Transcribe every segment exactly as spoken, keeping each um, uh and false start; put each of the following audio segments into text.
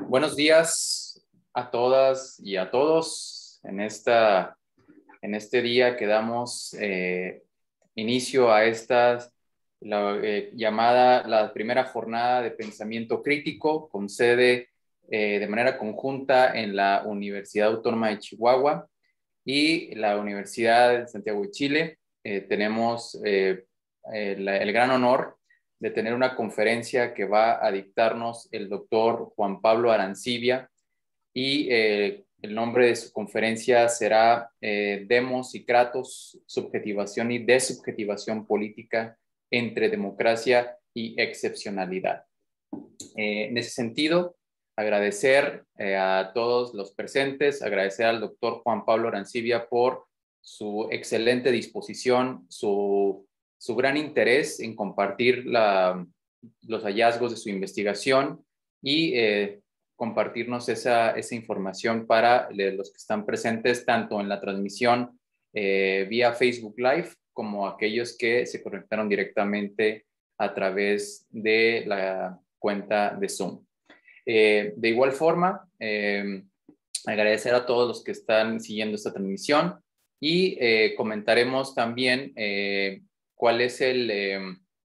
Buenos días a todas y a todos. En, esta, en este día que damos eh, inicio a esta la, eh, llamada la primera jornada de pensamiento crítico con sede eh, de manera conjunta en la Universidad Autónoma de Chihuahua y la Universidad de Santiago de Chile. Eh, tenemos eh, el, el gran honor de tener una conferencia que va a dictarnos el doctor Juan Pablo Arancibia y eh, el nombre de su conferencia será eh, Demos y Kratos, subjetivación y desubjetivación política entre democracia y excepcionalidad. Eh, en ese sentido, agradecer eh, a todos los presentes, agradecer al doctor Juan Pablo Arancibia por su excelente disposición, su su gran interés en compartir la, los hallazgos de su investigación y eh, compartirnos esa, esa información para los que están presentes tanto en la transmisión eh, vía Facebook Live como aquellos que se conectaron directamente a través de la cuenta de Zoom. Eh, de igual forma, eh, agradecer a todos los que están siguiendo esta transmisión y eh, comentaremos también eh, cuál es el, eh,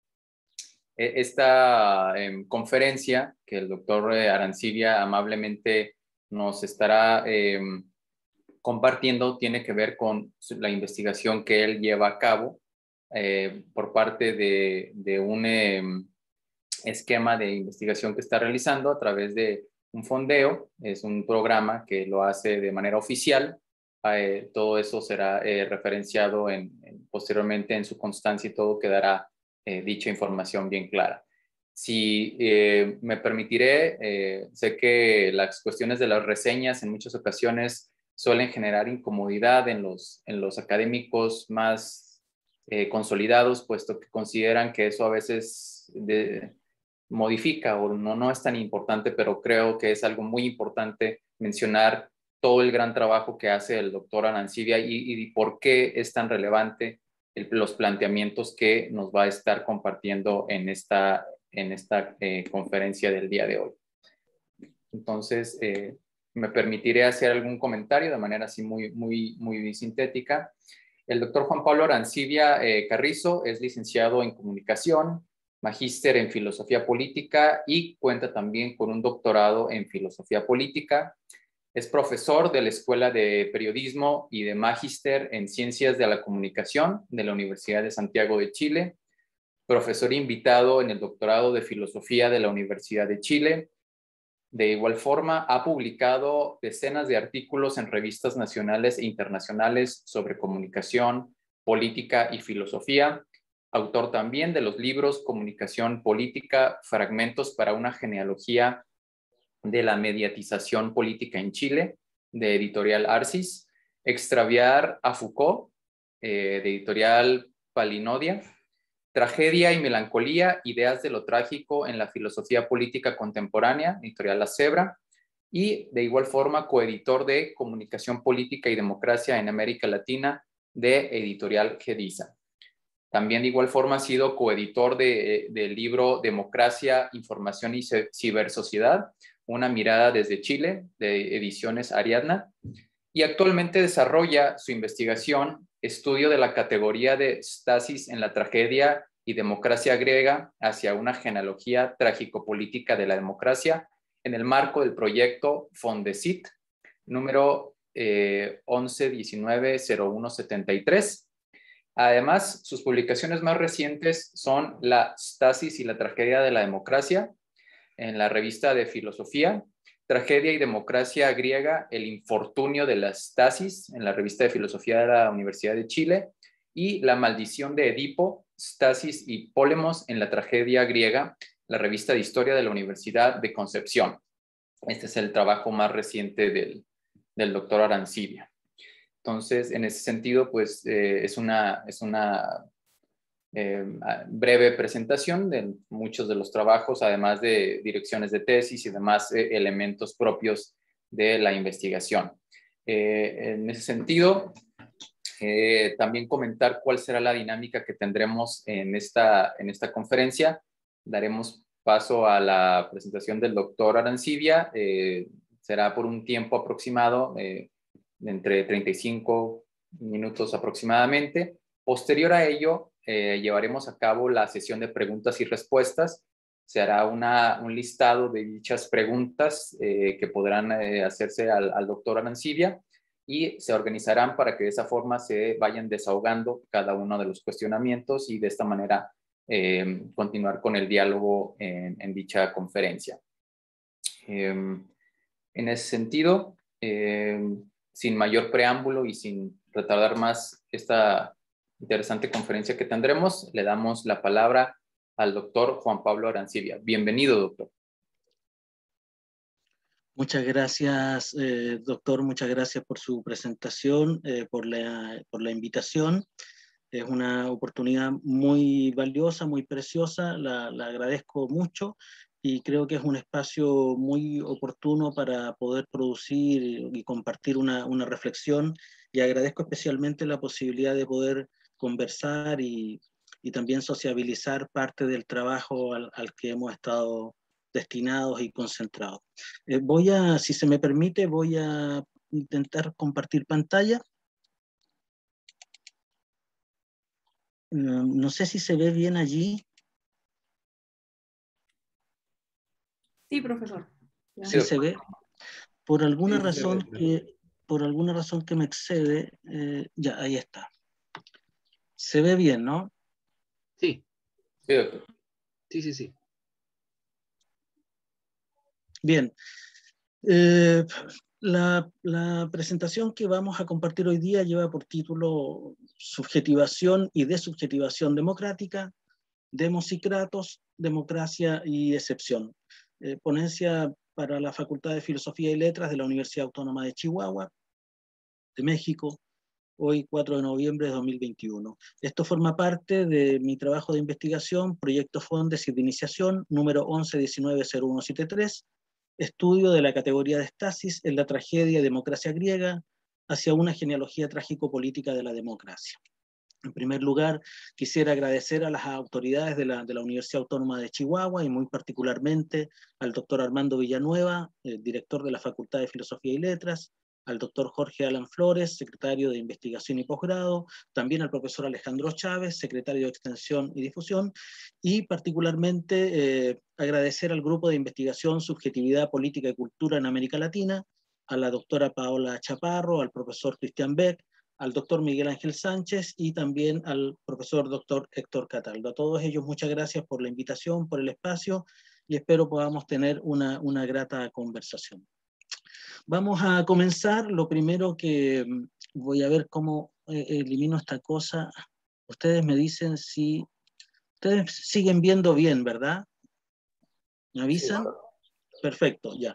esta eh, conferencia que el doctor Arancibia amablemente nos estará eh, compartiendo, tiene que ver con la investigación que él lleva a cabo eh, por parte de, de un eh, esquema de investigación que está realizando a través de un fondeo. Es un programa que lo hace de manera oficial. Eh, todo eso será eh, referenciado en, en, posteriormente en su constancia y todo quedará eh, dicha información bien clara. Si eh, me permitiré, eh, sé que las cuestiones de las reseñas en muchas ocasiones suelen generar incomodidad en los, en los académicos más eh, consolidados, puesto que consideran que eso a veces de, modifica o no, no es tan importante, pero creo que es algo muy importante mencionar todo el gran trabajo que hace el doctor Arancibia y, y por qué es tan relevante el, los planteamientos que nos va a estar compartiendo en esta, en esta eh, conferencia del día de hoy. Entonces, eh, me permitiré hacer algún comentario de manera así muy, muy, muy sintética. El doctor Juan Pablo Arancibia eh, Carrizo es licenciado en comunicación, magíster en filosofía política y cuenta también con un doctorado en filosofía política. Es profesor de la Escuela de Periodismo y de magíster en Ciencias de la Comunicación de la Universidad de Santiago de Chile, profesor invitado en el doctorado de Filosofía de la Universidad de Chile. De igual forma, ha publicado decenas de artículos en revistas nacionales e internacionales sobre comunicación, política y filosofía. Autor también de los libros Comunicación Política, Fragmentos para una genealogía de la mediatización política en Chile, de editorial Arcis, Extraviar a Foucault, eh, de editorial Palinodia, Tragedia y Melancolía, Ideas de lo Trágico en la Filosofía Política Contemporánea, editorial La Cebra, y de igual forma coeditor de Comunicación Política y Democracia en América Latina, de editorial Gediza. También de igual forma ha sido coeditor de, del libro Democracia, Información y Cibersociedad, una mirada desde Chile, de ediciones Ariadna, y actualmente desarrolla su investigación, estudio de la categoría de Stasis en la tragedia y democracia griega hacia una genealogía trágico-política de la democracia, en el marco del proyecto Fondesit, número eh, once diecinueve cero uno setenta y tres. Además, sus publicaciones más recientes son La Stasis y la tragedia de la democracia, en la revista de Filosofía, Tragedia y Democracia Griega, el infortunio de la Stasis, en la revista de Filosofía de la Universidad de Chile, y La maldición de Edipo, Stasis y Pólemos en la tragedia griega, la revista de Historia de la Universidad de Concepción. Este es el trabajo más reciente del, del doctor Arancibia. Entonces, en ese sentido, pues eh, es una, es una eh, breve presentación de muchos de los trabajos, además de direcciones de tesis y demás eh, elementos propios de la investigación. Eh, en ese sentido, eh, también comentar cuál será la dinámica que tendremos en esta, en esta conferencia. Daremos paso a la presentación del doctor Arancibia. Eh, será por un tiempo aproximado, eh, entre treinta y cinco minutos aproximadamente. Posterior a ello, eh, llevaremos a cabo la sesión de preguntas y respuestas. Se hará una, un listado de dichas preguntas eh, que podrán eh, hacerse al, al doctor Arancibia, y se organizarán para que de esa forma se vayan desahogando cada uno de los cuestionamientos y de esta manera eh, continuar con el diálogo en, en dicha conferencia. Eh, en ese sentido, eh, sin mayor preámbulo y sin retardar más esta interesante conferencia que tendremos, le damos la palabra al doctor Juan Pablo Arancibia. Bienvenido, doctor. Muchas gracias, eh, doctor, muchas gracias por su presentación, eh, por la, por la invitación. Es una oportunidad muy valiosa, muy preciosa, la, la agradezco mucho y creo que es un espacio muy oportuno para poder producir y compartir una, una reflexión, y agradezco especialmente la posibilidad de poder conversar y, y también sociabilizar parte del trabajo al, al que hemos estado destinados y concentrados. Eh, voy a, si se me permite, voy a intentar compartir pantalla. No sé si se ve bien allí. Sí, profesor. Sí, se ve. Por alguna Sí, razón sí, que, por alguna razón que me excede, eh, ya, ahí está. Se ve bien, ¿no? Sí. Sí, doctor. Sí, sí, sí. Bien. Eh, la, la presentación que vamos a compartir hoy día lleva por título Subjetivación y Desubjetivación Democrática, Demos y Kratos, Democracia y Excepción. Eh, ponencia para la Facultad de Filosofía y Letras de la Universidad Autónoma de Chihuahua, de México, hoy cuatro de noviembre de dos mil veintiuno. Esto forma parte de mi trabajo de investigación, Proyecto Fondes y de Iniciación, número once diecinueve cero uno setenta y tres, estudio de la categoría de estasis en la tragedia Democracia griega hacia una genealogía trágico-política de la democracia. En primer lugar, quisiera agradecer a las autoridades de la, de la Universidad Autónoma de Chihuahua y muy particularmente al doctor Armando Villanueva, el director de la Facultad de Filosofía y Letras, al doctor Jorge Alan Flores, secretario de Investigación y Posgrado, también al profesor Alejandro Chávez, secretario de Extensión y Difusión, y particularmente eh, agradecer al Grupo de Investigación Subjetividad, Política y Cultura en América Latina, a la doctora Paola Chaparro, al profesor Cristian Beck, al doctor Miguel Ángel Sánchez y también al profesor doctor Héctor Cataldo. A todos ellos muchas gracias por la invitación, por el espacio, y espero podamos tener una, una grata conversación. Vamos a comenzar. Lo primero que voy a ver cómo eh, elimino esta cosa. Ustedes me dicen si... Ustedes siguen viendo bien, ¿verdad? ¿Me avisan? Sí. Perfecto, ya.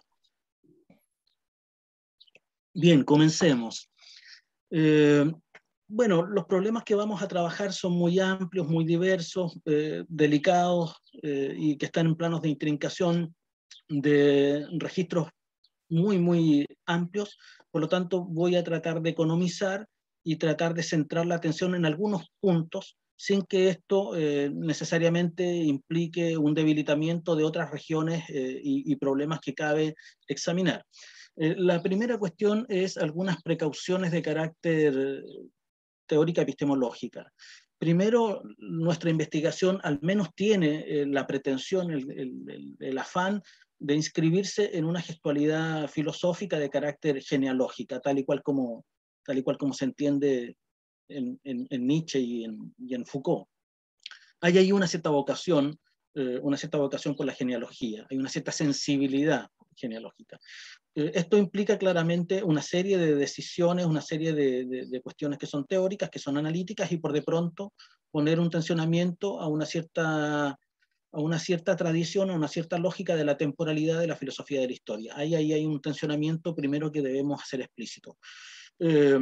Bien, comencemos. Eh, bueno, los problemas que vamos a trabajar son muy amplios, muy diversos, eh, delicados eh, y que están en planos de intrincación de registros muy, muy amplios. Por lo tanto, voy a tratar de economizar y tratar de centrar la atención en algunos puntos sin que esto eh, necesariamente implique un debilitamiento de otras regiones eh, y, y problemas que cabe examinar. Eh, la primera cuestión es algunas precauciones de carácter teórica epistemológica. Primero, nuestra investigación al menos tiene eh, la pretensión, el, el, el, el afán de inscribirse en una gestualidad filosófica de carácter genealógica, tal y cual como, tal y cual como se entiende en, en, en Nietzsche y en, y en Foucault. Hay ahí una cierta vocación, eh, una cierta vocación por la genealogía, hay una cierta sensibilidad genealógica. Esto implica claramente una serie de decisiones, una serie de, de, de cuestiones que son teóricas, que son analíticas, y por de pronto poner un tensionamiento a una cierta, a una cierta tradición, a una cierta lógica de la temporalidad de la filosofía de la historia. Ahí, ahí hay un tensionamiento primero que debemos hacer explícito. Eh,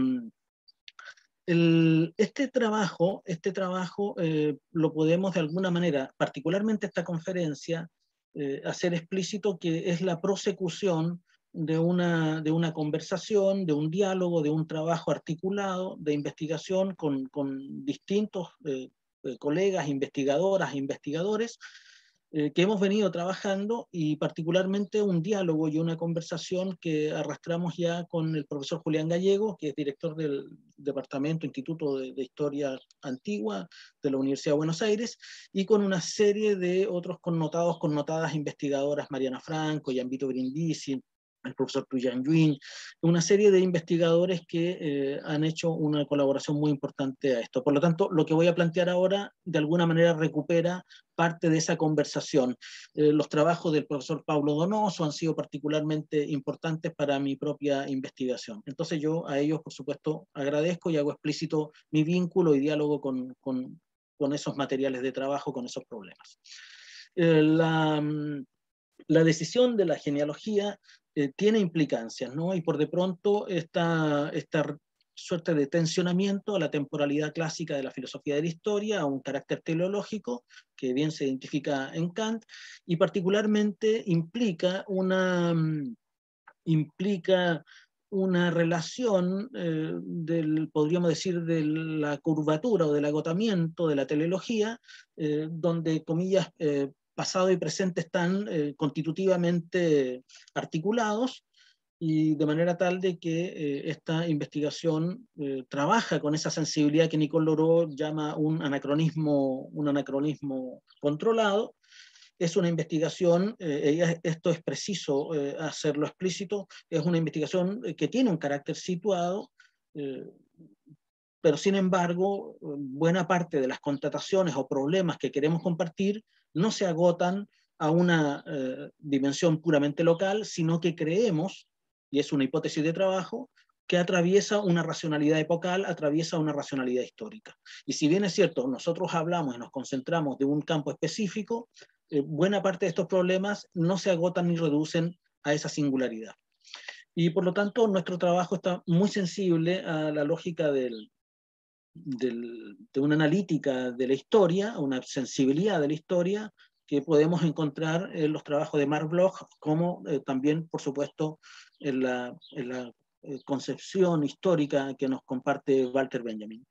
el, este trabajo, este trabajo eh, lo podemos de alguna manera, particularmente esta conferencia, eh, hacer explícito que es la prosecución de una, de una conversación, de un diálogo, de un trabajo articulado, de investigación con, con distintos eh, eh, colegas, investigadoras, investigadores, eh, que hemos venido trabajando, y particularmente un diálogo y una conversación que arrastramos ya con el profesor Julián Gallego, que es director del Departamento Instituto de, de Historia Antigua de la Universidad de Buenos Aires, y con una serie de otros connotados, connotadas investigadoras, Mariana Franco, Yambito Brindisi, el profesor Tuyan Yuin, una serie de investigadores que eh, han hecho una colaboración muy importante a esto. Por lo tanto, lo que voy a plantear ahora, de alguna manera, recupera parte de esa conversación. Eh, los trabajos del profesor Pablo Donoso han sido particularmente importantes para mi propia investigación. Entonces yo a ellos, por supuesto, agradezco y hago explícito mi vínculo y diálogo con, con, con esos materiales de trabajo, con esos problemas. Eh, la, la decisión de la genealogía eh, tiene implicancias, ¿no? Y por de pronto esta, esta suerte de tensionamiento a la temporalidad clásica de la filosofía de la historia, a un carácter teleológico, que bien se identifica en Kant, y particularmente implica una, implica una relación eh, del, podríamos decir, de la curvatura o del agotamiento de la teleología, eh, donde, comillas, eh, pasado y presente están eh, constitutivamente articulados, y de manera tal de que eh, esta investigación eh, trabaja con esa sensibilidad que Nicole Loró llama un anacronismo, un anacronismo controlado. Es una investigación, eh, esto es preciso eh, hacerlo explícito, es una investigación que tiene un carácter situado, eh, pero sin embargo, buena parte de las constataciones o problemas que queremos compartir no se agotan a una eh, dimensión puramente local, sino que creemos, y es una hipótesis de trabajo, que atraviesa una racionalidad epocal, atraviesa una racionalidad histórica. Y si bien es cierto, nosotros hablamos y nos concentramos de un campo específico, eh, buena parte de estos problemas no se agotan ni reducen a esa singularidad. Y por lo tanto, nuestro trabajo está muy sensible a la lógica del, del, de una analítica de la historia, a una sensibilidad de la historia, que podemos encontrar en los trabajos de Mark Bloch, como eh, también, por supuesto, en la, en la eh, concepción histórica que nos comparte Walter Benjamin.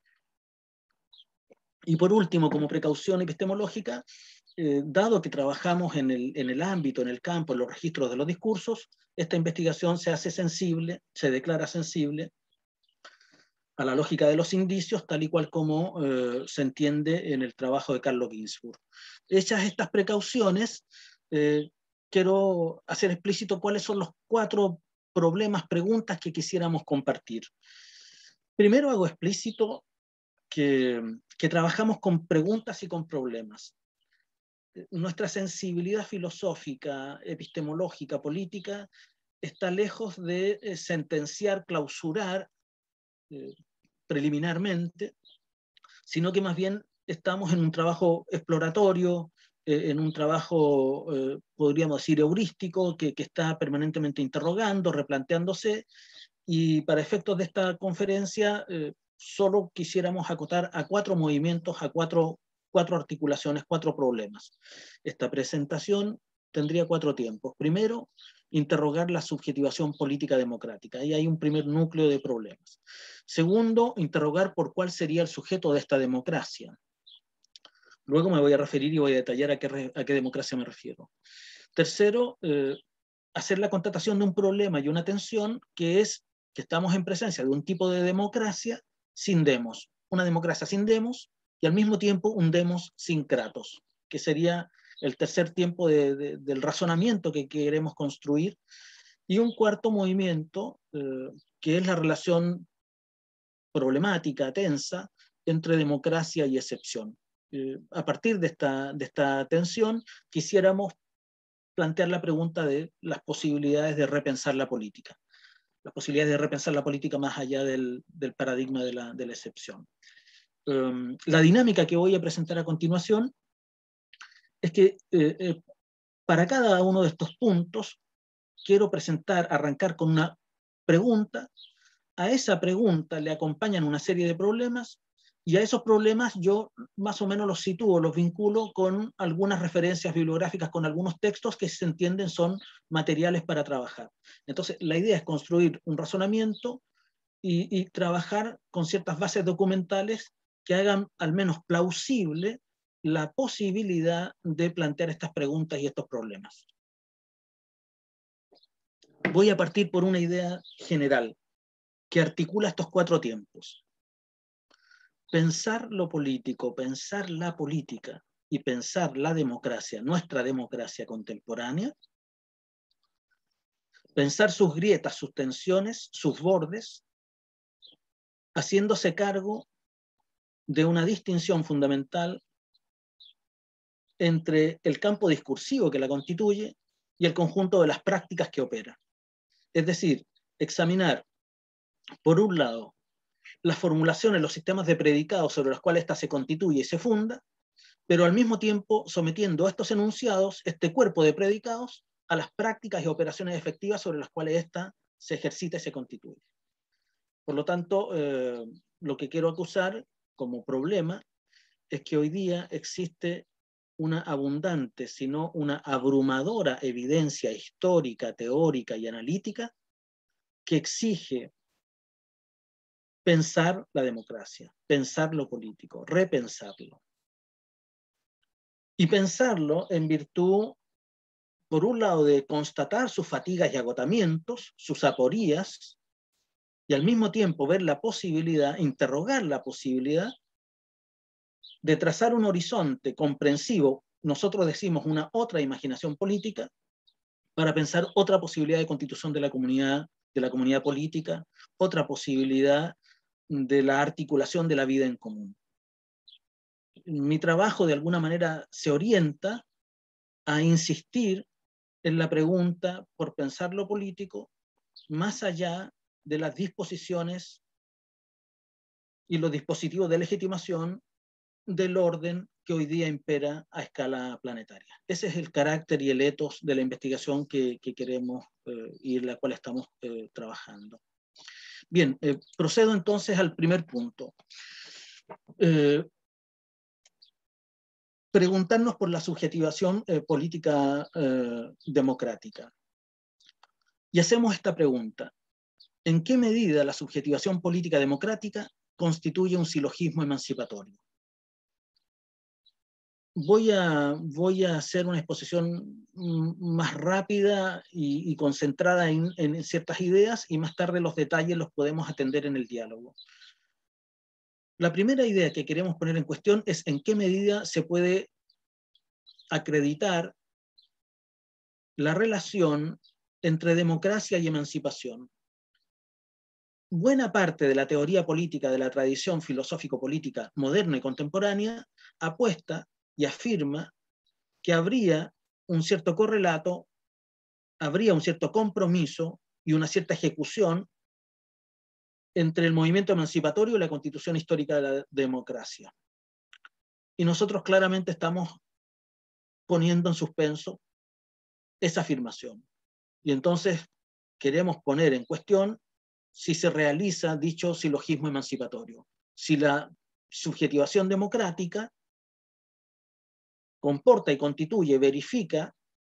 Y por último, como precaución epistemológica, eh, dado que trabajamos en el, en el ámbito, en el campo, en los registros de los discursos, esta investigación se hace sensible, se declara sensible a la lógica de los indicios, tal y cual como eh, se entiende en el trabajo de Carlo Ginzburg. Hechas estas precauciones, eh, quiero hacer explícito cuáles son los cuatro problemas, preguntas que quisiéramos compartir. Primero hago explícito que, que trabajamos con preguntas y con problemas. Nuestra sensibilidad filosófica, epistemológica, política, está lejos de eh, sentenciar, clausurar eh, preliminarmente, sino que más bien estamos en un trabajo exploratorio, eh, en un trabajo, eh, podríamos decir, heurístico, que, que está permanentemente interrogando, replanteándose, y para efectos de esta conferencia, eh, solo quisiéramos acotar a cuatro movimientos, a cuatro, cuatro articulaciones, cuatro problemas. Esta presentación tendría cuatro tiempos. Primero, interrogar la subjetivación política democrática. Ahí hay un primer núcleo de problemas. Segundo, interrogar por cuál sería el sujeto de esta democracia. Luego me voy a referir y voy a detallar a qué, a qué democracia me refiero. Tercero, eh, hacer la constatación de un problema y una tensión, que es que estamos en presencia de un tipo de democracia sin demos. Una democracia sin demos y al mismo tiempo un demos sin kratos, que sería el tercer tiempo de, de, del razonamiento que queremos construir. Y un cuarto movimiento, eh, que es la relación problemática, tensa, entre democracia y excepción. Eh, a partir de esta, de esta tensión, quisiéramos plantear la pregunta de las posibilidades de repensar la política, las posibilidades de repensar la política más allá del, del paradigma de la, de la excepción. Um, la dinámica que voy a presentar a continuación es que eh, eh, para cada uno de estos puntos quiero presentar, arrancar con una pregunta. A esa pregunta le acompañan una serie de problemas, y a esos problemas yo más o menos los sitúo, los vinculo con algunas referencias bibliográficas, con algunos textos que se entienden son materiales para trabajar. Entonces, la idea es construir un razonamiento y, y trabajar con ciertas bases documentales que hagan al menos plausible la posibilidad de plantear estas preguntas y estos problemas. Voy a partir por una idea general que articula estos cuatro tiempos. Pensar lo político, pensar la política y pensar la democracia, nuestra democracia contemporánea, pensar sus grietas, sus tensiones, sus bordes, haciéndose cargo de una distinción fundamental entre el campo discursivo que la constituye y el conjunto de las prácticas que opera. Es decir, examinar, por un lado, las formulaciones, los sistemas de predicados sobre los cuales ésta se constituye y se funda, pero al mismo tiempo sometiendo a estos enunciados, este cuerpo de predicados, a las prácticas y operaciones efectivas sobre las cuales ésta se ejercita y se constituye. Por lo tanto, eh, lo que quiero acusar como problema es que hoy día existe una abundante, sino una abrumadora evidencia histórica, teórica y analítica que exige pensar la democracia, pensar lo político, repensarlo. Y pensarlo en virtud, por un lado, de constatar sus fatigas y agotamientos, sus aporías, y al mismo tiempo ver la posibilidad, interrogar la posibilidad de trazar un horizonte comprensivo, nosotros decimos una otra imaginación política, para pensar otra posibilidad de constitución de la comunidad, de la comunidad política, otra posibilidad de la articulación de la vida en común. Mi trabajo de alguna manera se orienta a insistir en la pregunta por pensar lo político más allá de las disposiciones y los dispositivos de legitimación del orden que hoy día impera a escala planetaria. Ese es el carácter y el etos de la investigación que, que queremos eh, y en la cual estamos eh, trabajando. Bien, eh, procedo entonces al primer punto. Eh, preguntarnos por la subjetivación eh, política eh, democrática. Y hacemos esta pregunta: ¿en qué medida la subjetivación política democrática constituye un silogismo emancipatorio? Voy a, voy a hacer una exposición más rápida y, y concentrada en, en ciertas ideas, y más tarde los detalles los podemos atender en el diálogo. La primera idea que queremos poner en cuestión es en qué medida se puede acreditar la relación entre democracia y emancipación. Buena parte de la teoría política de la tradición filosófico-política moderna y contemporánea apuesta y afirma que habría un cierto correlato, habría un cierto compromiso y una cierta ejecución entre el movimiento emancipatorio y la constitución histórica de la democracia. Y nosotros claramente estamos poniendo en suspenso esa afirmación. Y entonces queremos poner en cuestión si se realiza dicho silogismo emancipatorio, si la subjetivación democrática comporta y constituye, verifica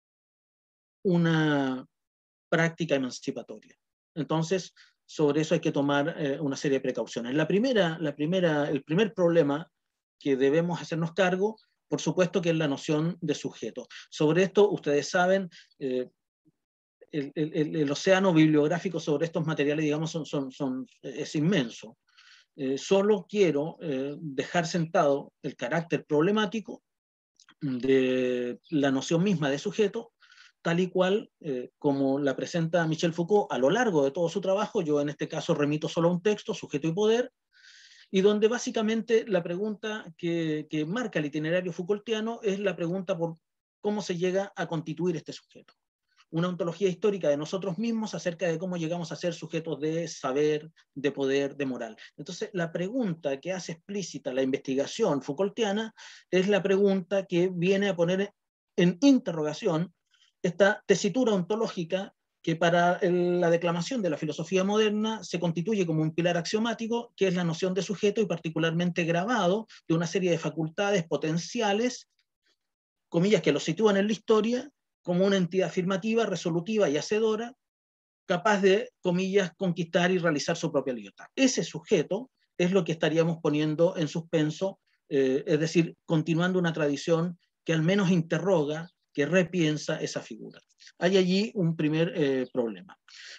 una práctica emancipatoria. Entonces, sobre eso hay que tomar eh, una serie de precauciones. La primera, la primera, el primer problema que debemos hacernos cargo, por supuesto, que es la noción de sujeto. Sobre esto, ustedes saben, eh, el, el, el océano bibliográfico sobre estos materiales, digamos, son, son, son, es inmenso. Eh, solo quiero eh, dejar sentado el carácter problemático de la noción misma de sujeto, tal y cual eh, como la presenta Michel Foucault a lo largo de todo su trabajo. Yo en este caso remito solo a un texto, Sujeto y Poder, y donde básicamente la pregunta que, que marca el itinerario Foucaultiano es la pregunta por cómo se llega a constituir este sujeto. Una ontología histórica de nosotros mismos acerca de cómo llegamos a ser sujetos de saber, de poder, de moral. Entonces, la pregunta que hace explícita la investigación Foucaultiana es la pregunta que viene a poner en interrogación esta tesitura ontológica que para el, la declamación de la filosofía moderna se constituye como un pilar axiomático, que es la noción de sujeto, y particularmente grabado de una serie de facultades potenciales, comillas, que lo sitúan en la historia como una entidad afirmativa, resolutiva y hacedora, capaz de, comillas, conquistar y realizar su propia libertad. Ese sujeto es lo que estaríamos poniendo en suspenso eh, es decir, continuando una tradición que al menos interroga, que repiensa esa figura. Hay allí un primer eh, problema.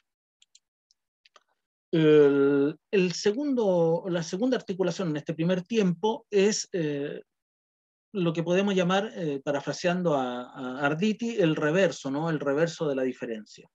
El, el segundo, la segunda articulación en este primer tiempo es eh, lo que podemos llamar, eh, parafraseando a, a Arditi, el reverso, ¿no? El reverso de la diferencia.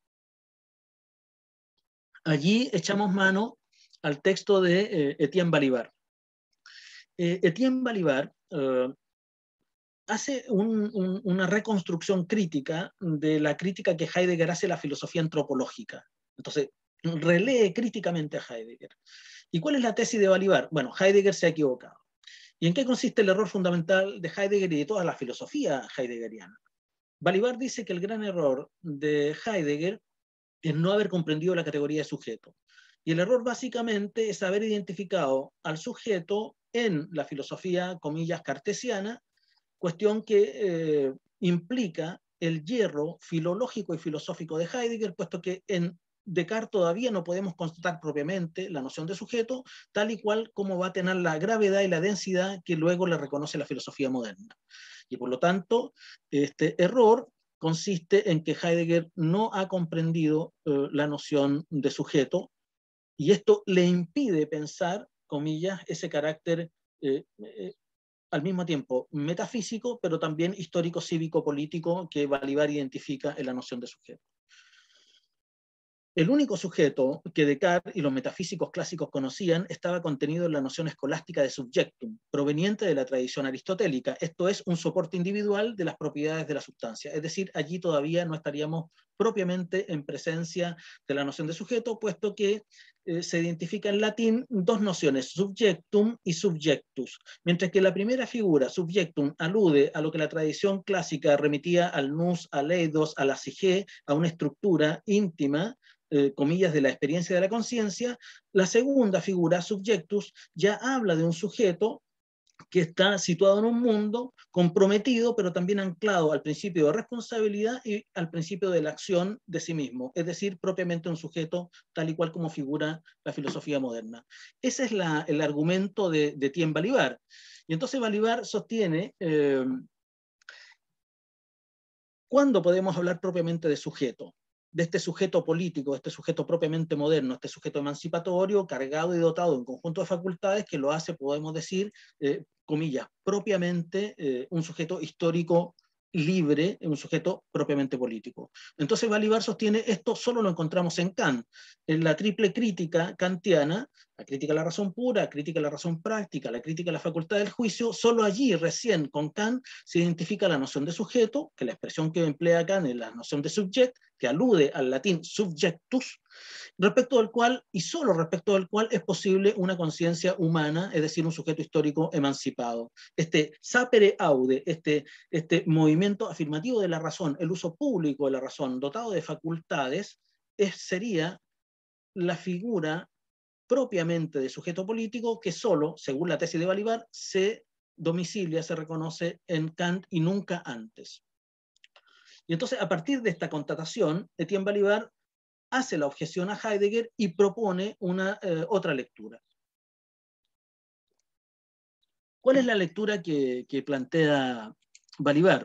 Allí echamos mano al texto de eh, Etienne Balibar. Eh, Etienne Balibar eh, hace un, un, una reconstrucción crítica de la crítica que Heidegger hace a la filosofía antropológica. Entonces, relee críticamente a Heidegger. ¿Y cuál es la tesis de Balibar? Bueno, Heidegger se ha equivocado. ¿Y en qué consiste el error fundamental de Heidegger y de toda la filosofía heideggeriana? Balibar dice que el gran error de Heidegger es no haber comprendido la categoría de sujeto. Y el error básicamente es haber identificado al sujeto en la filosofía, comillas, cartesiana, cuestión que eh, implica el hierro filológico y filosófico de Heidegger, puesto que en Descartes todavía no podemos constatar propiamente la noción de sujeto, tal y cual como va a tener la gravedad y la densidad que luego le reconoce la filosofía moderna. Y por lo tanto, este error consiste en que Heidegger no ha comprendido eh, la noción de sujeto, y esto le impide pensar, comillas, ese carácter eh, eh, al mismo tiempo metafísico, pero también histórico, cívico, político, que Balibar identifica en la noción de sujeto. El único sujeto que Descartes y los metafísicos clásicos conocían estaba contenido en la noción escolástica de subjectum, proveniente de la tradición aristotélica, esto es, un soporte individual de las propiedades de la sustancia. Es decir, allí todavía no estaríamos propiamente en presencia de la noción de sujeto, puesto que eh, se identifica en latín dos nociones, subjectum y subjectus, mientras que la primera figura, subjectum, alude a lo que la tradición clásica remitía al nous, al eidos, a la psique, a una estructura íntima, Eh, comillas, de la experiencia de la conciencia. La segunda figura, subjectus, ya habla de un sujeto que está situado en un mundo comprometido, pero también anclado al principio de responsabilidad y al principio de la acción de sí mismo, es decir, propiamente un sujeto tal y cual como figura la filosofía moderna. Ese es la, el argumento de, de Etienne Balibar. Y entonces Balibar sostiene, eh, ¿cuándo podemos hablar propiamente de sujeto? De este sujeto político, de este sujeto propiamente moderno, este sujeto emancipatorio, cargado y dotado de un conjunto de facultades que lo hace, podemos decir, eh, comillas, propiamente eh, un sujeto histórico libre, un sujeto propiamente político. Entonces Balibar sostiene esto solo lo encontramos en Kant, en la triple crítica kantiana, la crítica a la razón pura, la crítica a la razón práctica, la crítica a la facultad del juicio. Solo allí recién con Kant se identifica la noción de sujeto, que la expresión que emplea Kant es la noción de subject, que alude al latín subjectus, respecto del cual, y solo respecto del cual, es posible una conciencia humana, es decir, un sujeto histórico emancipado. Este sapere aude, este, este movimiento afirmativo de la razón, el uso público de la razón, dotado de facultades, es, sería la figura propiamente de sujeto político que solo, según la tesis de Balibar, se domicilia, se reconoce en Kant y nunca antes. Y entonces, a partir de esta constatación, Etienne Balibar hace la objeción a Heidegger y propone una eh, otra lectura. ¿Cuál es la lectura que, que plantea Balibar?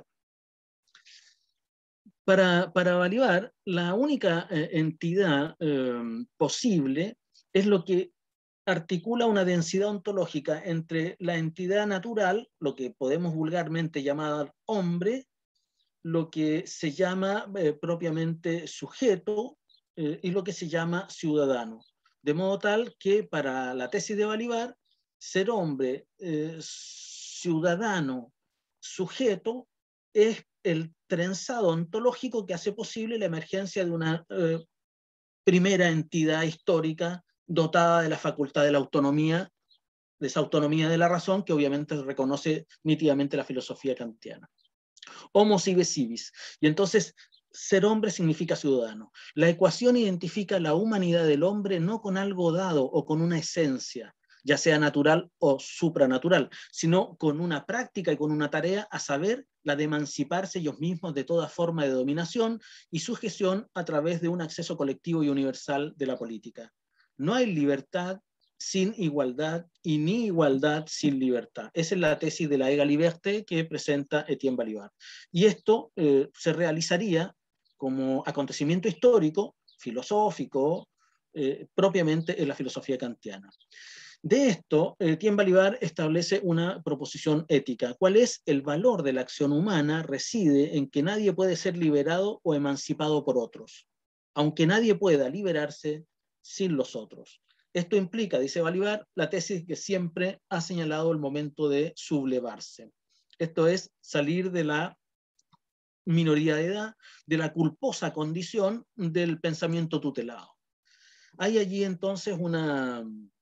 Para, para Balibar, la única eh, entidad eh, posible es lo que articula una densidad ontológica entre la entidad natural, lo que podemos vulgarmente llamar hombre, lo que se llama eh, propiamente sujeto eh, y lo que se llama ciudadano. De modo tal que para la tesis de Balibar, ser hombre, eh, ciudadano, sujeto, es el trenzado ontológico que hace posible la emergencia de una eh, primera entidad histórica dotada de la facultad de la autonomía, de esa autonomía de la razón que obviamente reconoce nítidamente la filosofía kantiana. Homo sive civis. Y entonces, ser hombre significa ciudadano. La ecuación identifica la humanidad del hombre no con algo dado o con una esencia, ya sea natural o supranatural, sino con una práctica y con una tarea, a saber, la de emanciparse ellos mismos de toda forma de dominación y sujeción a través de un acceso colectivo y universal de la política. No hay libertad sin igualdad y ni igualdad sin libertad. Esa es la tesis de la égalité que presenta Etienne Balibar. Y esto eh, se realizaría como acontecimiento histórico, filosófico, eh, propiamente en la filosofía kantiana. De esto, Etienne Balibar establece una proposición ética. ¿Cuál es? El valor de la acción humana reside en que nadie puede ser liberado o emancipado por otros, aunque nadie pueda liberarse sin los otros. Esto implica, dice Balibar, la tesis que siempre ha señalado el momento de sublevarse. Esto es salir de la minoría de edad, de la culposa condición del pensamiento tutelado. Hay allí entonces una,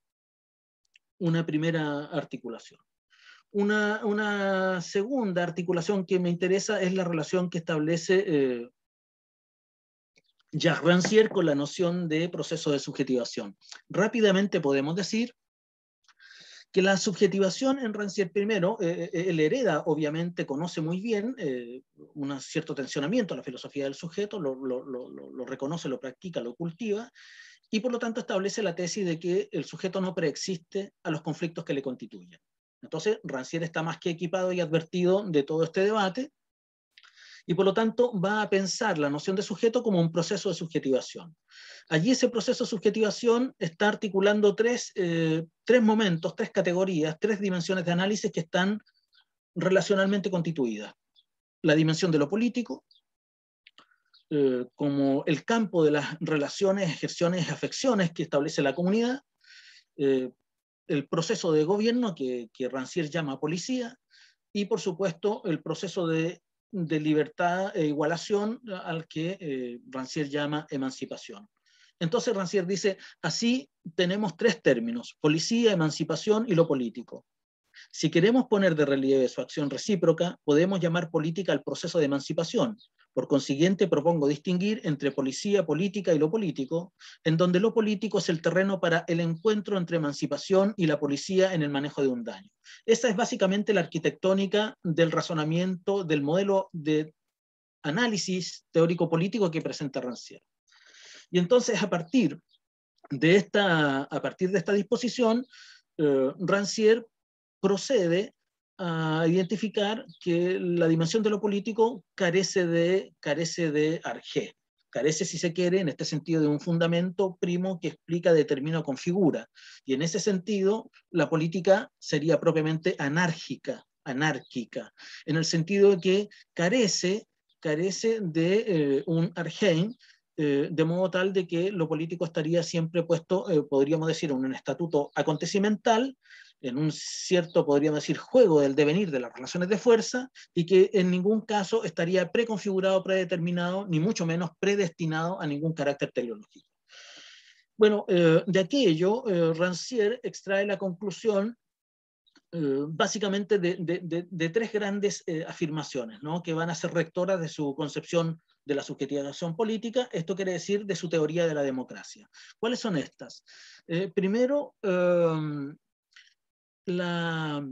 una primera articulación. Una, una segunda articulación que me interesa es la relación que establece eh, Jacques Rancière con la noción de proceso de subjetivación. Rápidamente podemos decir que la subjetivación en Rancière primero, eh, él hereda, obviamente, conoce muy bien eh, un cierto tensionamiento a la filosofía del sujeto, lo, lo, lo, lo reconoce, lo practica, lo cultiva, y por lo tanto establece la tesis de que el sujeto no preexiste a los conflictos que le constituyen. Entonces, Rancière está más que equipado y advertido de todo este debate, y por lo tanto va a pensar la noción de sujeto como un proceso de subjetivación. Allí ese proceso de subjetivación está articulando tres, eh, tres momentos, tres categorías, tres dimensiones de análisis que están relacionalmente constituidas. La dimensión de lo político, eh, como el campo de las relaciones, ejerciones, afecciones que establece la comunidad, eh, el proceso de gobierno que, que Rancière llama policía, y por supuesto el proceso de de libertad e igualación al que eh, Rancière llama emancipación. Entonces Rancière dice, así tenemos tres términos, policía, emancipación y lo político. Si queremos poner de relieve su acción recíproca, podemos llamar política al proceso de emancipación. Por consiguiente, propongo distinguir entre policía, política y lo político, en donde lo político es el terreno para el encuentro entre emancipación y la policía en el manejo de un daño. Esa es básicamente la arquitectónica del razonamiento, del modelo de análisis teórico-político que presenta Rancière. Y entonces, a partir de esta, a partir de esta disposición, eh, Rancière procede a identificar que la dimensión de lo político carece de, carece de arjé, carece, si se quiere, en este sentido, de un fundamento primo que explica, determina o configura. Y en ese sentido, la política sería propiamente anárquica, anárquica, en el sentido de que carece, carece de eh, un arjé, eh, de modo tal de que lo político estaría siempre puesto, eh, podríamos decir, en un estatuto acontecimental, en un cierto, podríamos decir, juego del devenir de las relaciones de fuerza, y que en ningún caso estaría preconfigurado, predeterminado, ni mucho menos predestinado a ningún carácter teleológico. Bueno, eh, de aquello, eh, Rancière extrae la conclusión eh, básicamente de, de, de, de tres grandes eh, afirmaciones, ¿no?, que van a ser rectoras de su concepción de la subjetivación política, esto quiere decir de su teoría de la democracia. ¿Cuáles son estas? Eh, primero, eh, La,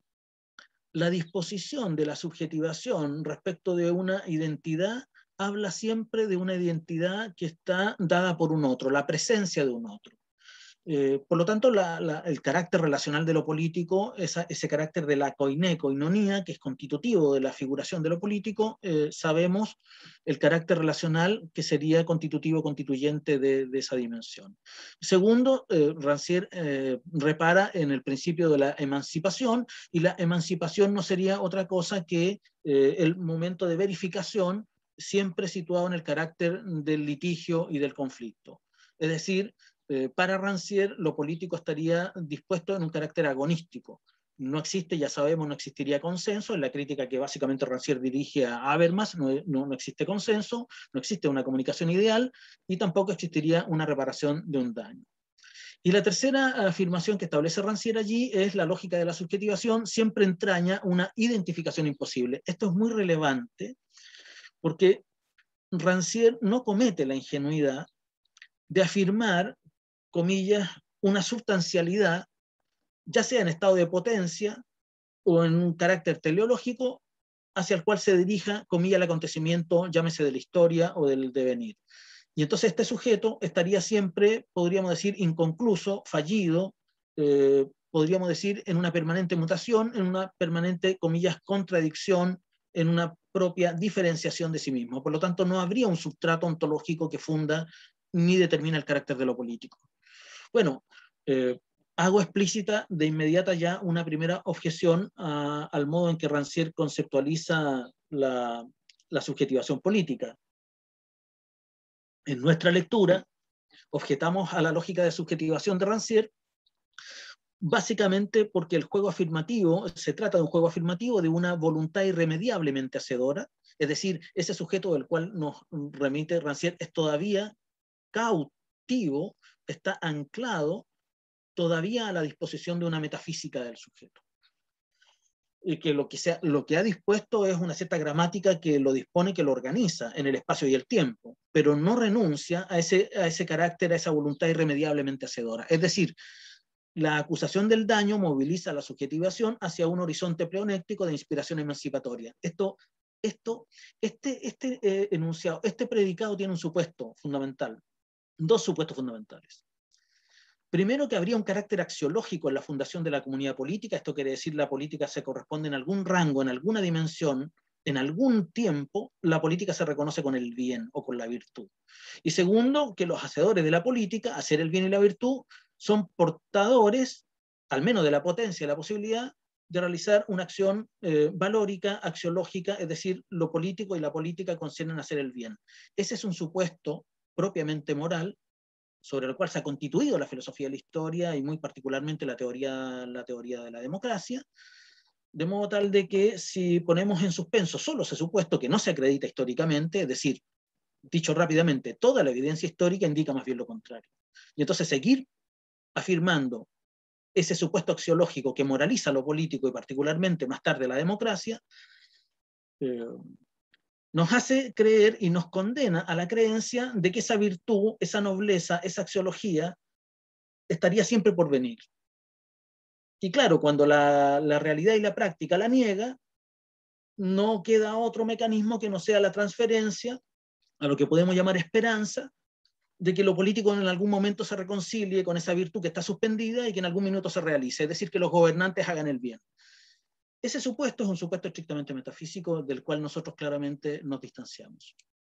la disposición de la subjetivación respecto de una identidad habla siempre de una identidad que está dada por un otro, la presencia de un otro. Eh, por lo tanto, la, la, el carácter relacional de lo político, esa, ese carácter de la koiné, koinonía, que es constitutivo de la figuración de lo político, eh, sabemos el carácter relacional que sería constitutivo, constituyente de, de esa dimensión. Segundo, eh, Rancière eh, repara en el principio de la emancipación, y la emancipación no sería otra cosa que eh, el momento de verificación, siempre situado en el carácter del litigio y del conflicto. Es decir, Eh, para Rancière, lo político estaría dispuesto en un carácter agonístico. No existe, ya sabemos, no existiría consenso. En la crítica que básicamente Rancière dirige a Habermas, no, no, no existe consenso, no existe una comunicación ideal, y tampoco existiría una reparación de un daño. Y la tercera afirmación que establece Rancière allí es la lógica de la subjetivación, siempre entraña una identificación imposible. Esto es muy relevante porque Rancière no comete la ingenuidad de afirmar, comillas, una sustancialidad, ya sea en estado de potencia o en un carácter teleológico, hacia el cual se dirija, comillas, el acontecimiento, llámese de la historia o del devenir. Y entonces este sujeto estaría siempre, podríamos decir, inconcluso, fallido, eh, podríamos decir, en una permanente mutación, en una permanente, comillas, contradicción, en una propia diferenciación de sí mismo. Por lo tanto, no habría un substrato ontológico que funda ni determina el carácter de lo político. Bueno, eh, hago explícita de inmediata ya una primera objeción a, al modo en que Rancière conceptualiza la, la subjetivación política. En nuestra lectura, objetamos a la lógica de subjetivación de Rancière, básicamente porque el juego afirmativo, se trata de un juego afirmativo de una voluntad irremediablemente hacedora, es decir, ese sujeto del cual nos remite Rancière es todavía cautivo, está anclado todavía a la disposición de una metafísica del sujeto. Y que lo que, sea, lo que ha dispuesto es una cierta gramática que lo dispone, que lo organiza en el espacio y el tiempo, pero no renuncia a ese, a ese carácter, a esa voluntad irremediablemente hacedora. Es decir, la acusación del daño moviliza la subjetivación hacia un horizonte pleonéctico de inspiración emancipatoria. Esto, esto, este, este eh, enunciado, este predicado tiene un supuesto fundamental, dos supuestos fundamentales. Primero, que habría un carácter axiológico en la fundación de la comunidad política. Esto quiere decir la política se corresponde en algún rango, en alguna dimensión, en algún tiempo, la política se reconoce con el bien o con la virtud. Y segundo, que los hacedores de la política, hacer el bien y la virtud, son portadores, al menos de la potencia y la posibilidad, de realizar una acción eh, valórica, axiológica, es decir, lo político y la política conciernen a hacer el bien. Ese es un supuesto propiamente moral, sobre el cual se ha constituido la filosofía de la historia y muy particularmente la teoría, la teoría de la democracia, de modo tal de que si ponemos en suspenso solo ese supuesto que no se acredita históricamente, es decir, dicho rápidamente, toda la evidencia histórica indica más bien lo contrario. Y entonces seguir afirmando ese supuesto axiológico que moraliza lo político y particularmente más tarde la democracia, eh, nos hace creer y nos condena a la creencia de que esa virtud, esa nobleza, esa axiología estaría siempre por venir. Y claro, cuando la, la realidad y la práctica la niega, no queda otro mecanismo que no sea la transferencia, a lo que podemos llamar esperanza, de que lo político en algún momento se reconcilie con esa virtud que está suspendida y que en algún minuto se realice, es decir, que los gobernantes hagan el bien. Ese supuesto es un supuesto estrictamente metafísico del cual nosotros claramente nos distanciamos.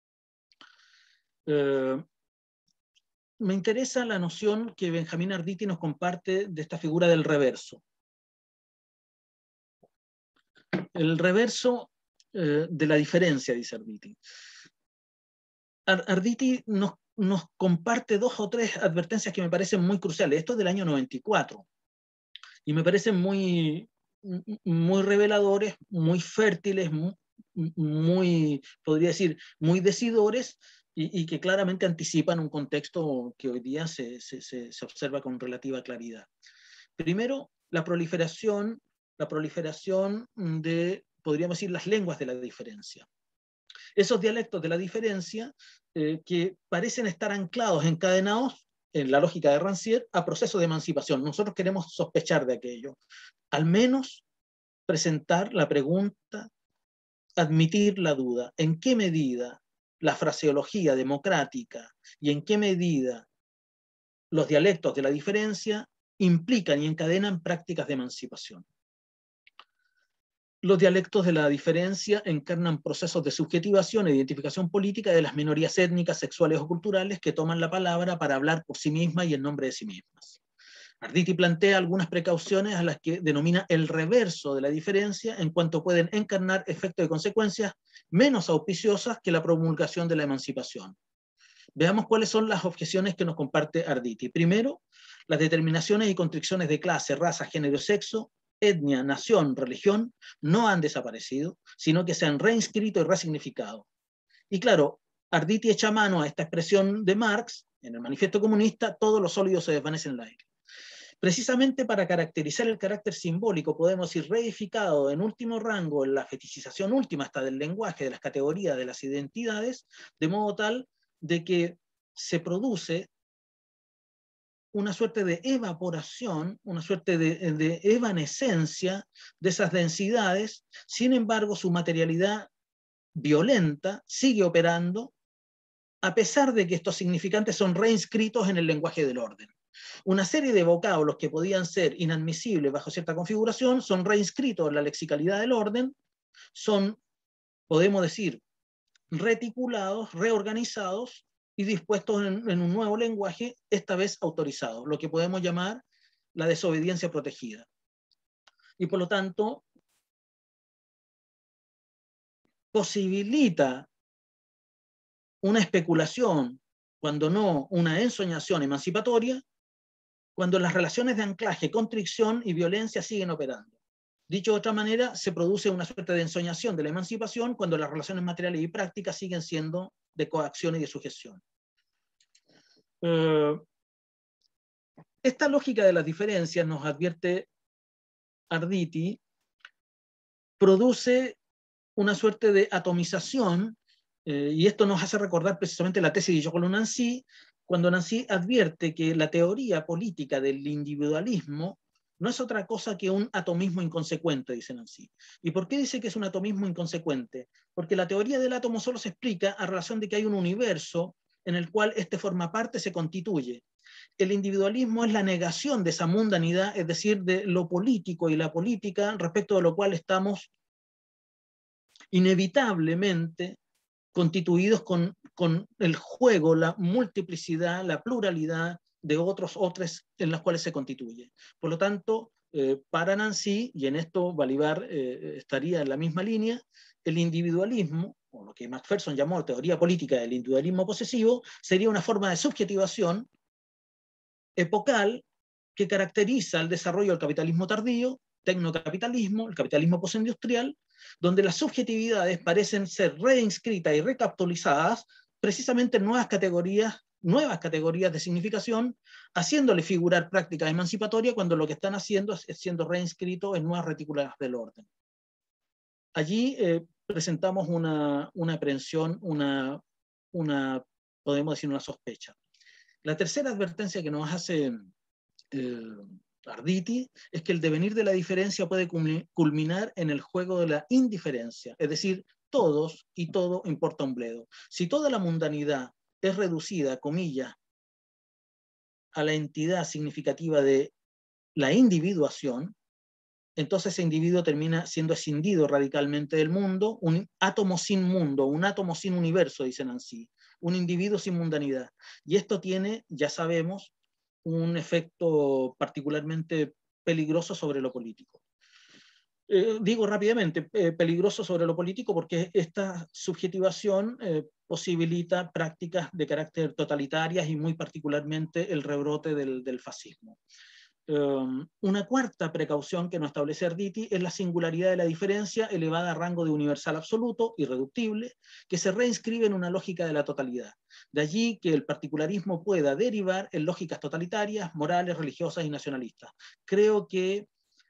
Eh, me interesa la noción que Benjamín Arditi nos comparte de esta figura del reverso. El reverso eh, de la diferencia, dice Arditi. Arditi nos, nos comparte dos o tres advertencias que me parecen muy cruciales. Esto es del año noventa y cuatro. Y me parecen muy, muy reveladores, muy fértiles, muy, muy, podría decir, muy decidores, y, y que claramente anticipan un contexto que hoy día se, se, se observa con relativa claridad. Primero, la proliferación, la proliferación de, podríamos decir, las lenguas de la diferencia. Esos dialectos de la diferencia eh, que parecen estar anclados, encadenados, en la lógica de Rancière, a procesos de emancipación. Nosotros queremos sospechar de aquello. Al menos presentar la pregunta, admitir la duda. ¿En qué medida la fraseología democrática y en qué medida los dialectos de la diferencia implican y encadenan prácticas de emancipación? Los dialectos de la diferencia encarnan procesos de subjetivación e identificación política de las minorías étnicas, sexuales o culturales que toman la palabra para hablar por sí mismas y en nombre de sí mismas. Arditi plantea algunas precauciones a las que denomina el reverso de la diferencia, en cuanto pueden encarnar efectos y consecuencias menos auspiciosas que la promulgación de la emancipación. Veamos cuáles son las objeciones que nos comparte Arditi. Primero, las determinaciones y constricciones de clase, raza, género, sexo, etnia, nación, religión, no han desaparecido, sino que se han reinscrito y resignificado. Y claro, Arditi echa mano a esta expresión de Marx, en el Manifiesto Comunista, todo lo sólido se desvanece en el aire. Precisamente para caracterizar el carácter simbólico, podemos ir reificado en último rango en la fetichización última hasta del lenguaje, de las categorías, de las identidades, de modo tal de que se produce una suerte de evaporación, una suerte de, de evanescencia de esas densidades. Sin embargo, su materialidad violenta sigue operando, a pesar de que estos significantes son reinscritos en el lenguaje del orden. Una serie de vocablos que podían ser inadmisibles bajo cierta configuración son reinscritos en la lexicalidad del orden, son, podemos decir, reticulados, reorganizados y dispuestos en, en un nuevo lenguaje, esta vez autorizado, lo que podemos llamar la desobediencia protegida. Y por lo tanto, posibilita una especulación, cuando no una ensoñación emancipatoria, cuando las relaciones de anclaje, constricción y violencia siguen operando. Dicho de otra manera, se produce una suerte de ensoñación de la emancipación cuando las relaciones materiales y prácticas siguen siendo de coacción y de sujeción. Eh, esta lógica de las diferencias, nos advierte Arditi, produce una suerte de atomización, eh, y esto nos hace recordar precisamente la tesis de Jacques Nancy, cuando Nancy advierte que la teoría política del individualismo no es otra cosa que un atomismo inconsecuente, dice Nancy. ¿Y por qué dice que es un atomismo inconsecuente? Porque la teoría del átomo solo se explica a razón de que hay un universo en el cual este forma parte, se constituye. El individualismo es la negación de esa mundanidad, es decir, de lo político y la política, respecto de lo cual estamos inevitablemente constituidos con, con el juego, la multiplicidad, la pluralidad de otros otros en los cuales se constituye. Por lo tanto, eh, para Nancy, y en esto Balibar eh, estaría en la misma línea, el individualismo, o lo que Macpherson llamó teoría política del individualismo posesivo, sería una forma de subjetivación epocal que caracteriza el desarrollo del capitalismo tardío, tecnocapitalismo, el capitalismo postindustrial, donde las subjetividades parecen ser reinscritas y recapitalizadas precisamente en nuevas categorías, nuevas categorías de significación, haciéndole figurar práctica emancipatoria cuando lo que están haciendo es siendo reinscritos en nuevas reticuladas del orden. Allí eh, presentamos una, una aprehensión, una, una, podemos decir, una sospecha. La tercera advertencia que nos hace eh, Arditi es que el devenir de la diferencia puede culminar en el juego de la indiferencia, es decir, todos y todo importa un bledo. Si toda la mundanidad es reducida, comillas, a la entidad significativa de la individuación, entonces ese individuo termina siendo escindido radicalmente del mundo, un átomo sin mundo, un átomo sin universo, dicen así, un individuo sin mundanidad. Y esto tiene, ya sabemos, un efecto particularmente peligroso sobre lo político. Eh, digo rápidamente, eh, peligroso sobre lo político porque esta subjetivación eh, posibilita prácticas de carácter totalitarias y muy particularmente el rebrote del, del fascismo. Um, una cuarta precaución que nos establece Arditi es la singularidad de la diferencia elevada a rango de universal absoluto, irreductible, que se reinscribe en una lógica de la totalidad. De allí que el particularismo pueda derivar en lógicas totalitarias, morales, religiosas y nacionalistas. Creo que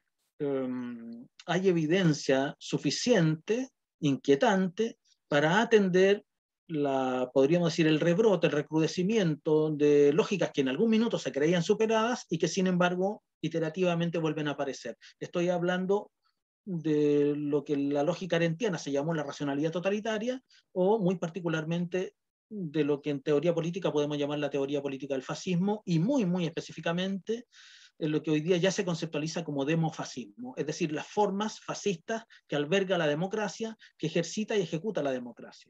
um, hay evidencia suficiente, inquietante, para atender la, podríamos decir, el rebrote, el recrudecimiento de lógicas que en algún minuto se creían superadas y que sin embargo iterativamente vuelven a aparecer. Estoy hablando de lo que la lógica arendtiana se llamó la racionalidad totalitaria, o muy particularmente de lo que en teoría política podemos llamar la teoría política del fascismo, y muy, muy específicamente en lo que hoy día ya se conceptualiza como demofascismo, es decir, las formas fascistas que alberga la democracia, que ejercita y ejecuta la democracia.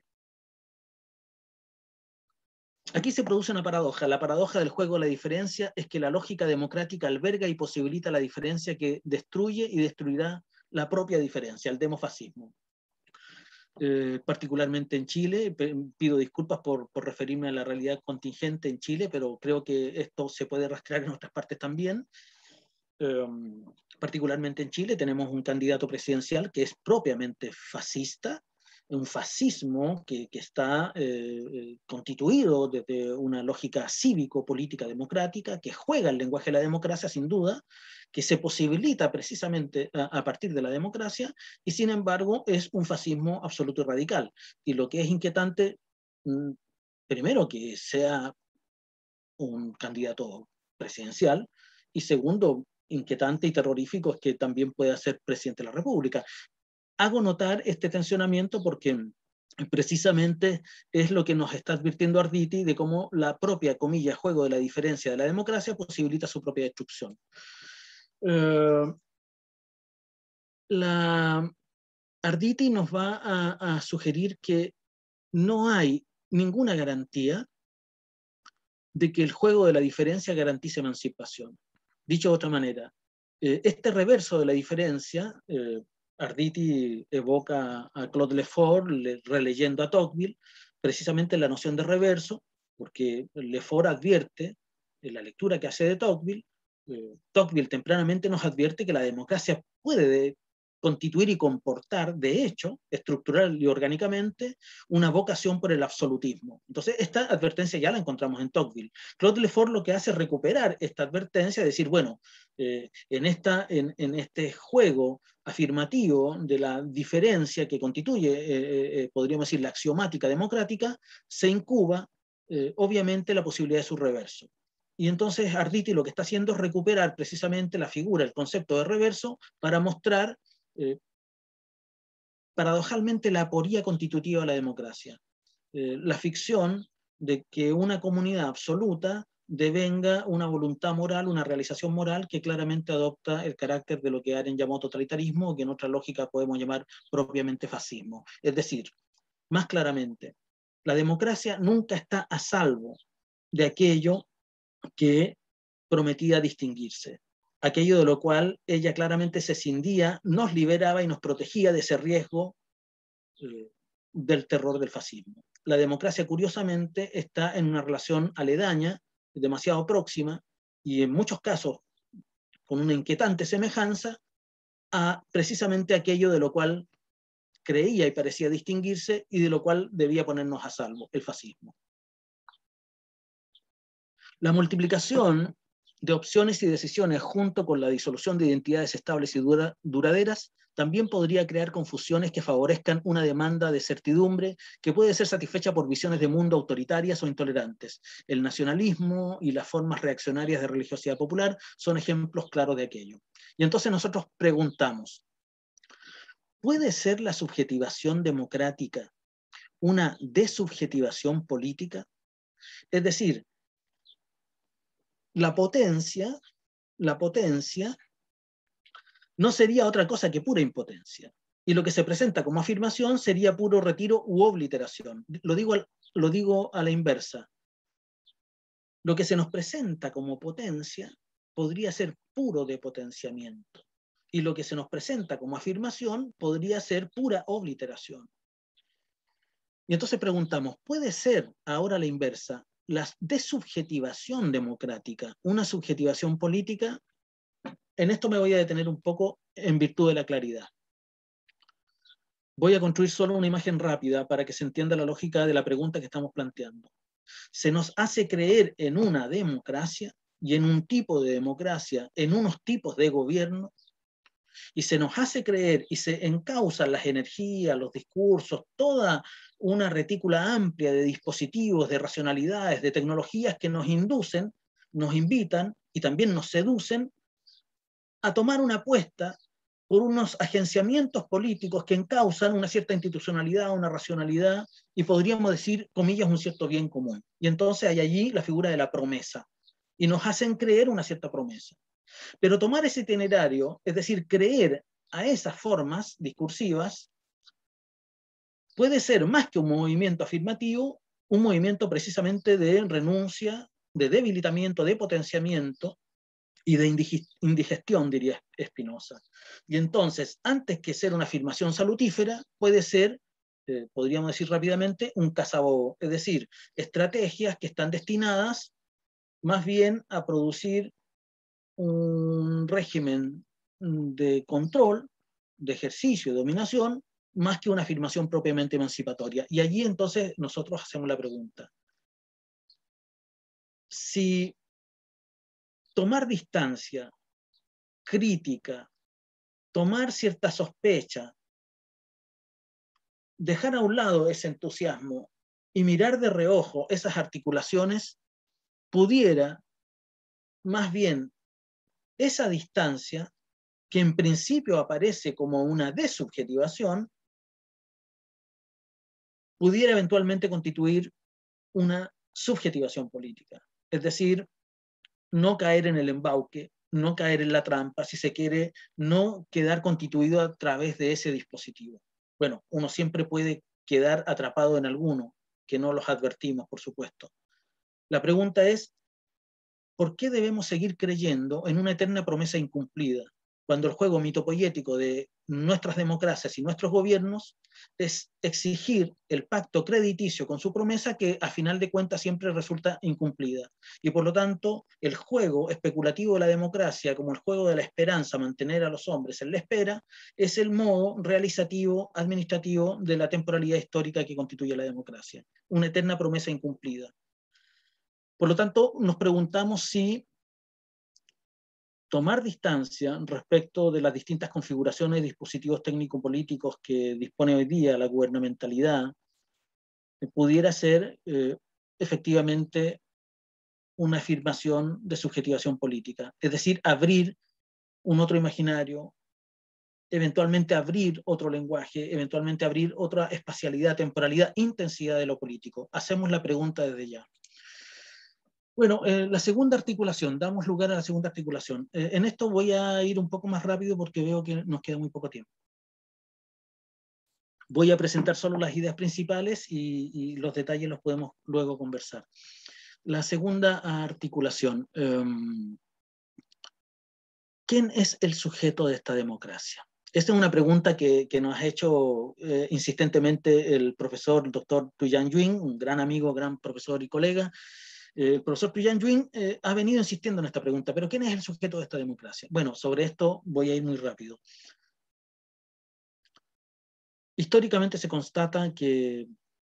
Aquí se produce una paradoja. La paradoja del juego de la diferencia es que la lógica democrática alberga y posibilita la diferencia que destruye y destruirá la propia diferencia, el demofascismo. Eh, particularmente en Chile, pido disculpas por, por referirme a la realidad contingente en Chile, pero creo que esto se puede rastrear en otras partes también. Eh, particularmente en Chile tenemos un candidato presidencial que es propiamente fascista, un fascismo que, que está eh, constituido desde una lógica cívico-política democrática, que juega el lenguaje de la democracia sin duda, que se posibilita precisamente a, a partir de la democracia, y sin embargo es un fascismo absoluto y radical. Y lo que es inquietante, primero, que sea un candidato presidencial, y segundo, inquietante y terrorífico es que también pueda ser presidente de la República. Hago notar este tensionamiento porque precisamente es lo que nos está advirtiendo Arditi de cómo la propia, comilla, juego de la diferencia de la democracia posibilita su propia destrucción. Eh, la Arditi nos va a, a sugerir que no hay ninguna garantía de que el juego de la diferencia garantice emancipación. Dicho de otra manera, eh, este reverso de la diferencia, eh, Arditi evoca a Claude Lefort, le, releyendo a Tocqueville, precisamente la noción de reverso, porque Lefort advierte, en la lectura que hace de Tocqueville, eh, Tocqueville tempranamente nos advierte que la democracia puede de, constituir y comportar, de hecho, estructural y orgánicamente, una vocación por el absolutismo. Entonces, esta advertencia ya la encontramos en Tocqueville. Claude Lefort lo que hace es recuperar esta advertencia, decir, bueno, eh, en, esta, en, en este juego afirmativo de la diferencia que constituye, eh, eh, podríamos decir, la axiomática democrática, se incuba, eh, obviamente, la posibilidad de su reverso. Y entonces Arditi lo que está haciendo es recuperar precisamente la figura, el concepto de reverso, para mostrar eh, paradojalmente la aporía constitutiva de la democracia. Eh, la ficción de que una comunidad absoluta devenga una voluntad moral, una realización moral que claramente adopta el carácter de lo que Arendt llamó totalitarismo, o que en otra lógica podemos llamar propiamente fascismo. Es decir, más claramente, la democracia nunca está a salvo de aquello que prometía distinguirse, aquello de lo cual ella claramente se cindía, nos liberaba y nos protegía de ese riesgo eh, del terror del fascismo. La democracia, curiosamente, está en una relación aledaña, demasiado próxima, y en muchos casos con una inquietante semejanza a precisamente aquello de lo cual creía y parecía distinguirse y de lo cual debía ponernos a salvo, el fascismo. La multiplicación de opciones y decisiones junto con la disolución de identidades estables y dura, duraderas también podría crear confusiones que favorezcan una demanda de certidumbre que puede ser satisfecha por visiones de mundo autoritarias o intolerantes. El nacionalismo y las formas reaccionarias de religiosidad popular son ejemplos claros de aquello. Y entonces nosotros preguntamos, ¿puede ser la subjetivación democrática una desubjetivación política? Es decir, la potencia, la potencia no sería otra cosa que pura impotencia. Y lo que se presenta como afirmación sería puro retiro u obliteración. Lo digo, lo digo a la inversa. Lo que se nos presenta como potencia podría ser puro depotenciamiento. Y lo que se nos presenta como afirmación podría ser pura obliteración. Y entonces preguntamos, ¿puede ser ahora la inversa la desubjetivación democrática una subjetivación política? En esto me voy a detener un poco en virtud de la claridad. Voy a construir solo una imagen rápida para que se entienda la lógica de la pregunta que estamos planteando. Se nos hace creer en una democracia y en un tipo de democracia, en unos tipos de gobierno, y se nos hace creer y se encausan las energías, los discursos, toda una retícula amplia de dispositivos, de racionalidades, de tecnologías que nos inducen, nos invitan y también nos seducen a tomar una apuesta por unos agenciamientos políticos que encausan una cierta institucionalidad, una racionalidad, y podríamos decir, comillas, un cierto bien común. Y entonces hay allí la figura de la promesa, y nos hacen creer una cierta promesa. Pero tomar ese itinerario, es decir, creer a esas formas discursivas, puede ser más que un movimiento afirmativo, un movimiento precisamente de renuncia, de debilitamiento, de potenciamiento, y de indigestión, diría Spinoza. Y entonces, antes que ser una afirmación salutífera, puede ser, eh, podríamos decir rápidamente, un cazabobo, es decir, estrategias que están destinadas más bien a producir un régimen de control, de ejercicio, de dominación, más que una afirmación propiamente emancipatoria. Y allí entonces nosotros hacemos la pregunta. Si tomar distancia, crítica, tomar cierta sospecha, dejar a un lado ese entusiasmo y mirar de reojo esas articulaciones, pudiera más bien esa distancia, que en principio aparece como una desubjetivación, pudiera eventualmente constituir una subjetivación política. Es decir, no caer en el embauque, no caer en la trampa, si se quiere, no quedar constituido a través de ese dispositivo. Bueno, uno siempre puede quedar atrapado en alguno, que no los advertimos, por supuesto. La pregunta es, ¿por qué debemos seguir creyendo en una eterna promesa incumplida, cuando el juego mitopoyético de nuestras democracias y nuestros gobiernos es exigir el pacto crediticio con su promesa que a final de cuentas siempre resulta incumplida? Y por lo tanto, el juego especulativo de la democracia, como el juego de la esperanza, mantener a los hombres en la espera, es el modo realizativo, administrativo de la temporalidad histórica que constituye la democracia. Una eterna promesa incumplida. Por lo tanto, nos preguntamos si tomar distancia respecto de las distintas configuraciones y dispositivos técnico-políticos que dispone hoy día la gubernamentalidad eh, pudiera ser eh, efectivamente una afirmación de subjetivación política, es decir, abrir un otro imaginario, eventualmente abrir otro lenguaje, eventualmente abrir otra espacialidad, temporalidad, intensidad de lo político. Hacemos la pregunta desde ya. Bueno, eh, la segunda articulación, damos lugar a la segunda articulación. Eh, en esto voy a ir un poco más rápido porque veo que nos queda muy poco tiempo. Voy a presentar solo las ideas principales y, y los detalles los podemos luego conversar. La segunda articulación. Eh, ¿Quién es el sujeto de esta democracia? Esta es una pregunta que, que nos ha hecho eh, insistentemente el profesor el doctor Tuyan Yuin, un gran amigo, gran profesor y colega. El profesor Tuyan Yuin eh, ha venido insistiendo en esta pregunta, pero ¿quién es el sujeto de esta democracia? Bueno, sobre esto voy a ir muy rápido. Históricamente se constata que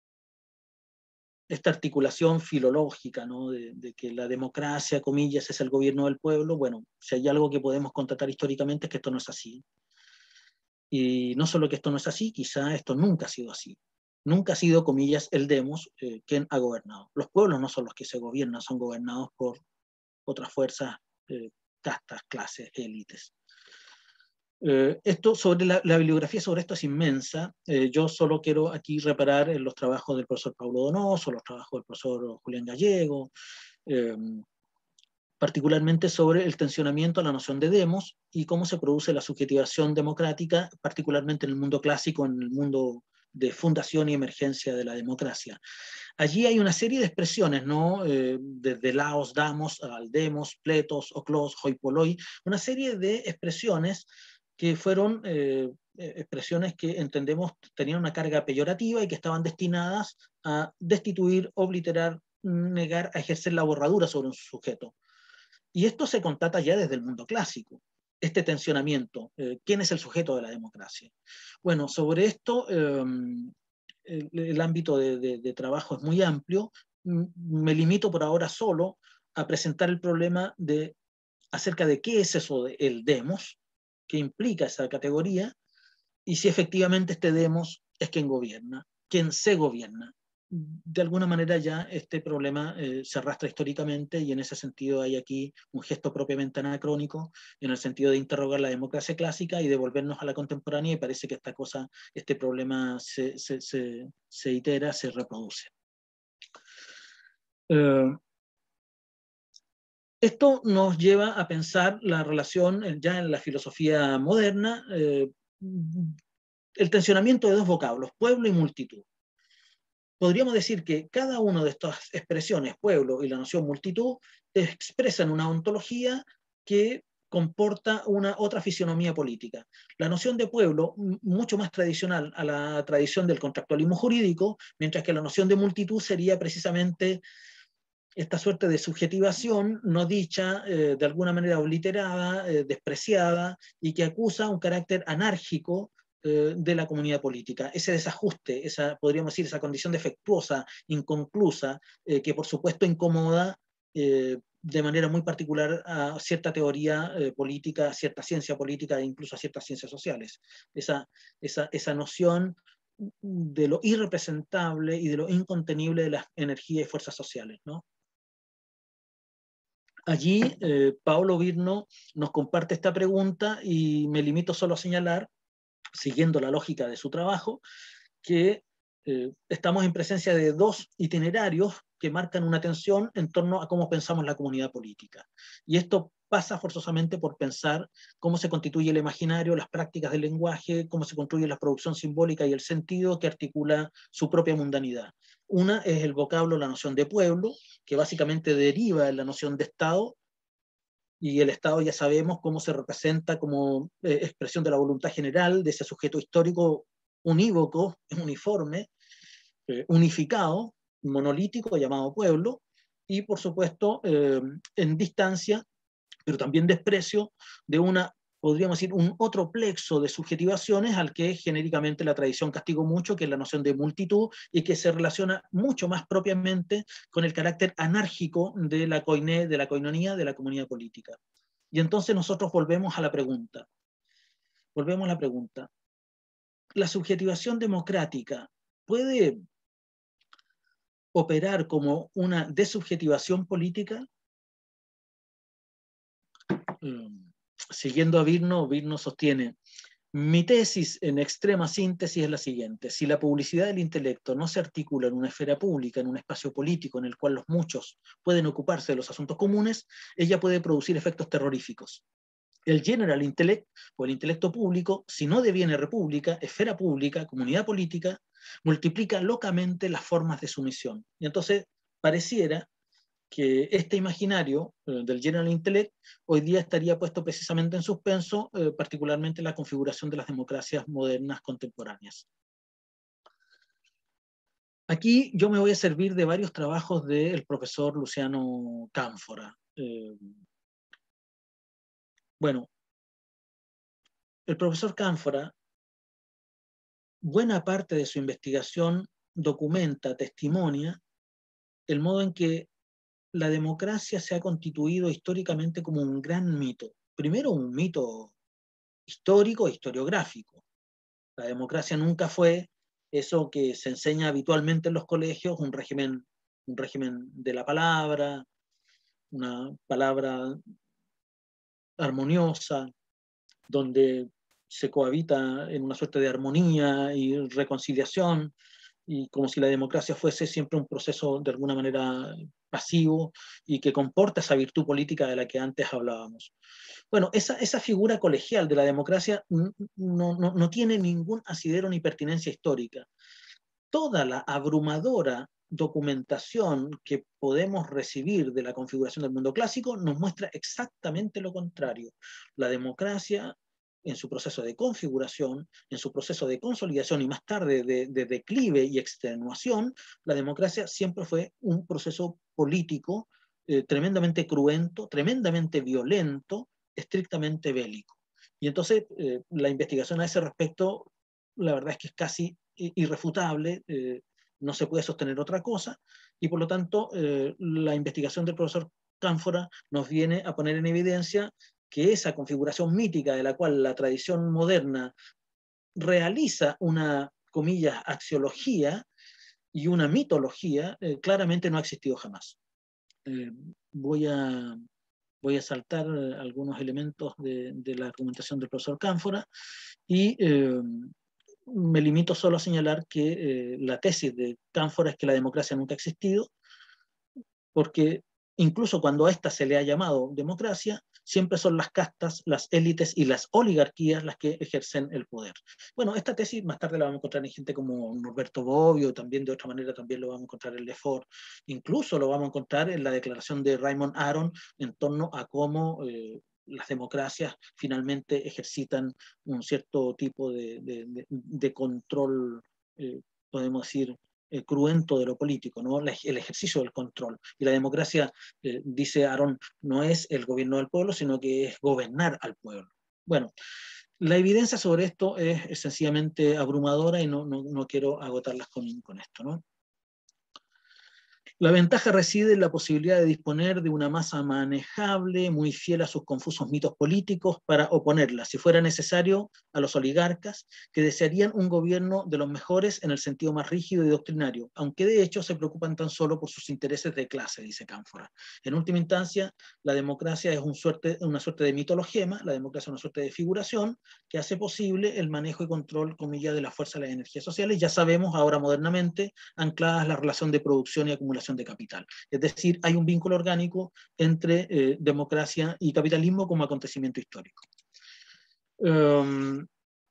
esta articulación filológica, ¿no? de, de que la democracia, comillas, es el gobierno del pueblo, bueno, si hay algo que podemos constatar históricamente es que esto no es así. Y no solo que esto no es así, quizá esto nunca ha sido así. Nunca ha sido, comillas, el demos eh, quien ha gobernado. Los pueblos no son los que se gobiernan, son gobernados por otras fuerzas, eh, castas, clases, élites. Eh, esto sobre la, la bibliografía sobre esto es inmensa. Eh, yo solo quiero aquí reparar en los trabajos del profesor Paulo Donoso, los trabajos del profesor Julián Gallego, eh, particularmente sobre el tensionamiento a la noción de demos y cómo se produce la subjetivación democrática, particularmente en el mundo clásico, en el mundo de fundación y emergencia de la democracia. Allí hay una serie de expresiones, ¿no? Eh, desde laos, damos, al demos, pletos, oclos, hoipoloi, una serie de expresiones que fueron eh, expresiones que entendemos tenían una carga peyorativa y que estaban destinadas a destituir, obliterar, negar, a ejercer la borradura sobre un sujeto. Y esto se constata ya desde el mundo clásico, este tensionamiento. Eh, ¿Quién es el sujeto de la democracia? Bueno, sobre esto eh, el, el ámbito de, de, de trabajo es muy amplio. Me limito por ahora solo a presentar el problema de acerca de qué es eso del demos, qué implica esa categoría, y si efectivamente este demos es quien gobierna, quien se gobierna. De alguna manera ya este problema eh, se arrastra históricamente y en ese sentido hay aquí un gesto propiamente anacrónico en el sentido de interrogar la democracia clásica y devolvernos a la contemporánea, y parece que esta cosa, este problema se, se, se, se itera, se reproduce. Eh, esto nos lleva a pensar la relación ya en la filosofía moderna, eh, el tensionamiento de dos vocablos, pueblo y multitud. Podríamos decir que cada una de estas expresiones, pueblo y la noción multitud, expresan una ontología que comporta una otra fisionomía política. La noción de pueblo, mucho más tradicional a la tradición del contractualismo jurídico, mientras que la noción de multitud sería precisamente esta suerte de subjetivación no dicha, eh, de alguna manera obliterada, eh, despreciada, y que acusa un carácter anárquico de la comunidad política, ese desajuste, esa, podríamos decir, esa condición defectuosa, inconclusa, eh, que por supuesto incomoda eh, de manera muy particular a cierta teoría eh, política, a cierta ciencia política e incluso a ciertas ciencias sociales. Esa, esa, esa noción de lo irrepresentable y de lo incontenible de las energías y fuerzas sociales, ¿no? Allí, eh, Paolo Virno nos comparte esta pregunta y me limito solo a señalar, siguiendo la lógica de su trabajo, que Eh, estamos en presencia de dos itinerarios que marcan una tensión en torno a cómo pensamos la comunidad política. Y esto pasa forzosamente por pensar cómo se constituye el imaginario, las prácticas del lenguaje, cómo se construye la producción simbólica y el sentido que articula su propia mundanidad. Una es el vocablo, la noción de pueblo, que básicamente deriva de la noción de Estado, y el Estado ya sabemos cómo se representa como eh, expresión de la voluntad general de ese sujeto histórico unívoco, uniforme, eh, unificado, monolítico, llamado pueblo, y por supuesto eh, en distancia, pero también desprecio de una, podríamos decir, un otro plexo de subjetivaciones al que genéricamente la tradición castigó mucho, que es la noción de multitud, y que se relaciona mucho más propiamente con el carácter anárquico de la coiné, de la coinonía, de la comunidad política. Y entonces nosotros volvemos a la pregunta, volvemos a la pregunta, ¿la subjetivación democrática puede operar como una desubjetivación política? Um, siguiendo a Virno, Virno sostiene: mi tesis en extrema síntesis es la siguiente: si la publicidad del intelecto no se articula en una esfera pública, en un espacio político en el cual los muchos pueden ocuparse de los asuntos comunes, ella puede producir efectos terroríficos. El general intellect, o el intelecto público, si no deviene república, esfera pública, comunidad política, multiplica locamente las formas de sumisión. Y entonces pareciera que este imaginario eh, del general intellect hoy día estaría puesto precisamente en suspenso, eh, particularmente en la configuración de las democracias modernas contemporáneas. Aquí yo me voy a servir de varios trabajos del profesor Luciano Cánfora. Eh, bueno, el profesor Cánfora, buena parte de su investigación documenta, testimonia el modo en que la democracia se ha constituido históricamente como un gran mito. Primero, un mito histórico e historiográfico. La democracia nunca fue eso que se enseña habitualmente en los colegios, un régimen, un régimen de la palabra, una palabra armoniosa, donde se cohabita en una suerte de armonía y reconciliación, y como si la democracia fuese siempre un proceso de alguna manera pasivo y que comporta esa virtud política de la que antes hablábamos. Bueno, esa, esa figura colegial de la democracia no, no, no tiene ningún asidero ni pertinencia histórica. Toda la abrumadora documentación que podemos recibir de la configuración del mundo clásico nos muestra exactamente lo contrario. La democracia, en su proceso de configuración, en su proceso de consolidación y más tarde de, de declive y extenuación, la democracia siempre fue un proceso político eh, tremendamente cruento, tremendamente violento, estrictamente bélico. Y entonces eh, la investigación a ese respecto, la verdad es que es casi irrefutable, eh, no se puede sostener otra cosa, y por lo tanto eh, la investigación del profesor Cánfora nos viene a poner en evidencia que esa configuración mítica de la cual la tradición moderna realiza una, comillas, axiología y una mitología, eh, claramente no ha existido jamás. Eh, voy a voy a saltar algunos elementos de, de la argumentación del profesor Cánfora y eh, me limito solo a señalar que eh, la tesis de Cánfora es que la democracia nunca ha existido, porque incluso cuando a esta se le ha llamado democracia, siempre son las castas, las élites y las oligarquías las que ejercen el poder. Bueno, esta tesis más tarde la vamos a encontrar en gente como Norberto Bobbio, también de otra manera también lo vamos a encontrar en Lefort, incluso lo vamos a encontrar en la declaración de Raymond Aron en torno a cómo eh, las democracias finalmente ejercitan un cierto tipo de, de, de, de control, eh, podemos decir, eh, cruento de lo político, ¿no? El ejercicio del control. Y la democracia, eh, dice Aron, no es el gobierno del pueblo, sino que es gobernar al pueblo. Bueno, la evidencia sobre esto es, es sencillamente abrumadora y no, no, no quiero agotarlas con, con esto, ¿no? La ventaja reside en la posibilidad de disponer de una masa manejable, muy fiel a sus confusos mitos políticos, para oponerla, si fuera necesario, a los oligarcas, que desearían un gobierno de los mejores en el sentido más rígido y doctrinario, aunque de hecho se preocupan tan solo por sus intereses de clase, dice Cánfora. En última instancia, la democracia es un suerte, una suerte de mitologema, la democracia es una suerte de figuración, que hace posible el manejo y control, comillas, de la fuerza de las energías sociales, ya sabemos ahora modernamente, ancladas la relación de producción y acumulación de capital. Es decir, hay un vínculo orgánico entre eh, democracia y capitalismo como acontecimiento histórico. Um,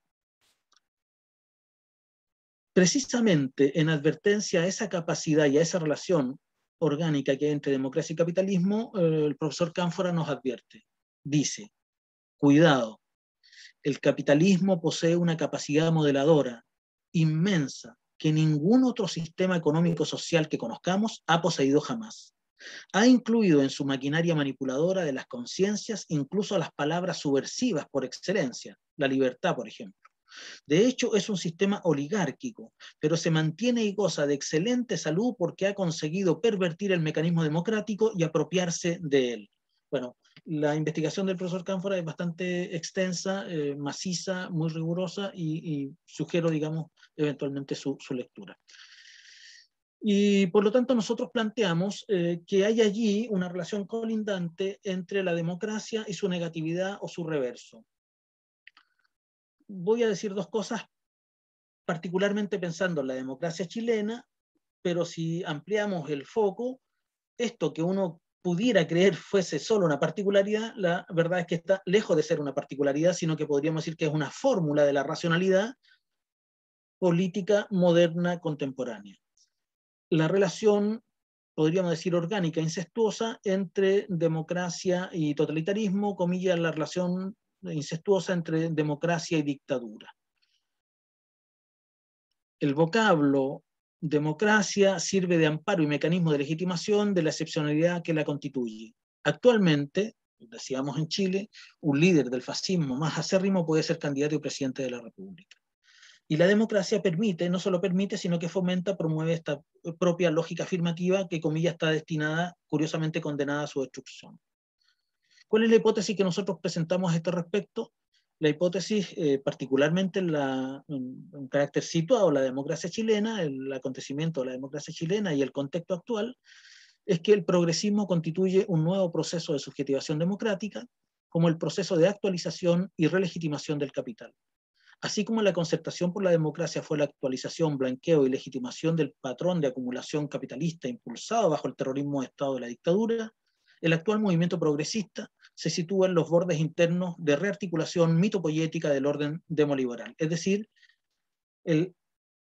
precisamente en advertencia a esa capacidad y a esa relación orgánica que hay entre democracia y capitalismo, eh, el profesor Cánfora nos advierte. Dice, cuidado, el capitalismo posee una capacidad modeladora inmensa que ningún otro sistema económico social que conozcamos ha poseído jamás. Ha incluido en su maquinaria manipuladora de las conciencias incluso las palabras subversivas por excelencia, la libertad, por ejemplo. De hecho, es un sistema oligárquico, pero se mantiene y goza de excelente salud porque ha conseguido pervertir el mecanismo democrático y apropiarse de él. Bueno, la investigación del profesor Cánfora es bastante extensa, eh, maciza, muy rigurosa y, y sugiero, digamos, eventualmente su, su lectura. Y por lo tanto nosotros planteamos eh, que hay allí una relación colindante entre la democracia y su negatividad o su reverso. Voy a decir dos cosas, particularmente pensando en la democracia chilena, pero si ampliamos el foco, esto que uno pudiera creer fuese solo una particularidad, la verdad es que está lejos de ser una particularidad, sino que podríamos decir que es una fórmula de la racionalidad política moderna contemporánea. La relación, podríamos decir, orgánica, incestuosa, entre democracia y totalitarismo, comillas, la relación incestuosa entre democracia y dictadura. El vocablo democracia sirve de amparo y mecanismo de legitimación de la excepcionalidad que la constituye. Actualmente, decíamos en Chile, un líder del fascismo más acérrimo puede ser candidato y presidente de la República. Y la democracia permite, no solo permite, sino que fomenta, promueve esta propia lógica afirmativa que, comillas, está destinada, curiosamente condenada a su destrucción. ¿Cuál es la hipótesis que nosotros presentamos a este respecto? La hipótesis, eh, particularmente en, la, en un carácter situado, la democracia chilena, el acontecimiento de la democracia chilena y el contexto actual, es que el progresismo constituye un nuevo proceso de subjetivación democrática, como el proceso de actualización y relegitimación del capital. Así como la concertación por la democracia fue la actualización, blanqueo y legitimación del patrón de acumulación capitalista impulsado bajo el terrorismo de Estado de la dictadura, el actual movimiento progresista se sitúa en los bordes internos de rearticulación mitopoyética del orden demoliberal. Es decir, el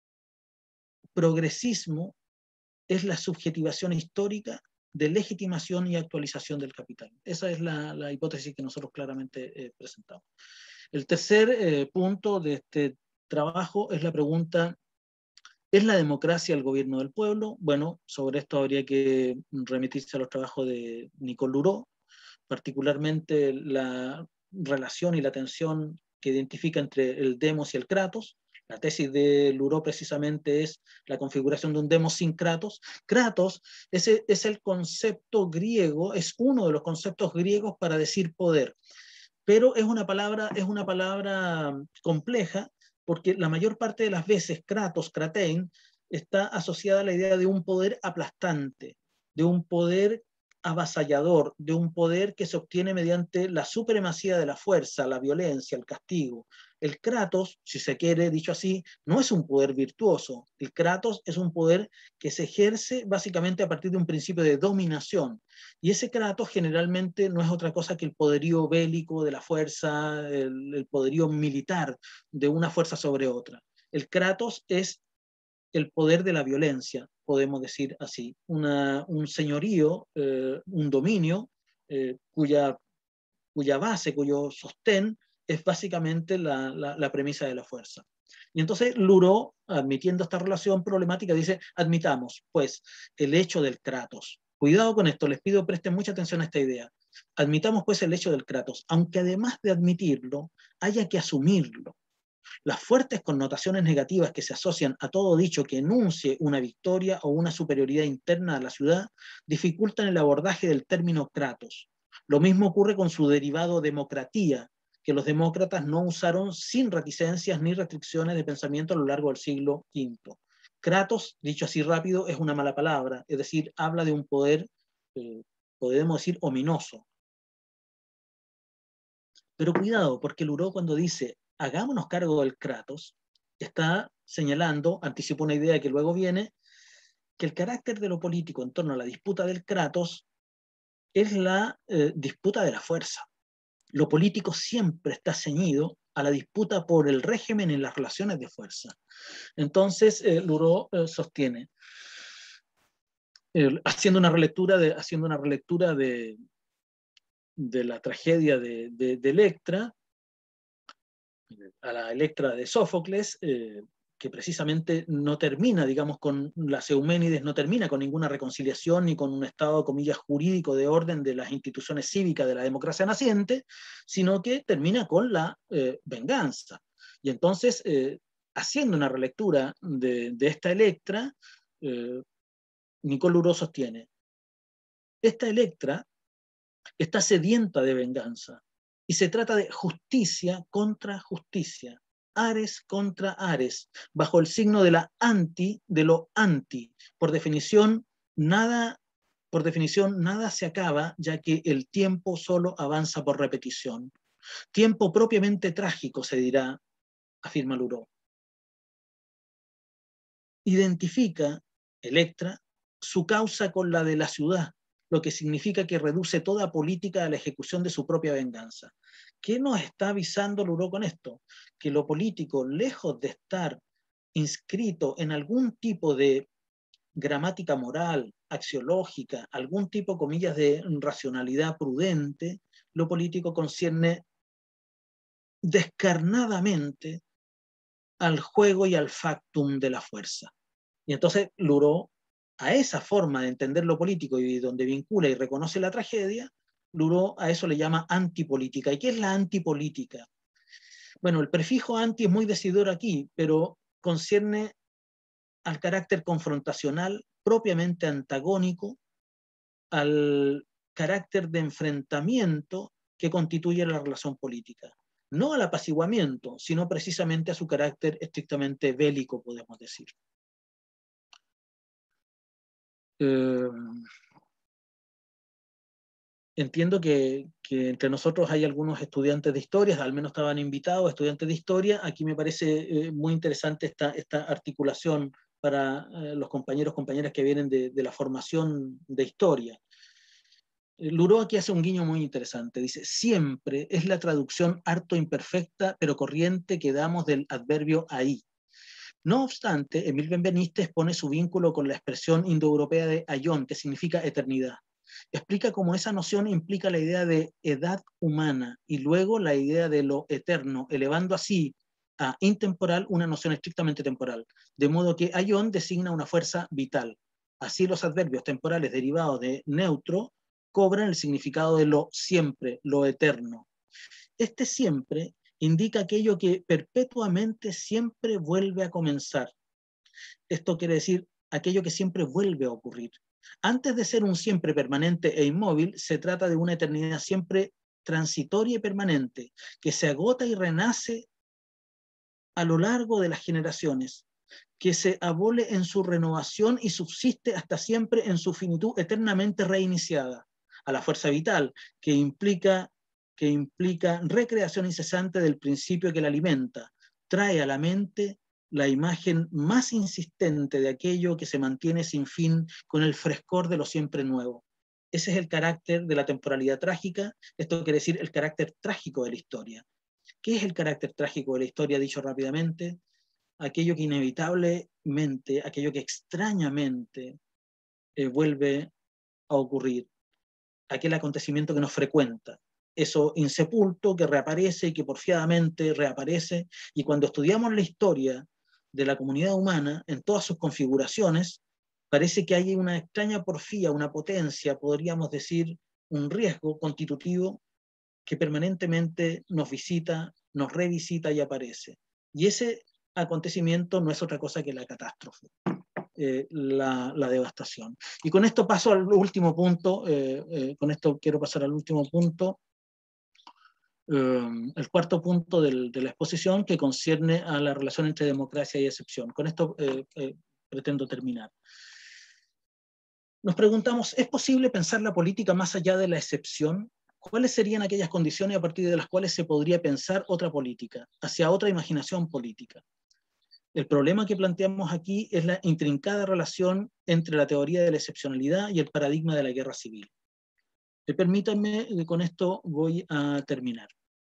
progresismo es la subjetivación histórica de legitimación y actualización del capital. Esa es la, la hipótesis que nosotros claramente eh, presentamos. El tercer eh, punto de este trabajo es la pregunta, ¿es la democracia el gobierno del pueblo? Bueno, sobre esto habría que remitirse a los trabajos de Nicole Luró, particularmente la relación y la tensión que identifica entre el demos y el kratos. La tesis de Luró precisamente es la configuración de un demos sin kratos. Kratos es, es el concepto griego, es uno de los conceptos griegos para decir poder. Pero es una palabra, es una palabra compleja, porque la mayor parte de las veces kratos, kratein, está asociada a la idea de un poder aplastante, de un poder avasallador, de un poder que se obtiene mediante la supremacía de la fuerza, la violencia, el castigo. El kratos, si se quiere, dicho así, no es un poder virtuoso. El kratos es un poder que se ejerce básicamente a partir de un principio de dominación. Y ese kratos generalmente no es otra cosa que el poderío bélico de la fuerza, el, el poderío militar de una fuerza sobre otra. El kratos es el poder de la violencia, podemos decir así, Una, un señorío, eh, un dominio, eh, cuya, cuya base, cuyo sostén es básicamente la, la, la premisa de la fuerza. Y entonces Luró, admitiendo esta relación problemática, dice, admitamos, pues, el hecho del kratos. Cuidado con esto, les pido presten mucha atención a esta idea. Admitamos, pues, el hecho del kratos, aunque además de admitirlo, haya que asumirlo. Las fuertes connotaciones negativas que se asocian a todo dicho que enuncie una victoria o una superioridad interna a la ciudad dificultan el abordaje del término kratos. Lo mismo ocurre con su derivado democratía, que los demócratas no usaron sin reticencias ni restricciones de pensamiento a lo largo del siglo quinto. Kratos, dicho así rápido, es una mala palabra, es decir, habla de un poder, eh, podemos decir, ominoso. Pero cuidado, porque Luró cuando dice hagámonos cargo del Kratos, está señalando, anticipa una idea que luego viene, que el carácter de lo político en torno a la disputa del Kratos es la eh, disputa de la fuerza. Lo político siempre está ceñido a la disputa por el régimen en las relaciones de fuerza. Entonces, eh, Luró eh, sostiene, eh, haciendo una relectura de, haciendo una relectura de, de la tragedia de, de, de Electra, a la Electra de Sófocles, eh, que precisamente no termina, digamos, con las Euménides, no termina con ninguna reconciliación ni con un estado, comillas, jurídico de orden de las instituciones cívicas de la democracia naciente, sino que termina con la eh, venganza. Y entonces, eh, haciendo una relectura de, de esta Electra, eh, Nicole Luró sostiene, esta Electra está sedienta de venganza, y se trata de justicia contra justicia, Ares contra Ares, bajo el signo de la anti, de lo anti. Por definición, nada, por definición, nada se acaba, ya que el tiempo solo avanza por repetición. Tiempo propiamente trágico, se dirá, afirma Luró. Identifica, Electra, su causa con la de la ciudad, lo que significa que reduce toda política a la ejecución de su propia venganza. ¿Qué nos está avisando Luró con esto? Que lo político, lejos de estar inscrito en algún tipo de gramática moral, axiológica, algún tipo, comillas, de racionalidad prudente, lo político concierne descarnadamente al juego y al factum de la fuerza. Y entonces Luró, a esa forma de entender lo político y donde vincula y reconoce la tragedia, Luró a eso le llama antipolítica. ¿Y qué es la antipolítica? Bueno, el prefijo anti es muy decidor aquí, pero concierne al carácter confrontacional propiamente antagónico, al carácter de enfrentamiento que constituye la relación política. No al apaciguamiento, sino precisamente a su carácter estrictamente bélico, podemos decir. Eh, entiendo que, que entre nosotros hay algunos estudiantes de historia, al menos estaban invitados, estudiantes de historia. Aquí me parece eh, muy interesante esta, esta articulación para eh, los compañeros, compañeras que vienen de, de la formación de historia. Luró aquí hace un guiño muy interesante. Dice, siempre es la traducción harto imperfecta, pero corriente que damos del adverbio ahí. No obstante, Emil Benveniste expone su vínculo con la expresión indoeuropea de aion, que significa eternidad. Explica cómo esa noción implica la idea de edad humana y luego la idea de lo eterno, elevando así a intemporal una noción estrictamente temporal. De modo que aion designa una fuerza vital. Así los adverbios temporales derivados de neutro cobran el significado de lo siempre, lo eterno. Este siempre indica aquello que perpetuamente siempre vuelve a comenzar. Esto quiere decir aquello que siempre vuelve a ocurrir. Antes de ser un siempre permanente e inmóvil, se trata de una eternidad siempre transitoria y permanente, que se agota y renace a lo largo de las generaciones, que se abole en su renovación y subsiste hasta siempre en su finitud eternamente reiniciada, a la fuerza vital, que implica, que implica recreación incesante del principio que la alimenta, trae a la mente la imagen más insistente de aquello que se mantiene sin fin con el frescor de lo siempre nuevo. Ese es el carácter de la temporalidad trágica, esto quiere decir el carácter trágico de la historia. ¿Qué es el carácter trágico de la historia, dicho rápidamente? Aquello que inevitablemente, aquello que extrañamente eh, vuelve a ocurrir, aquel acontecimiento que nos frecuenta, eso insepulto que reaparece y que porfiadamente reaparece, y cuando estudiamos la historia de la comunidad humana en todas sus configuraciones, parece que hay una extraña porfía, una potencia, podríamos decir, un riesgo constitutivo que permanentemente nos visita, nos revisita y aparece. Y ese acontecimiento no es otra cosa que la catástrofe, eh, la, la devastación. Y con esto paso al último punto, eh, eh, con esto quiero pasar al último punto, eh, el cuarto punto del, de la exposición, que concierne a la relación entre democracia y excepción. Con esto eh, eh, pretendo terminar. Nos preguntamos, ¿es posible pensar la política más allá de la excepción? ¿Cuáles serían aquellas condiciones a partir de las cuales se podría pensar otra política, hacia otra imaginación política? El problema que planteamos aquí es la intrincada relación entre la teoría de la excepcionalidad y el paradigma de la guerra civil. Eh, permítanme, eh, con esto voy a terminar.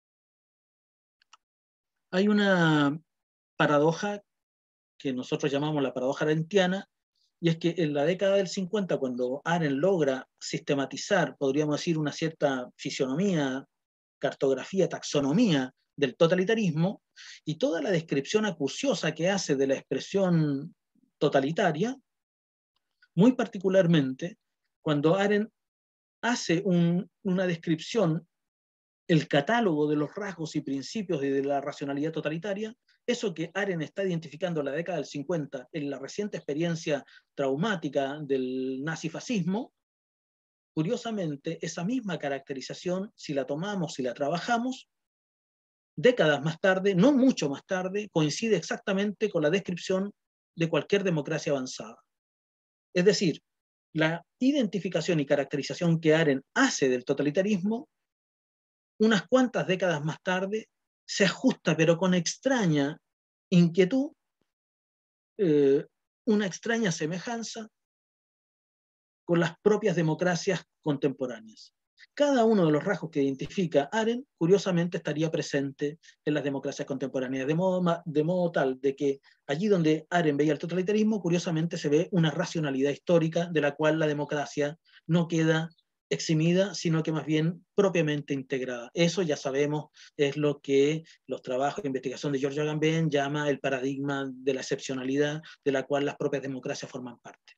Hay una paradoja que nosotros llamamos la paradoja arendtiana, y es que en la década del cincuenta, cuando Arendt logra sistematizar, podríamos decir, una cierta fisionomía, cartografía, taxonomía del totalitarismo, y toda la descripción acuciosa que hace de la expresión totalitaria, muy particularmente, cuando Arendt hace un, una descripción, el catálogo de los rasgos y principios de la racionalidad totalitaria, eso que Arendt está identificando en la década del cincuenta, en la reciente experiencia traumática del nazifascismo, curiosamente, esa misma caracterización, si la tomamos, si la trabajamos, décadas más tarde, no mucho más tarde, coincide exactamente con la descripción de cualquier democracia avanzada. Es decir, la identificación y caracterización que Arendt hace del totalitarismo, unas cuantas décadas más tarde, se ajusta, pero con extraña inquietud, eh, una extraña semejanza con las propias democracias contemporáneas. Cada uno de los rasgos que identifica Arendt, curiosamente, estaría presente en las democracias contemporáneas, de modo, de modo tal de que allí donde Arendt veía el totalitarismo, curiosamente se ve una racionalidad histórica de la cual la democracia no queda eximida, sino que más bien propiamente integrada. Eso ya sabemos es lo que los trabajos de investigación de George Agamben llama el paradigma de la excepcionalidad, de la cual las propias democracias forman parte.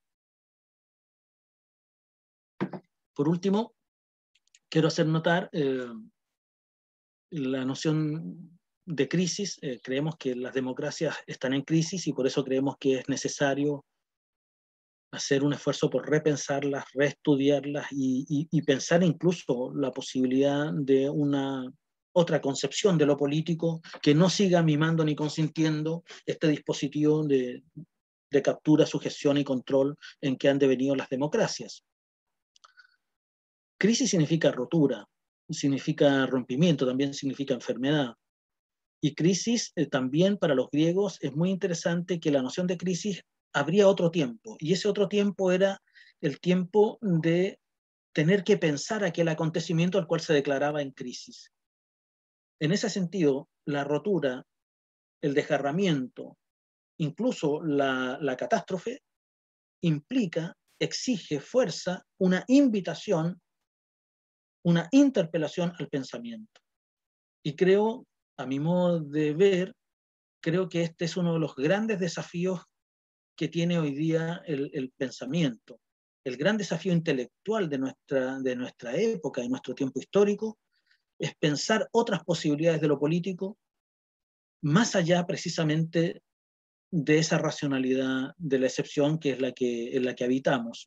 Por último, quiero hacer notar eh, la noción de crisis. Eh, creemos que las democracias están en crisis y por eso creemos que es necesario hacer un esfuerzo por repensarlas, reestudiarlas y, y, y pensar incluso la posibilidad de una otra concepción de lo político que no siga mimando ni consintiendo este dispositivo de, de captura, sujeción y control en que han devenido las democracias. Crisis significa rotura, significa rompimiento, también significa enfermedad. Y crisis eh, también para los griegos es muy interesante que la noción de crisis habría otro tiempo, y ese otro tiempo era el tiempo de tener que pensar aquel acontecimiento al cual se declaraba en crisis. En ese sentido, la rotura, el desgarramiento, incluso la, la catástrofe, implica, exige, fuerza, una invitación, una interpelación al pensamiento. Y creo, a mi modo de ver, creo que este es uno de los grandes desafíos que tiene hoy día el, el pensamiento. El gran desafío intelectual de nuestra, de nuestra época, de nuestro tiempo histórico, es pensar otras posibilidades de lo político, más allá precisamente de esa racionalidad de la excepción que es la que, en la que habitamos.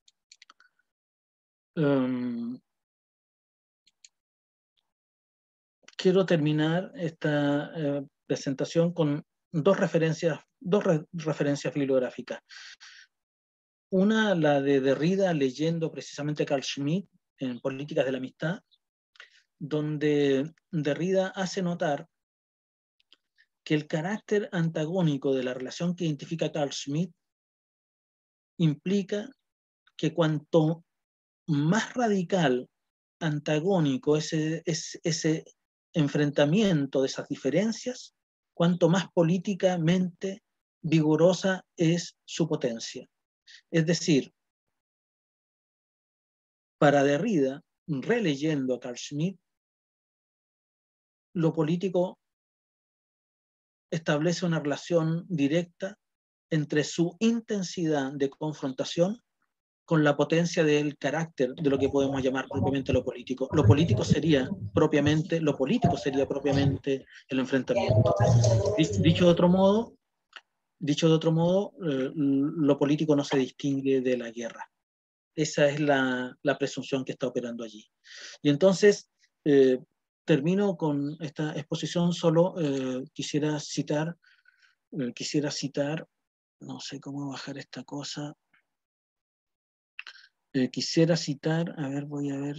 Um, quiero terminar esta uh, presentación con dos referencias, dos re referencias bibliográficas. Una, la de Derrida, leyendo precisamente a Carl Schmitt en Políticas de la Amistad, donde Derrida hace notar que el carácter antagónico de la relación que identifica Carl Schmitt implica que cuanto más radical, antagónico ese, ese, ese enfrentamiento de esas diferencias, cuanto más políticamente vigorosa es su potencia. Es decir, para Derrida, releyendo a Carl Schmitt, lo político establece una relación directa entre su intensidad de confrontación con la potencia del carácter de lo que podemos llamar propiamente lo político. Lo político sería propiamente, lo político sería propiamente el enfrentamiento. Dicho de otro modo, dicho de otro modo, eh, lo político no se distingue de la guerra. Esa es la, la presunción que está operando allí. Y entonces, eh, termino con esta exposición, solo eh, quisiera citar, eh, quisiera citar, no sé cómo bajar esta cosa, eh, quisiera citar, a ver, voy a ver,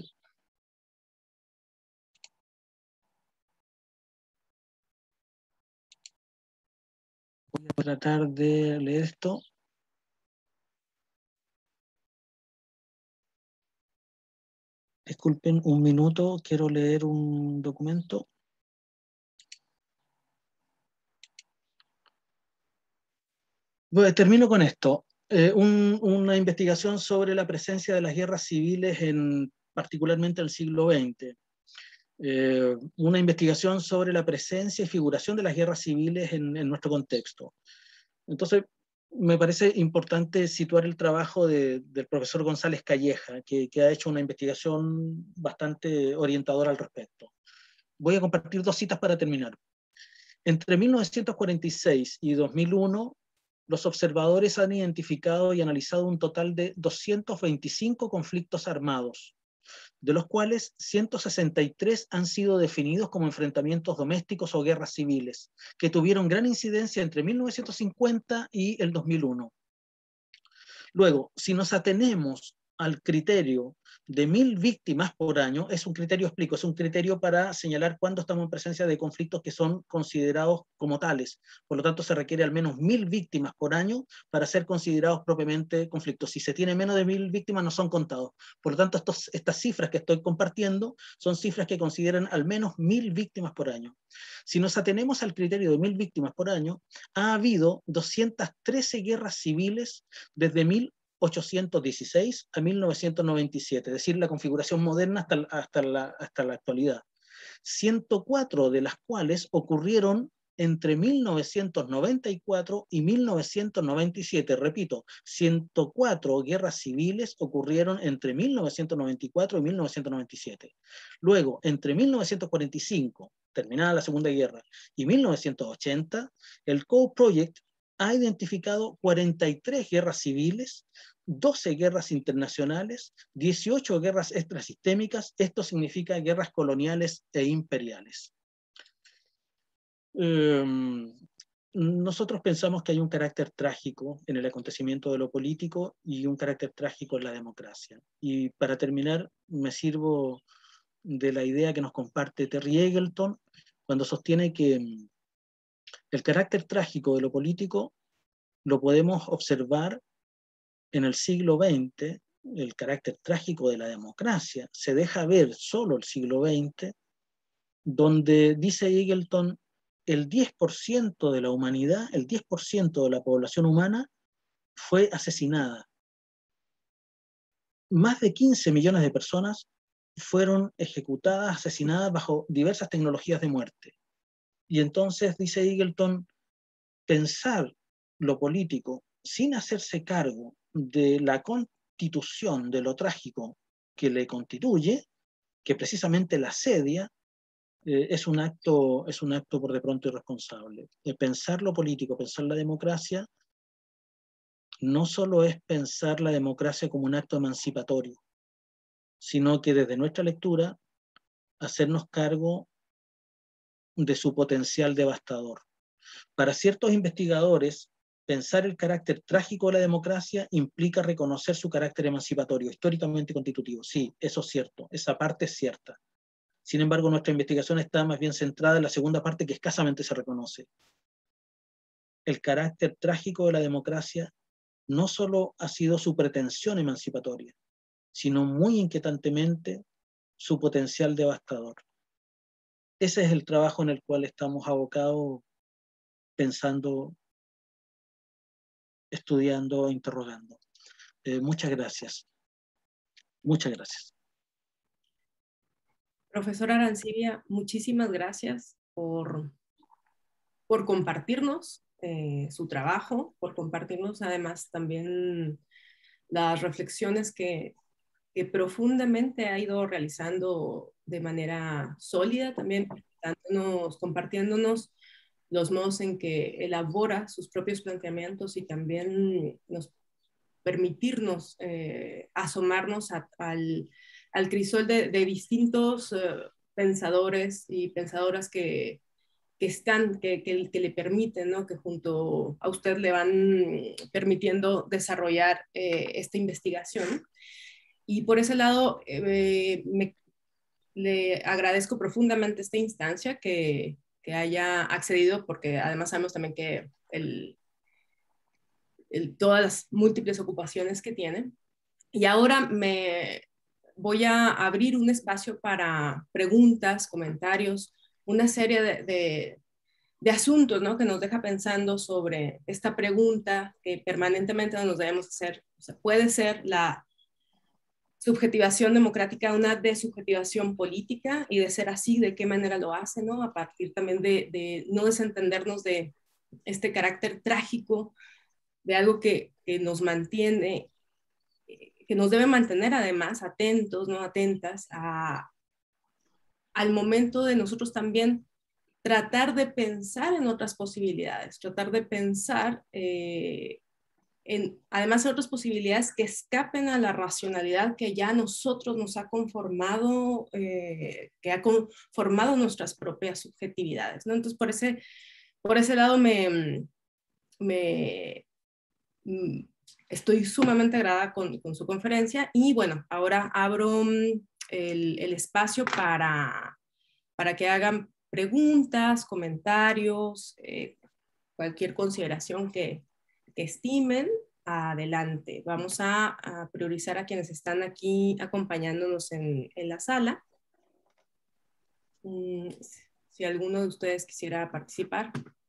voy a tratar de leer esto. Disculpen un minuto, quiero leer un documento. Bueno, termino con esto. Eh, un, una investigación sobre la presencia de las guerras civiles, en, particularmente en el siglo veinte. Eh, una investigación sobre la presencia y figuración de las guerras civiles en, en nuestro contexto. Entonces, me parece importante situar el trabajo de, del profesor González Calleja, que, que ha hecho una investigación bastante orientadora al respecto. Voy a compartir dos citas para terminar. Entre mil novecientos cuarenta y seis y dos mil uno, los observadores han identificado y analizado un total de doscientos veinticinco conflictos armados, de los cuales ciento sesenta y tres han sido definidos como enfrentamientos domésticos o guerras civiles, que tuvieron gran incidencia entre mil novecientos cincuenta y el dos mil uno. Luego, si nos atenemos al criterio de mil víctimas por año, es un criterio, explico, es un criterio para señalar cuándo estamos en presencia de conflictos que son considerados como tales. Por lo tanto, se requiere al menos mil víctimas por año para ser considerados propiamente conflictos. Si se tiene menos de mil víctimas, no son contados. Por lo tanto, estos, estas cifras que estoy compartiendo son cifras que consideran al menos mil víctimas por año. Si nos atenemos al criterio de mil víctimas por año, ha habido doscientas trece guerras civiles desde mil ochocientos dieciséis a mil novecientos noventa y siete, es decir, la configuración moderna hasta, hasta, la, hasta la actualidad. ciento cuatro de las cuales ocurrieron entre mil novecientos noventa y cuatro y mil novecientos noventa y siete. Repito, ciento cuatro guerras civiles ocurrieron entre mil novecientos noventa y cuatro y mil novecientos noventa y siete. Luego, entre mil novecientos cuarenta y cinco, terminada la Segunda Guerra, y mil novecientos ochenta, el Code Project ha identificado cuarenta y tres guerras civiles, doce guerras internacionales, dieciocho guerras extrasistémicas. Esto significa guerras coloniales e imperiales. Eh, nosotros pensamos que hay un carácter trágico en el acontecimiento de lo político y un carácter trágico en la democracia. Y para terminar, me sirvo de la idea que nos comparte Terry Eagleton cuando sostiene que el carácter trágico de lo político lo podemos observar en el siglo veinte, el carácter trágico de la democracia se deja ver solo el siglo veinte, donde, dice Eagleton, el diez por ciento de la humanidad, el diez por ciento de la población humana fue asesinada. Más de quince millones de personas fueron ejecutadas, asesinadas bajo diversas tecnologías de muerte. Y entonces, dice Eagleton, pensar lo político sin hacerse cargo de la constitución de lo trágico que le constituye, que precisamente la asedia, eh, es un acto, es un acto por de pronto irresponsable. Eh, pensar lo político, pensar la democracia, no solo es pensar la democracia como un acto emancipatorio, sino que desde nuestra lectura hacernos cargo de su potencial devastador. Para ciertos investigadores, pensar el carácter trágico de la democracia implica reconocer su carácter emancipatorio, históricamente constitutivo. Sí, eso es cierto, esa parte es cierta. Sin embargo, nuestra investigación está más bien centrada en la segunda parte que escasamente se reconoce. El carácter trágico de la democracia no solo ha sido su pretensión emancipatoria, sino muy inquietantemente su potencial devastador. Ese es el trabajo en el cual estamos abocados, pensando, estudiando, interrogando. Eh, muchas gracias. Muchas gracias. Profesora Arancibia, muchísimas gracias por, por compartirnos eh, su trabajo, por compartirnos además también las reflexiones que, que profundamente ha ido realizando de manera sólida, también presentándonos, compartiéndonos los modos en que elabora sus propios planteamientos y también nos permitirnos eh, asomarnos a, al, al crisol de, de distintos eh, pensadores y pensadoras que, que están, que, que, que le permiten, ¿no? Que junto a usted le van permitiendo desarrollar eh, esta investigación. Y por ese lado, eh, me, le agradezco profundamente esta instancia que, que haya accedido, porque además sabemos también que el, el, todas las múltiples ocupaciones que tiene. Y ahora me voy a abrir un espacio para preguntas, comentarios, una serie de, de, de asuntos, ¿no? Que nos deja pensando sobre esta pregunta que permanentemente nos debemos hacer. O sea, ¿puede ser la subjetivación democrática una desubjetivación política? Y de ser así, ¿de qué manera lo hace, ¿no? A partir también de, de no desentendernos de este carácter trágico, de algo que, que nos mantiene, que nos debe mantener además atentos, ¿no? Atentas a, al momento de nosotros también tratar de pensar en otras posibilidades, tratar de pensar eh, en, además en otras posibilidades que escapen a la racionalidad que ya a nosotros nos ha conformado, eh, que ha conformado nuestras propias subjetividades, ¿no? Entonces por ese, por ese lado me, me estoy sumamente agradada con, con su conferencia y bueno, ahora abro el, el espacio para, para que hagan preguntas, comentarios, eh, cualquier consideración que, que estimen. Adelante. Vamos a, a priorizar a quienes están aquí acompañándonos en, en la sala. Mm, si alguno de ustedes quisiera participar.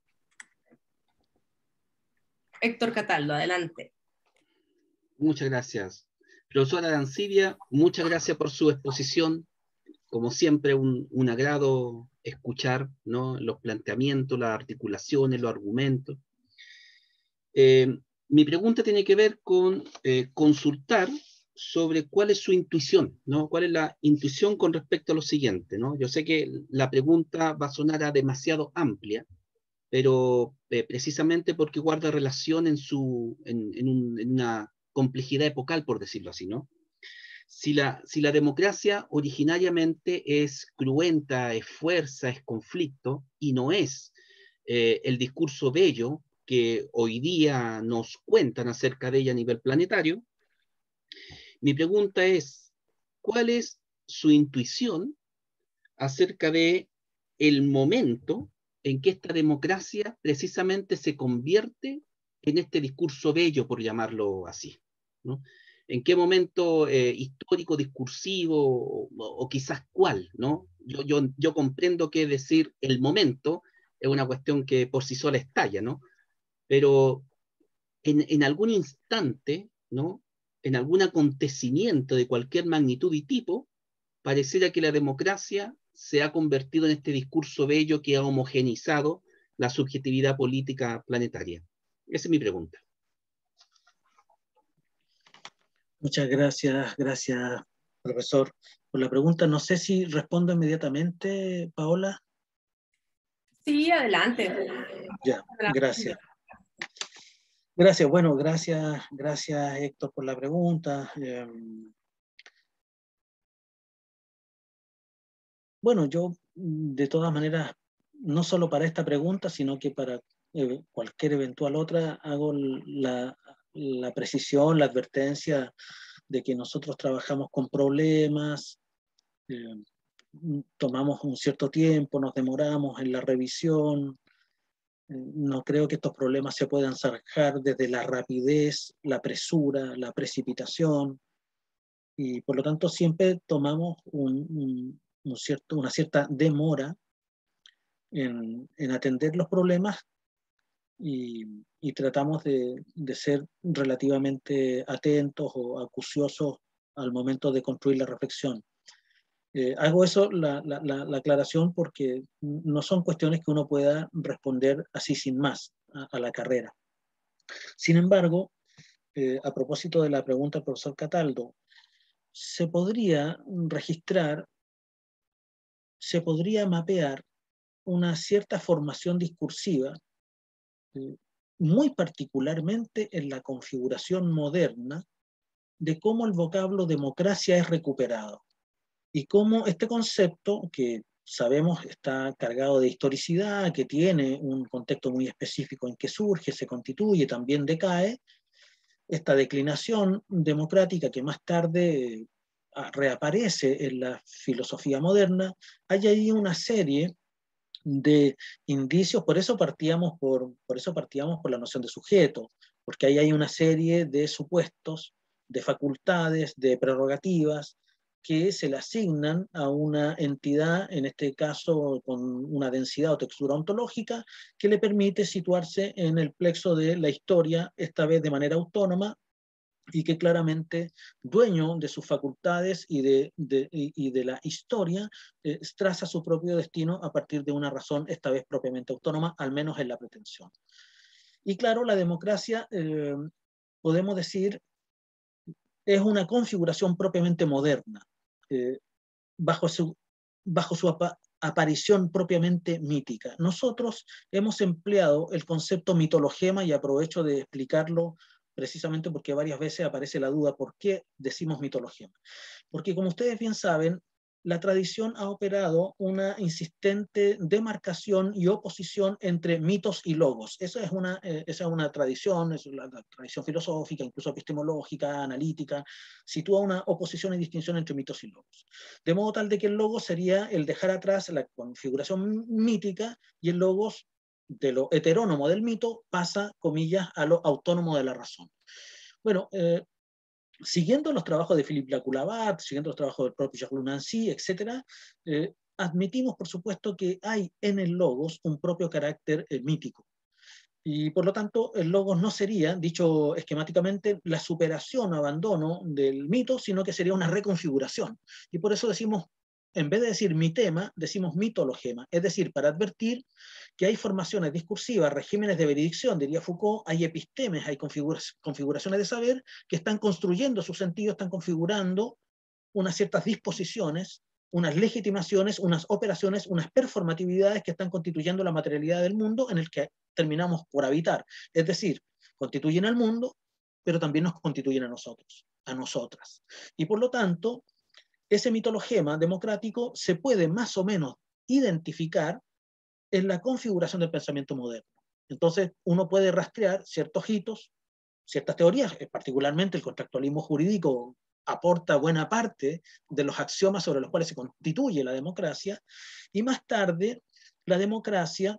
Héctor Cataldo, adelante. Muchas gracias. Profesora Arancibia, muchas gracias por su exposición. Como siempre, un, un agrado escuchar, ¿no? Los planteamientos, las articulaciones, los argumentos. Eh, mi pregunta tiene que ver con eh, consultar sobre cuál es su intuición, ¿no? ¿Cuál es la intuición con respecto a lo siguiente, ¿no? Yo sé que la pregunta va a sonar a demasiado amplia, pero eh, precisamente porque guarda relación en, su, en, en, un, en una complejidad epocal, por decirlo así, ¿no? Si la, si la democracia originariamente es cruenta, es fuerza, es conflicto, y no es eh, el discurso bello que hoy día nos cuentan acerca de ella a nivel planetario, mi pregunta es, ¿cuál es su intuición acerca de el momento en que esta democracia precisamente se convierte en este discurso bello, por llamarlo así, ¿no? ¿En qué momento eh, histórico, discursivo, o, o quizás cuál, ¿no? Yo, yo, yo comprendo que decir el momento es una cuestión que por sí sola estalla, ¿no? Pero en, en algún instante, ¿no? En algún acontecimiento de cualquier magnitud y tipo, pareciera que la democracia se ha convertido en este discurso bello que ha homogenizado la subjetividad política planetaria. Esa es mi pregunta. Muchas gracias, gracias, profesor, por la pregunta. No sé si respondo inmediatamente, Paola. Sí, adelante. Ya, gracias. Gracias, bueno, gracias, gracias Héctor por la pregunta. Eh, bueno, yo de todas maneras, no solo para esta pregunta, sino que para eh, cualquier eventual otra, hago la, la precisión, la advertencia de que nosotros trabajamos con problemas, eh, tomamos un cierto tiempo, nos demoramos en la revisión. No creo que estos problemas se puedan zanjar desde la rapidez, la presura, la precipitación, y por lo tanto siempre tomamos un, un, un cierto, una cierta demora en, en atender los problemas y, y tratamos de, de ser relativamente atentos o acuciosos al momento de construir la reflexión. Eh, hago eso, la, la, la aclaración, porque no son cuestiones que uno pueda responder así sin más a, a la carrera. Sin embargo, eh, a propósito de la pregunta del profesor Cataldo, se podría registrar, se podría mapear una cierta formación discursiva, eh, muy particularmente en la configuración moderna, de cómo el vocablo democracia es recuperado y cómo este concepto, que sabemos está cargado de historicidad, que tiene un contexto muy específico en que surge, se constituye, también decae, esta declinación democrática que más tarde reaparece en la filosofía moderna, hay ahí una serie de indicios, por eso partíamos por, por eso partíamos por la noción de sujeto, porque ahí hay una serie de supuestos, de facultades, de prerrogativas, que se le asignan a una entidad, en este caso con una densidad o textura ontológica, que le permite situarse en el plexo de la historia, esta vez de manera autónoma, y que claramente, dueño de sus facultades y de, de, y de la historia, eh, traza su propio destino a partir de una razón, esta vez propiamente autónoma, al menos en la pretensión. Y claro, la democracia, eh, podemos decir, es una configuración propiamente moderna, eh, bajo su, bajo su apa aparición propiamente mítica. Nosotros hemos empleado el concepto mitologema, y aprovecho de explicarlo precisamente porque varias veces aparece la duda por qué decimos mitologema. Porque como ustedes bien saben, la tradición ha operado una insistente demarcación y oposición entre mitos y logos. Esa es una, eh, esa es una tradición, es la, la tradición filosófica, incluso epistemológica, analítica, sitúa una oposición y distinción entre mitos y logos. De modo tal de que el logos sería el dejar atrás la configuración mítica, y el logos, de lo heterónomo del mito, pasa, comillas, a lo autónomo de la razón. Bueno, eh, siguiendo los trabajos de Philippe Lacoue-Labat, siguiendo los trabajos del propio Jacques Nancy, etcétera, eh, admitimos, por supuesto, que hay en el logos un propio carácter eh, mítico. Y por lo tanto, el logos no sería, dicho esquemáticamente, la superación o abandono del mito, sino que sería una reconfiguración. Y por eso decimos, en vez de decir mitema, decimos mitologema, es decir, para advertir que hay formaciones discursivas, regímenes de veredicción, diría Foucault, hay epistemes, hay configura configuraciones de saber que están construyendo su sentido, están configurando unas ciertas disposiciones, unas legitimaciones, unas operaciones, unas performatividades que están constituyendo la materialidad del mundo en el que terminamos por habitar. Es decir, constituyen al mundo, pero también nos constituyen a nosotros, a nosotras. Y por lo tanto, ese mitologema democrático se puede más o menos identificar en la configuración del pensamiento moderno. Entonces, uno puede rastrear ciertos hitos, ciertas teorías, particularmente el contractualismo jurídico aporta buena parte de los axiomas sobre los cuales se constituye la democracia, y más tarde la democracia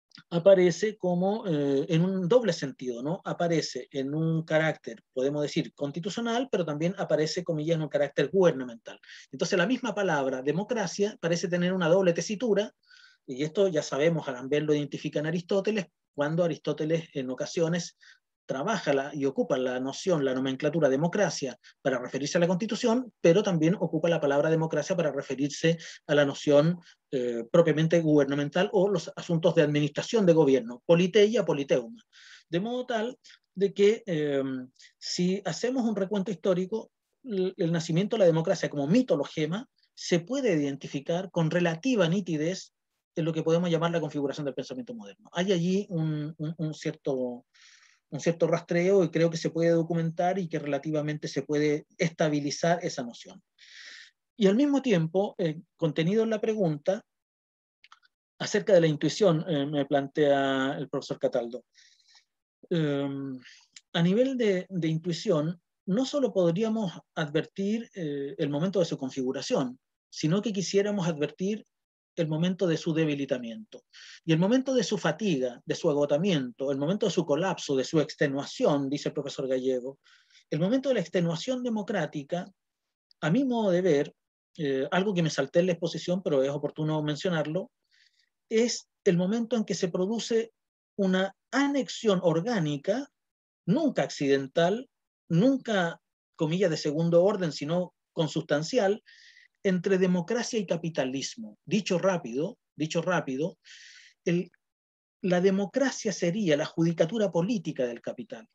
aparece como eh, en un doble sentido, ¿no? Aparece en un carácter, podemos decir, constitucional, pero también aparece, comillas, en un carácter gubernamental. Entonces la misma palabra democracia parece tener una doble tesitura, y esto ya sabemos, Agamben lo identifica en Aristóteles, cuando Aristóteles en ocasiones trabaja la, y ocupa la noción, la nomenclatura democracia para referirse a la Constitución, pero también ocupa la palabra democracia para referirse a la noción eh, propiamente gubernamental o los asuntos de administración de gobierno, politeia, politeuma. De modo tal de que eh, si hacemos un recuento histórico, el, el nacimiento de la democracia como mitologema se puede identificar con relativa nitidez en lo que podemos llamar la configuración del pensamiento moderno. Hay allí un, un, un cierto... un cierto rastreo, y creo que se puede documentar y que relativamente se puede estabilizar esa noción. Y al mismo tiempo, eh, contenido en la pregunta, acerca de la intuición, eh, me plantea el profesor Cataldo. Eh, a nivel de, de intuición, no solo podríamos advertir eh, el momento de su configuración, sino que quisiéramos advertir el momento de su debilitamiento. Y el momento de su fatiga, de su agotamiento, el momento de su colapso, de su extenuación, dice el profesor Gallego, el momento de la extenuación democrática, a mi modo de ver, eh, algo que me salté en la exposición, pero es oportuno mencionarlo, es el momento en que se produce una anexión orgánica, nunca accidental, nunca, comillas, de segundo orden, sino consustancial, entre democracia y capitalismo. Dicho rápido, dicho rápido, el, la democracia sería la judicatura política del capital.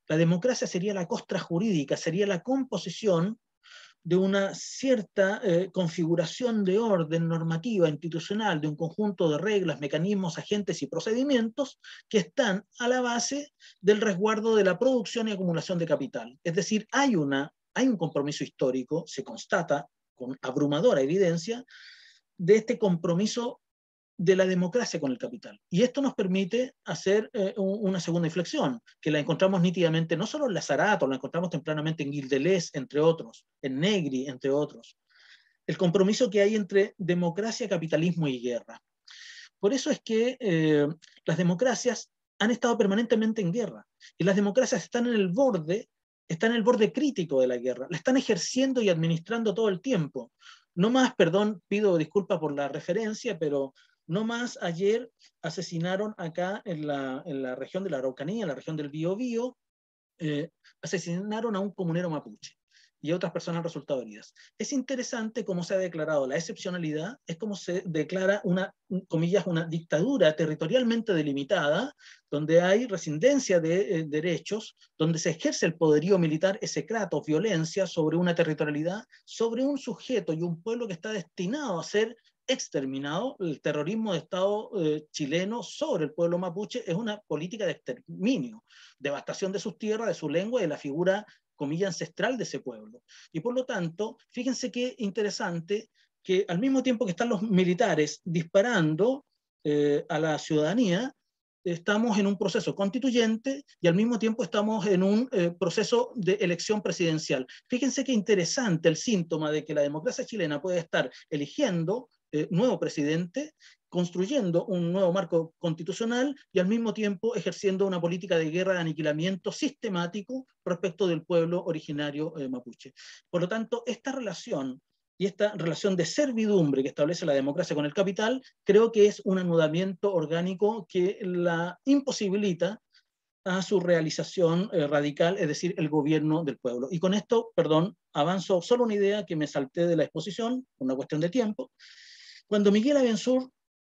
La democracia sería la costra jurídica, sería la composición de una cierta eh, configuración de orden normativa institucional, de un conjunto de reglas, mecanismos, agentes y procedimientos que están a la base del resguardo de la producción y acumulación de capital. Es decir, hay, una, hay un compromiso histórico, se constata con abrumadora evidencia, de este compromiso de la democracia con el capital. Y esto nos permite hacer eh, una segunda inflexión, que la encontramos nítidamente no solo en Lazarato, la encontramos tempranamente en Gilles Deleuze, entre otros, en Negri, entre otros. El compromiso que hay entre democracia, capitalismo y guerra. Por eso es que eh, las democracias han estado permanentemente en guerra, y las democracias están en el borde, están en el borde crítico de la guerra, la están ejerciendo y administrando todo el tiempo. No más, perdón, pido disculpas por la referencia, pero no más ayer asesinaron acá en la, en la región de la Araucanía, en la región del Biobío, eh, asesinaron a un comunero mapuche y otras personas han resultado heridas. Es interesante cómo se ha declarado la excepcionalidad, es como se declara una, comillas, una dictadura territorialmente delimitada, donde hay rescindencia de eh, derechos, donde se ejerce el poderío militar, ese kratos, violencia sobre una territorialidad, sobre un sujeto y un pueblo que está destinado a ser exterminado. El terrorismo de Estado eh, chileno sobre el pueblo mapuche es una política de exterminio, devastación de sus tierras, de su lengua y de la figura, comilla, ancestral de ese pueblo. Y por lo tanto, fíjense qué interesante que al mismo tiempo que están los militares disparando eh, a la ciudadanía, estamos en un proceso constituyente y al mismo tiempo estamos en un eh, proceso de elección presidencial. Fíjense qué interesante el síntoma de que la democracia chilena puede estar eligiendo eh, nuevo presidente, construyendo un nuevo marco constitucional y al mismo tiempo ejerciendo una política de guerra de aniquilamiento sistemático respecto del pueblo originario eh, mapuche. Por lo tanto, esta relación y esta relación de servidumbre que establece la democracia con el capital, creo que es un anudamiento orgánico que la imposibilita a su realización eh, radical, es decir, el gobierno del pueblo. Y con esto, perdón, avanzo solo una idea que me salté de la exposición, una cuestión de tiempo. Cuando Miguel Abençour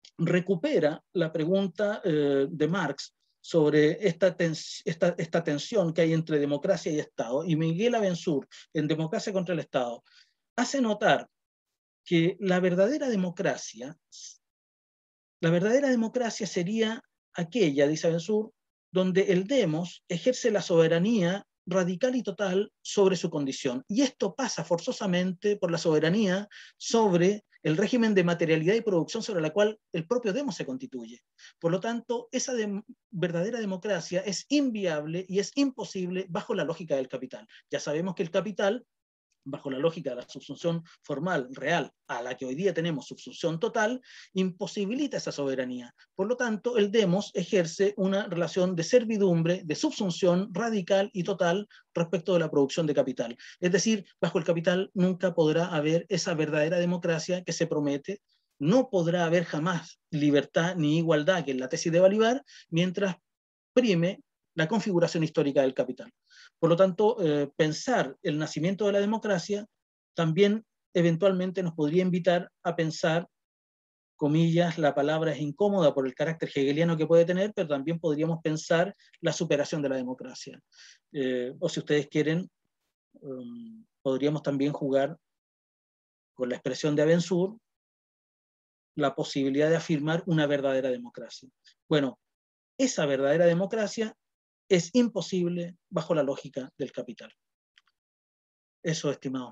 recupera la pregunta eh, de Marx sobre esta, tens esta, esta tensión que hay entre democracia y Estado, y Miguel Abençour, en Democracia contra el Estado, hace notar que la verdadera democracia, la verdadera democracia sería aquella, dice Abençour, donde el demos ejerce la soberanía radical y total sobre su condición. Y esto pasa forzosamente por la soberanía sobre el régimen de materialidad y producción sobre la cual el propio demos se constituye. Por lo tanto, esa de verdadera democracia es inviable y es imposible bajo la lógica del capital. Ya sabemos que el capital, bajo la lógica de la subsunción formal, real, a la que hoy día tenemos subsunción total, imposibilita esa soberanía. Por lo tanto, el demos ejerce una relación de servidumbre, de subsunción radical y total respecto de la producción de capital. Es decir, bajo el capital nunca podrá haber esa verdadera democracia que se promete, no podrá haber jamás libertad ni igualdad, que es la tesis de Balibar, mientras prime la configuración histórica del capital. Por lo tanto, eh, pensar el nacimiento de la democracia también eventualmente nos podría invitar a pensar, comillas, la palabra es incómoda por el carácter hegeliano que puede tener, pero también podríamos pensar la superación de la democracia. Eh, o si ustedes quieren, um, podríamos también jugar con la expresión de Abençour, la posibilidad de afirmar una verdadera democracia. Bueno, esa verdadera democracia es imposible bajo la lógica del capital. Eso, estimado.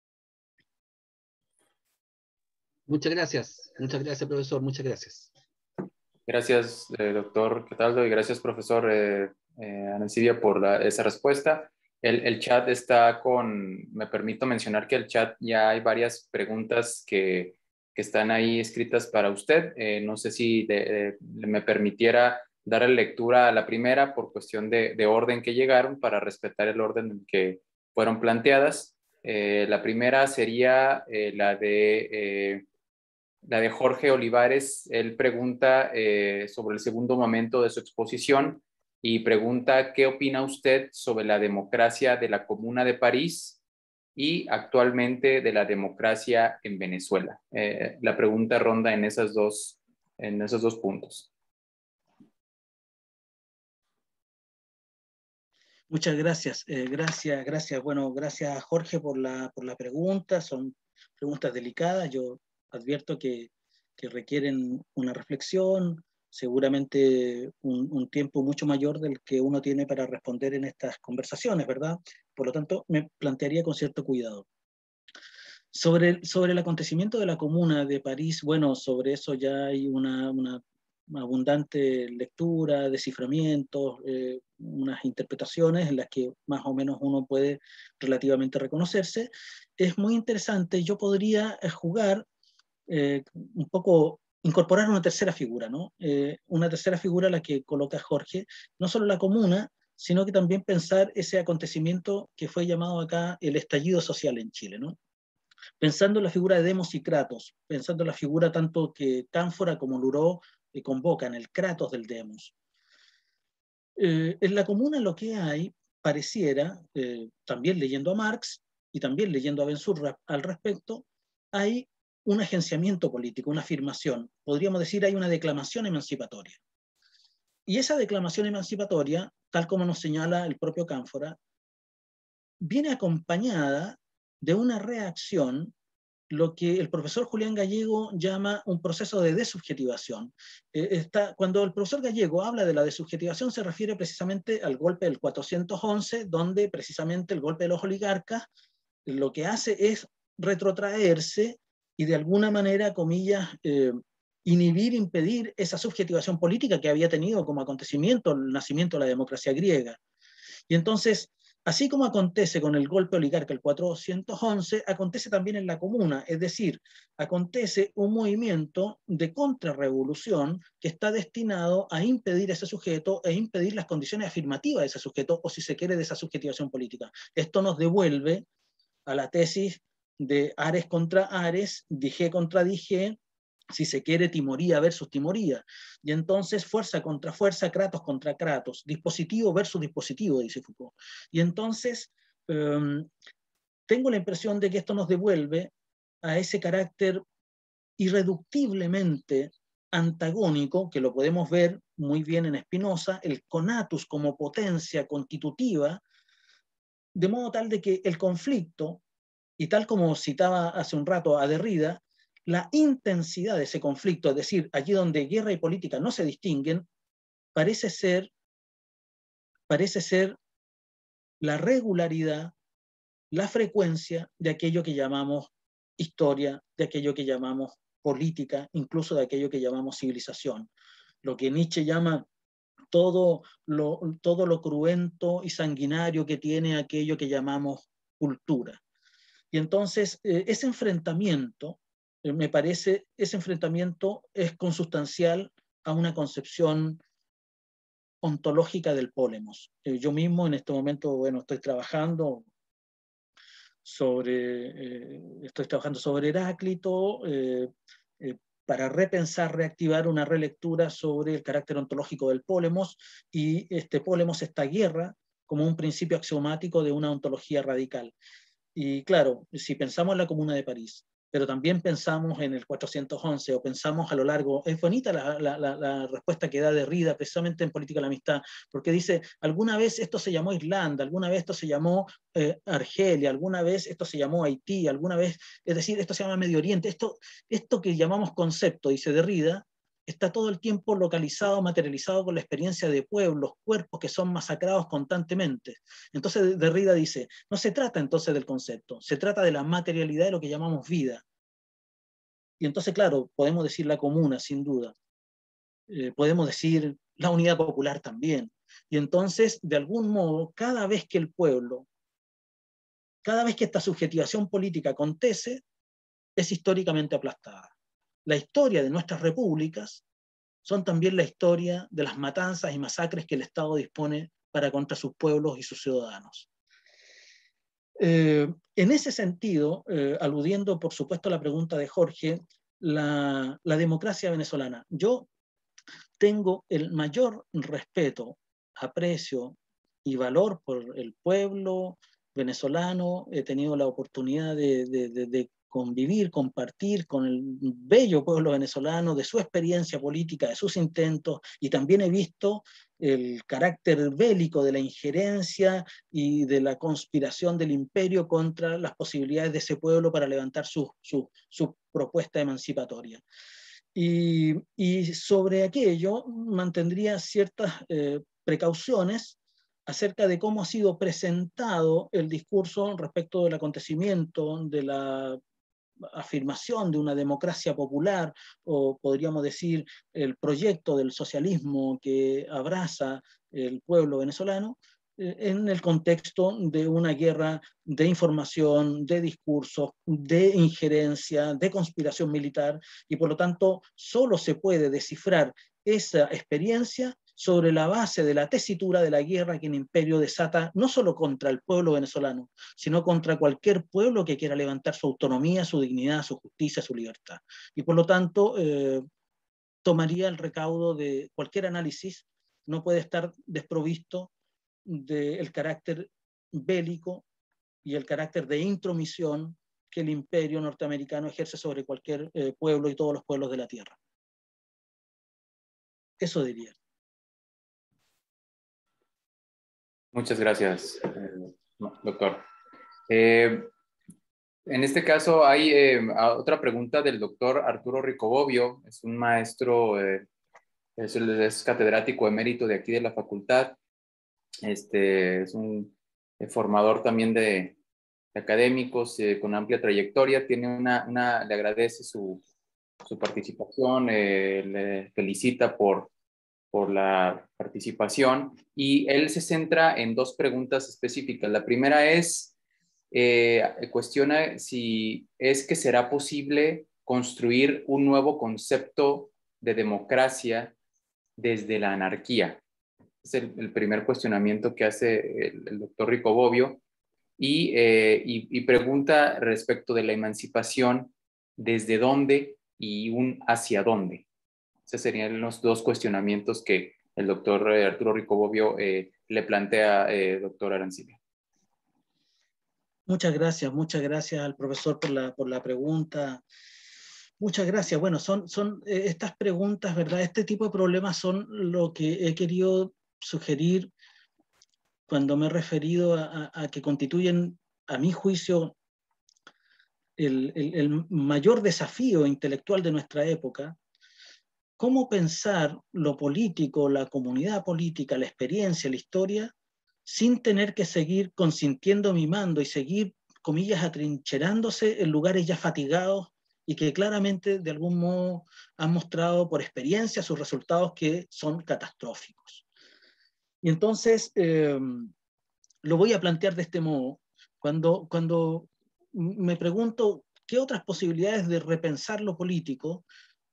Muchas gracias, muchas gracias, profesor, muchas gracias. Gracias, eh, doctor Cataldo, y gracias, profesor eh, eh, Arancibia, por la, esa respuesta. El, el chat está con, me permito mencionar que el chat ya hay varias preguntas que, que están ahí escritas para usted. Eh, no sé si de, de, me permitiera darle lectura a la primera por cuestión de, de orden que llegaron, para respetar el orden en que fueron planteadas. Eh, la primera sería eh, la de... Eh, La de Jorge Olivares. Él pregunta eh, sobre el segundo momento de su exposición y pregunta qué opina usted sobre la democracia de la Comuna de París y actualmente de la democracia en Venezuela. Eh, la pregunta ronda en, esas dos, en esos dos puntos. Muchas gracias, eh, gracias, gracias. Bueno, gracias Jorge por la, por la pregunta. Son preguntas delicadas. Yo advierto que, que requieren una reflexión, seguramente un, un tiempo mucho mayor del que uno tiene para responder en estas conversaciones, ¿verdad? Por lo tanto, me plantearía con cierto cuidado. Sobre el, sobre el acontecimiento de la Comuna de París, bueno, sobre eso ya hay una, una abundante lectura, desciframientos, eh, unas interpretaciones en las que más o menos uno puede relativamente reconocerse. Es muy interesante, yo podría jugar eh, un poco, incorporar una tercera figura, ¿no? Eh, una tercera figura a la que coloca Jorge, no solo la Comuna, sino que también pensar ese acontecimiento que fue llamado acá el estallido social en Chile, ¿no? Pensando en la figura de Demos y Kratos, pensando en la figura tanto que Cánfora como Luró eh, convocan, el Kratos del Demos. Eh, en la Comuna lo que hay, pareciera, eh, también leyendo a Marx y también leyendo a Ben-Sur al respecto, hay un agenciamiento político, una afirmación. Podríamos decir hay una declamación emancipatoria. Y esa declamación emancipatoria, tal como nos señala el propio Cánfora, viene acompañada de una reacción, lo que el profesor Julián Gallego llama un proceso de desubjetivación. Eh, está, cuando el profesor Gallego habla de la desubjetivación, se refiere precisamente al golpe del cuatrocientos once, donde precisamente el golpe de los oligarcas lo que hace es retrotraerse y de alguna manera, comillas, eh, inhibir, impedir esa subjetivación política que había tenido como acontecimiento el nacimiento de la democracia griega. Y entonces, así como acontece con el golpe oligarca el cuatrocientos once, acontece también en la Comuna, es decir, acontece un movimiento de contrarrevolución que está destinado a impedir a ese sujeto e impedir las condiciones afirmativas de ese sujeto, o si se quiere, de esa subjetivación política. Esto nos devuelve a la tesis de Ares contra Ares, Dije contra Dije, si se quiere, timoría versus timoría. Y entonces fuerza contra fuerza, Kratos contra Kratos, dispositivo versus dispositivo, dice Foucault. Y entonces um, tengo la impresión de que esto nos devuelve a ese carácter irreductiblemente antagónico, que lo podemos ver muy bien en Spinoza, el conatus como potencia constitutiva, de modo tal de que el conflicto, y tal como citaba hace un rato a Derrida, la intensidad de ese conflicto, es decir, allí donde guerra y política no se distinguen, parece ser, parece ser la regularidad, la frecuencia de aquello que llamamos historia, de aquello que llamamos política, incluso de aquello que llamamos civilización. Lo que Nietzsche llama todo lo, todo lo cruento y sanguinario que tiene aquello que llamamos cultura. Y entonces eh, ese enfrentamiento, eh, me parece, ese enfrentamiento es consustancial a una concepción ontológica del pólemos. Eh, yo mismo en este momento, bueno, estoy trabajando sobre, eh, estoy trabajando sobre Heráclito, eh, eh, para repensar, reactivar una relectura sobre el carácter ontológico del pólemos, y este pólemos, esta guerra, como un principio axiomático de una ontología radical. Y claro, si pensamos en la Comuna de París, pero también pensamos en el cuatrocientos once, o pensamos a lo largo, es bonita la, la, la, la respuesta que da Derrida precisamente en Política de la Amistad, porque dice, alguna vez esto se llamó Irlanda, alguna vez esto se llamó eh, Argelia, alguna vez esto se llamó Haití, alguna vez, es decir, esto se llama Medio Oriente, esto, esto que llamamos concepto, dice Derrida, está todo el tiempo localizado, materializado con la experiencia de pueblos, cuerpos que son masacrados constantemente. Entonces Derrida dice, no se trata entonces del concepto, se trata de la materialidad de lo que llamamos vida. Y entonces, claro, podemos decir la comuna, sin duda. Eh, podemos decir la unidad popular también. Y entonces, de algún modo, cada vez que el pueblo, cada vez que esta subjetivación política acontece, es históricamente aplastada. La historia de nuestras repúblicas son también la historia de las matanzas y masacres que el Estado dispone para contra sus pueblos y sus ciudadanos. Eh, en ese sentido, eh, aludiendo por supuesto a la pregunta de Jorge, la, la democracia venezolana. Yo tengo el mayor respeto, aprecio y valor por el pueblo venezolano. He tenido la oportunidad de, de, de, de convivir, compartir con el bello pueblo venezolano, de su experiencia política, de sus intentos, y también he visto el carácter bélico de la injerencia y de la conspiración del imperio contra las posibilidades de ese pueblo para levantar su, su, su propuesta emancipatoria. Y, y sobre aquello mantendría ciertas eh, precauciones acerca de cómo ha sido presentado el discurso respecto del acontecimiento, de la afirmación de una democracia popular, o podríamos decir el proyecto del socialismo que abraza el pueblo venezolano, eh, en el contexto de una guerra de información, de discursos, de injerencia, de conspiración militar, y por lo tanto solo se puede descifrar esa experiencia sobre la base de la tesitura de la guerra que el imperio desata no solo contra el pueblo venezolano, sino contra cualquier pueblo que quiera levantar su autonomía, su dignidad, su justicia, su libertad. Y por lo tanto, eh, tomaría el recaudo de cualquier análisis, no puede estar desprovisto del carácter bélico y el carácter de intromisión que el imperio norteamericano ejerce sobre cualquier eh, pueblo y todos los pueblos de la tierra. Eso diría. Muchas gracias, eh, doctor. Eh, en este caso hay eh, otra pregunta del doctor Arturo Ricobobio, es un maestro, eh, es, es catedrático emérito de aquí de la facultad, este, es un eh, formador también de, de académicos eh, con amplia trayectoria, tiene una, una le agradece su, su participación, eh, le felicita por por la participación, y él se centra en dos preguntas específicas. La primera es, eh, cuestiona si es que será posible construir un nuevo concepto de democracia desde la anarquía. Es el, el primer cuestionamiento que hace el, el doctor Ricobobio, y, eh, y, y pregunta respecto de la emancipación, desde dónde y un hacia dónde. Esos serían los dos cuestionamientos que el doctor Arturo Ricobobio eh, le plantea, eh, doctor Arancibia. Muchas gracias, muchas gracias al profesor por la, por la pregunta. Muchas gracias. Bueno, son, son eh, estas preguntas, ¿verdad? Este tipo de problemas son lo que he querido sugerir cuando me he referido a, a, a que constituyen, a mi juicio, el, el, el mayor desafío intelectual de nuestra época. ¿Cómo pensar lo político, la comunidad política, la experiencia, la historia, sin tener que seguir consintiendo, mimando y seguir, comillas, atrincherándose en lugares ya fatigados y que claramente de algún modo han mostrado por experiencia sus resultados que son catastróficos? Y entonces eh, lo voy a plantear de este modo. Cuando, cuando me pregunto qué otras posibilidades de repensar lo político,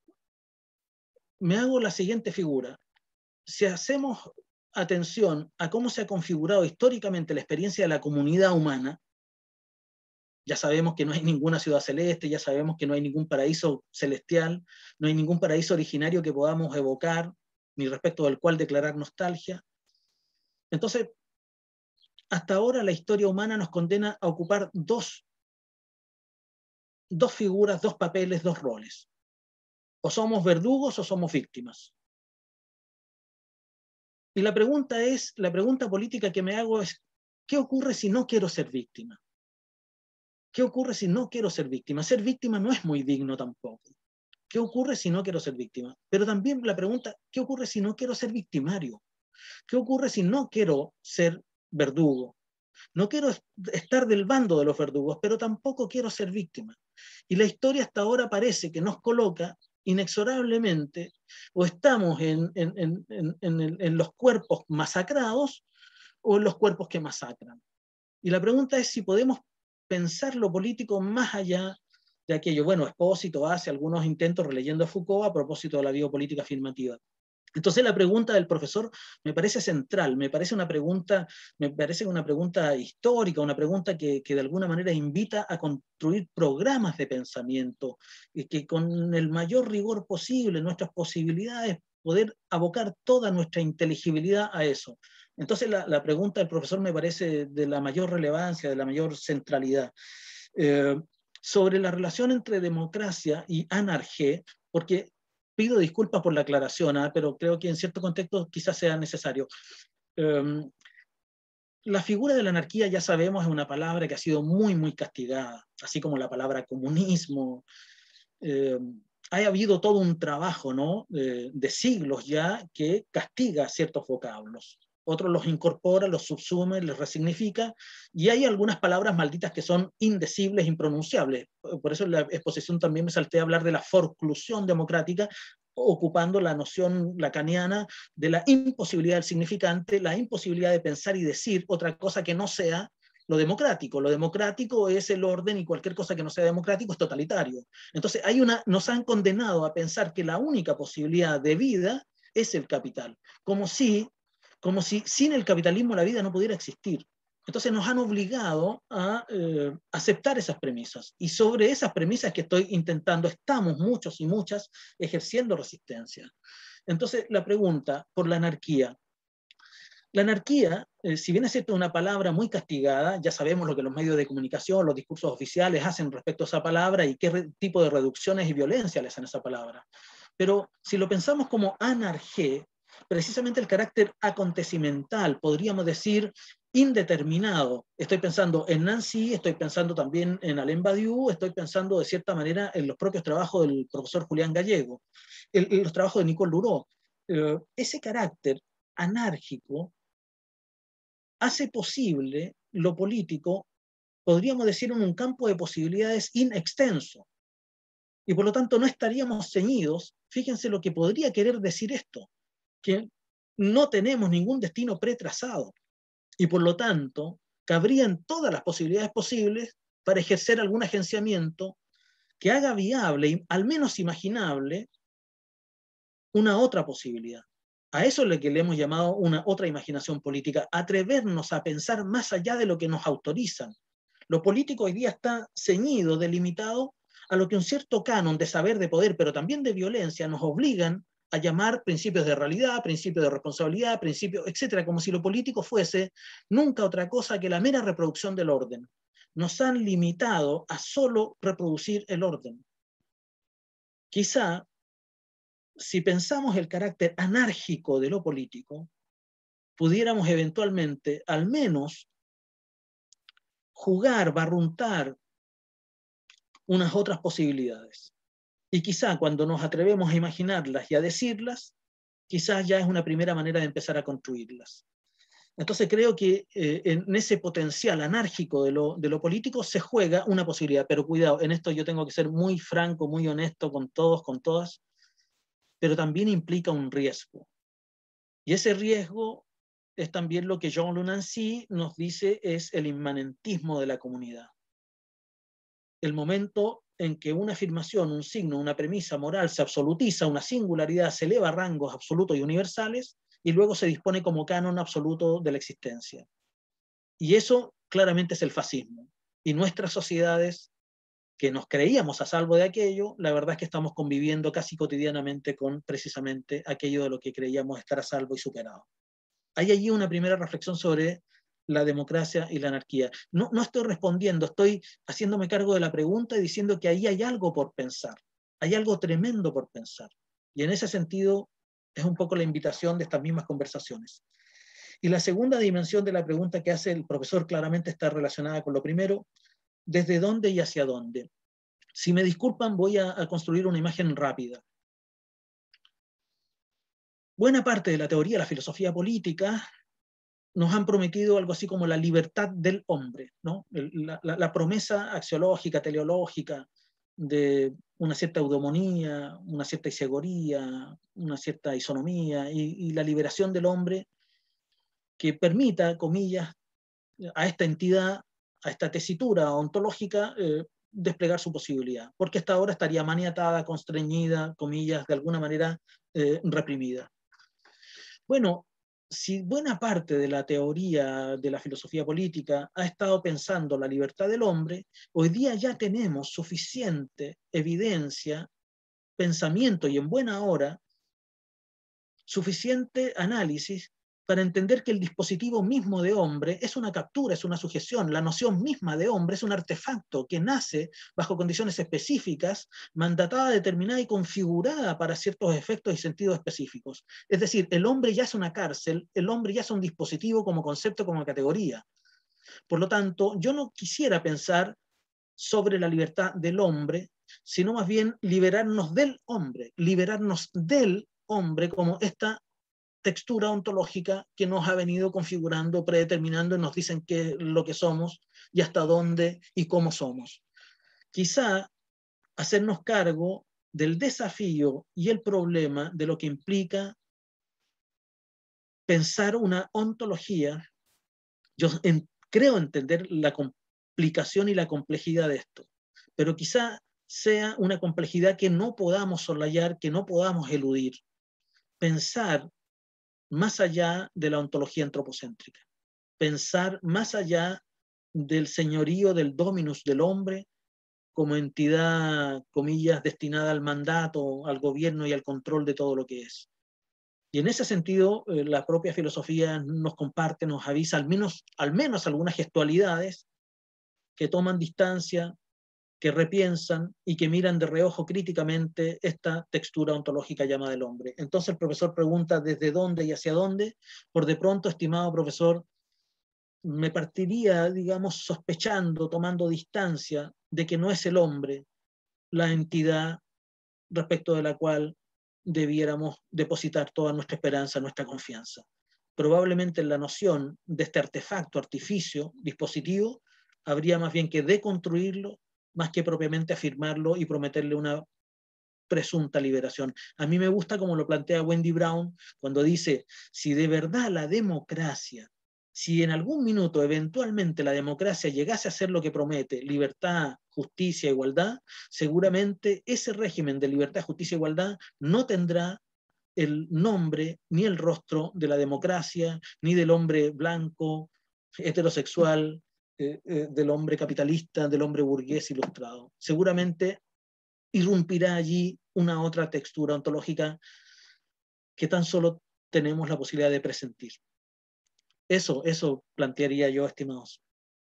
me hago la siguiente figura. Si hacemos atención a cómo se ha configurado históricamente la experiencia de la comunidad humana, ya sabemos que no hay ninguna ciudad celeste, ya sabemos que no hay ningún paraíso celestial, no hay ningún paraíso originario que podamos evocar, ni respecto del cual declarar nostalgia. Entonces, hasta ahora la historia humana nos condena a ocupar dos, dos figuras, dos papeles, dos roles. O somos verdugos o somos víctimas. Y la pregunta es, la pregunta política que me hago es, ¿qué ocurre si no quiero ser víctima? ¿Qué ocurre si no quiero ser víctima? Ser víctima no es muy digno tampoco. ¿Qué ocurre si no quiero ser víctima? Pero también la pregunta, ¿qué ocurre si no quiero ser victimario? ¿Qué ocurre si no quiero ser verdugo? No quiero estar del bando de los verdugos, pero tampoco quiero ser víctima. Y la historia hasta ahora parece que nos coloca inexorablemente, o estamos en, en, en, en, en, en los cuerpos masacrados o en los cuerpos que masacran. Y la pregunta es si podemos pensar lo político más allá de aquello. Bueno, Espósito hace algunos intentos releyendo a Foucault a propósito de la biopolítica afirmativa. Entonces la pregunta del profesor me parece central, me parece una pregunta, me parece una pregunta histórica, una pregunta que, que de alguna manera invita a construir programas de pensamiento, y que con el mayor rigor posible, nuestras posibilidades, poder abocar toda nuestra inteligibilidad a eso. Entonces la, la pregunta del profesor me parece de la mayor relevancia, de la mayor centralidad. Eh, sobre la relación entre democracia y anarquía, porque pido disculpas por la aclaración, ¿eh? pero creo que en cierto contexto quizás sea necesario. Um, la figura de la anarquía, ya sabemos, es una palabra que ha sido muy, muy castigada, así como la palabra comunismo. Eh, ha habido todo un trabajo, ¿no? de, de siglos ya que castiga ciertos vocablos. Otros los incorpora, los subsume, les resignifica, y hay algunas palabras malditas que son indecibles, impronunciables. Por eso en la exposición también me salté a hablar de la forclusión democrática, ocupando la noción lacaniana de la imposibilidad del significante, la imposibilidad de pensar y decir otra cosa que no sea lo democrático. Lo democrático es el orden y cualquier cosa que no sea democrático es totalitario. Entonces hay una, nos han condenado a pensar que la única posibilidad de vida es el capital, como si, como si sin el capitalismo la vida no pudiera existir. Entonces nos han obligado a eh, aceptar esas premisas. Y sobre esas premisas que estoy intentando, estamos muchos y muchas ejerciendo resistencia. Entonces la pregunta por la anarquía. La anarquía, eh, si bien es cierto una palabra muy castigada, ya sabemos lo que los medios de comunicación, los discursos oficiales hacen respecto a esa palabra y qué tipo de reducciones y violencia le hacen a esa palabra. Pero si lo pensamos como anarquía, precisamente el carácter acontecimental, podríamos decir indeterminado. Estoy pensando en Nancy, estoy pensando también en Alain Badiou, estoy pensando de cierta manera en los propios trabajos del profesor Julián Gallego, el, los trabajos de Nicole Luró. Eh, ese carácter anárquico hace posible lo político, podríamos decir, en un campo de posibilidades inextenso. Y por lo tanto no estaríamos ceñidos, fíjense lo que podría querer decir esto, que no tenemos ningún destino pretrazado y por lo tanto cabrían todas las posibilidades posibles para ejercer algún agenciamiento que haga viable y al menos imaginable una otra posibilidad. A eso es lo que le hemos llamado una otra imaginación política, atrevernos a pensar más allá de lo que nos autorizan. Lo político hoy día está ceñido, delimitado a lo que un cierto canon de saber, de poder, pero también de violencia nos obligan a llamar principios de realidad, principios de responsabilidad, principios, etcétera, como si lo político fuese nunca otra cosa que la mera reproducción del orden. Nos han limitado a solo reproducir el orden. Quizá si pensamos el carácter anárquico de lo político, pudiéramos eventualmente al menos jugar, barruntar unas otras posibilidades. Y quizá cuando nos atrevemos a imaginarlas y a decirlas, quizás ya es una primera manera de empezar a construirlas. Entonces creo que eh, en ese potencial anárquico de lo, de lo político se juega una posibilidad, pero cuidado, en esto yo tengo que ser muy franco, muy honesto con todos, con todas, pero también implica un riesgo. Y ese riesgo es también lo que Jean-Luc Nancy nos dice es el inmanentismo de la comunidad. El momento en que una afirmación, un signo, una premisa moral se absolutiza, una singularidad se eleva a rangos absolutos y universales, y luego se dispone como canon absoluto de la existencia. Y eso claramente es el fascismo. Y nuestras sociedades, que nos creíamos a salvo de aquello, la verdad es que estamos conviviendo casi cotidianamente con precisamente aquello de lo que creíamos estar a salvo y superado. Hay allí una primera reflexión sobre la democracia y la anarquía. No, no estoy respondiendo, estoy haciéndome cargo de la pregunta y diciendo que ahí hay algo por pensar, hay algo tremendo por pensar. Y en ese sentido es un poco la invitación de estas mismas conversaciones. Y la segunda dimensión de la pregunta que hace el profesor claramente está relacionada con lo primero, ¿desde dónde y hacia dónde? Si me disculpan, voy a, a construir una imagen rápida. Buena parte de la teoría de la filosofía política nos han prometido algo así como la libertad del hombre, ¿no? La, la, la promesa axiológica, teleológica de una cierta eudemonía, una cierta isegoría, una cierta isonomía y, y la liberación del hombre que permita, comillas, a esta entidad, a esta tesitura ontológica, eh, desplegar su posibilidad, porque hasta ahora estaría maniatada, constreñida, comillas, de alguna manera eh, reprimida. Bueno, si buena parte de la teoría de la filosofía política ha estado pensando la libertad del hombre, hoy día ya tenemos suficiente evidencia, pensamiento y en buena hora, suficiente análisis para entender que el dispositivo mismo de hombre es una captura, es una sujeción. La noción misma de hombre es un artefacto que nace bajo condiciones específicas, mandatada, determinada y configurada para ciertos efectos y sentidos específicos. Es decir, el hombre ya es una cárcel, el hombre ya es un dispositivo como concepto, como categoría. Por lo tanto, yo no quisiera pensar sobre la libertad del hombre, sino más bien liberarnos del hombre, liberarnos del hombre como esta textura ontológica que nos ha venido configurando, predeterminando y nos dicen qué es lo que somos y hasta dónde y cómo somos. Quizá hacernos cargo del desafío y el problema de lo que implica pensar una ontología. Yo en, creo entender la complicación y la complejidad de esto, pero quizá sea una complejidad que no podamos soslayar, que no podamos eludir. Pensar más allá de la ontología antropocéntrica, pensar más allá del señorío, del dominus del hombre, como entidad, comillas, destinada al mandato, al gobierno y al control de todo lo que es. Y en ese sentido, eh, la propia filosofía nos comparte, nos avisa al menos, al menos algunas gestualidades que toman distancia, que repiensan y que miran de reojo críticamente esta textura ontológica llamada del hombre. Entonces el profesor pregunta desde dónde y hacia dónde. Por de pronto, estimado profesor, me partiría, digamos, sospechando, tomando distancia de que no es el hombre la entidad respecto de la cual debiéramos depositar toda nuestra esperanza, nuestra confianza. Probablemente en la noción de este artefacto, artificio, dispositivo, habría más bien que deconstruirlo, más que propiamente afirmarlo y prometerle una presunta liberación. A mí me gusta como lo plantea Wendy Brown cuando dice, si de verdad la democracia, si en algún minuto eventualmente la democracia llegase a ser lo que promete, libertad, justicia, igualdad, seguramente ese régimen de libertad, justicia e igualdad no tendrá el nombre ni el rostro de la democracia, ni del hombre blanco, heterosexual, eh, eh, del hombre capitalista, del hombre burgués ilustrado. Seguramente irrumpirá allí una otra textura ontológica que tan solo tenemos la posibilidad de presentir. Eso, eso plantearía yo, estimados.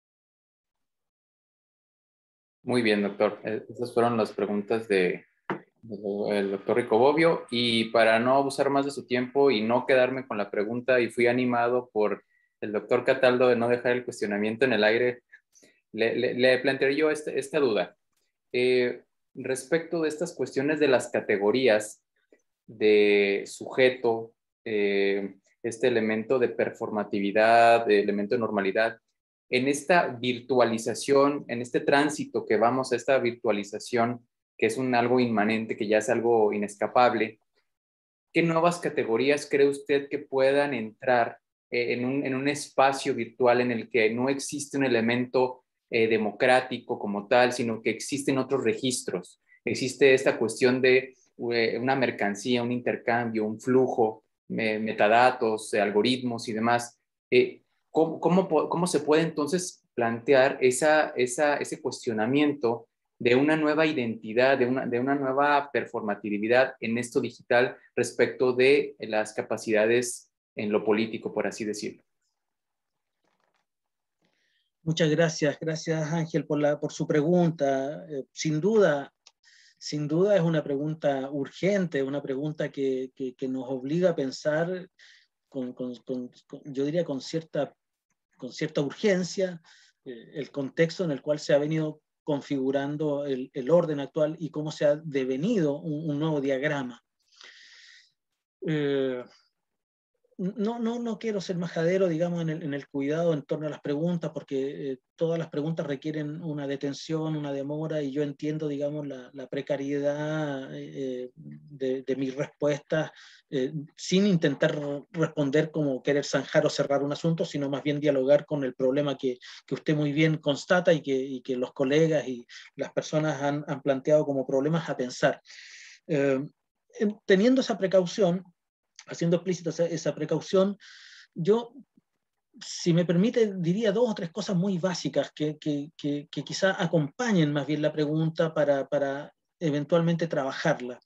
Muy bien, doctor. Esas fueron las preguntas de, del doctor Rico Bobbio. Y para no abusar más de su tiempo y no quedarme con la pregunta, y fui animado por el doctor Cataldo de no dejar el cuestionamiento en el aire, le, le, le plantearé yo este, esta duda. Eh, respecto de estas cuestiones de las categorías de sujeto, eh, este elemento de performatividad, de elemento de normalidad, en esta virtualización, en este tránsito que vamos a esta virtualización, que es un algo inmanente, que ya es algo inescapable, ¿qué nuevas categorías cree usted que puedan entrar eh, en, un, en un espacio virtual en el que no existe un elemento eh, democrático como tal, sino que existen otros registros? Existe esta cuestión de eh, una mercancía, un intercambio, un flujo, me, metadatos, eh, algoritmos y demás. Eh, ¿cómo, cómo, ¿Cómo se puede entonces plantear esa, esa, ese cuestionamiento de una nueva identidad, de una, de una nueva performatividad en esto digital respecto de las capacidades en lo político, por así decirlo? Muchas gracias, gracias Ángel por, la, por su pregunta. Eh, sin duda, sin duda es una pregunta urgente, una pregunta que, que, que nos obliga a pensar con, con, con, con, yo diría con cierta, con cierta urgencia eh, el contexto en el cual se ha venido configurando el, el orden actual y cómo se ha devenido un, un nuevo diagrama. Eh, no, no, no quiero ser majadero, digamos, en el, en el cuidado en torno a las preguntas, porque eh, todas las preguntas requieren una detención, una demora, y yo entiendo, digamos, la, la precariedad eh, de, de mis respuestas, eh, sin intentar responder como querer zanjar o cerrar un asunto, sino más bien dialogar con el problema que, que usted muy bien constata y que, y que los colegas y las personas han, han planteado como problemas a pensar. Eh, teniendo esa precaución, haciendo explícita esa, esa precaución, yo, si me permite, diría dos o tres cosas muy básicas que, que, que, que quizá acompañen más bien la pregunta para, para eventualmente trabajarla.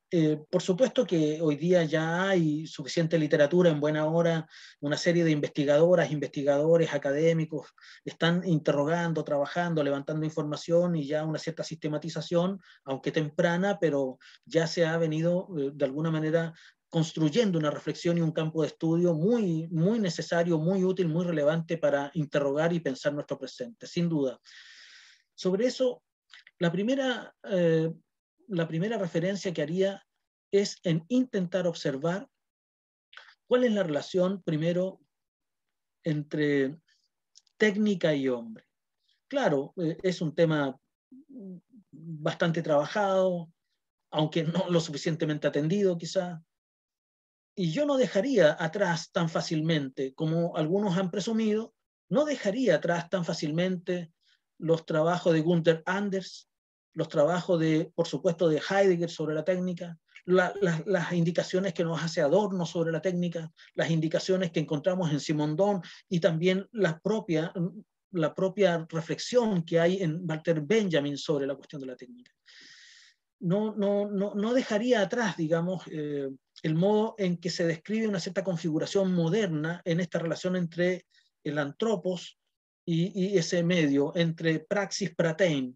Eh, por supuesto que hoy día ya hay suficiente literatura, en buena hora, una serie de investigadoras, investigadores, académicos, están interrogando, trabajando, levantando información y ya una cierta sistematización, aunque temprana, pero ya se ha venido eh, de alguna manera construyendo una reflexión y un campo de estudio muy, muy necesario, muy útil, muy relevante para interrogar y pensar nuestro presente, sin duda. Sobre eso, la primera... Eh, la primera referencia que haría es en intentar observar cuál es la relación, primero, entre técnica y hombre. Claro, es un tema bastante trabajado, aunque no lo suficientemente atendido quizá, y yo no dejaría atrás tan fácilmente, como algunos han presumido, no dejaría atrás tan fácilmente los trabajos de Gunther Anders, los trabajos de, por supuesto, de Heidegger sobre la técnica, la, la, las indicaciones que nos hace Adorno sobre la técnica, las indicaciones que encontramos en Simondon y también la propia, la propia reflexión que hay en Walter Benjamin sobre la cuestión de la técnica. No, no, no, no dejaría atrás, digamos, eh, el modo en que se describe una cierta configuración moderna en esta relación entre el antropos y, y ese medio, entre praxis pratein.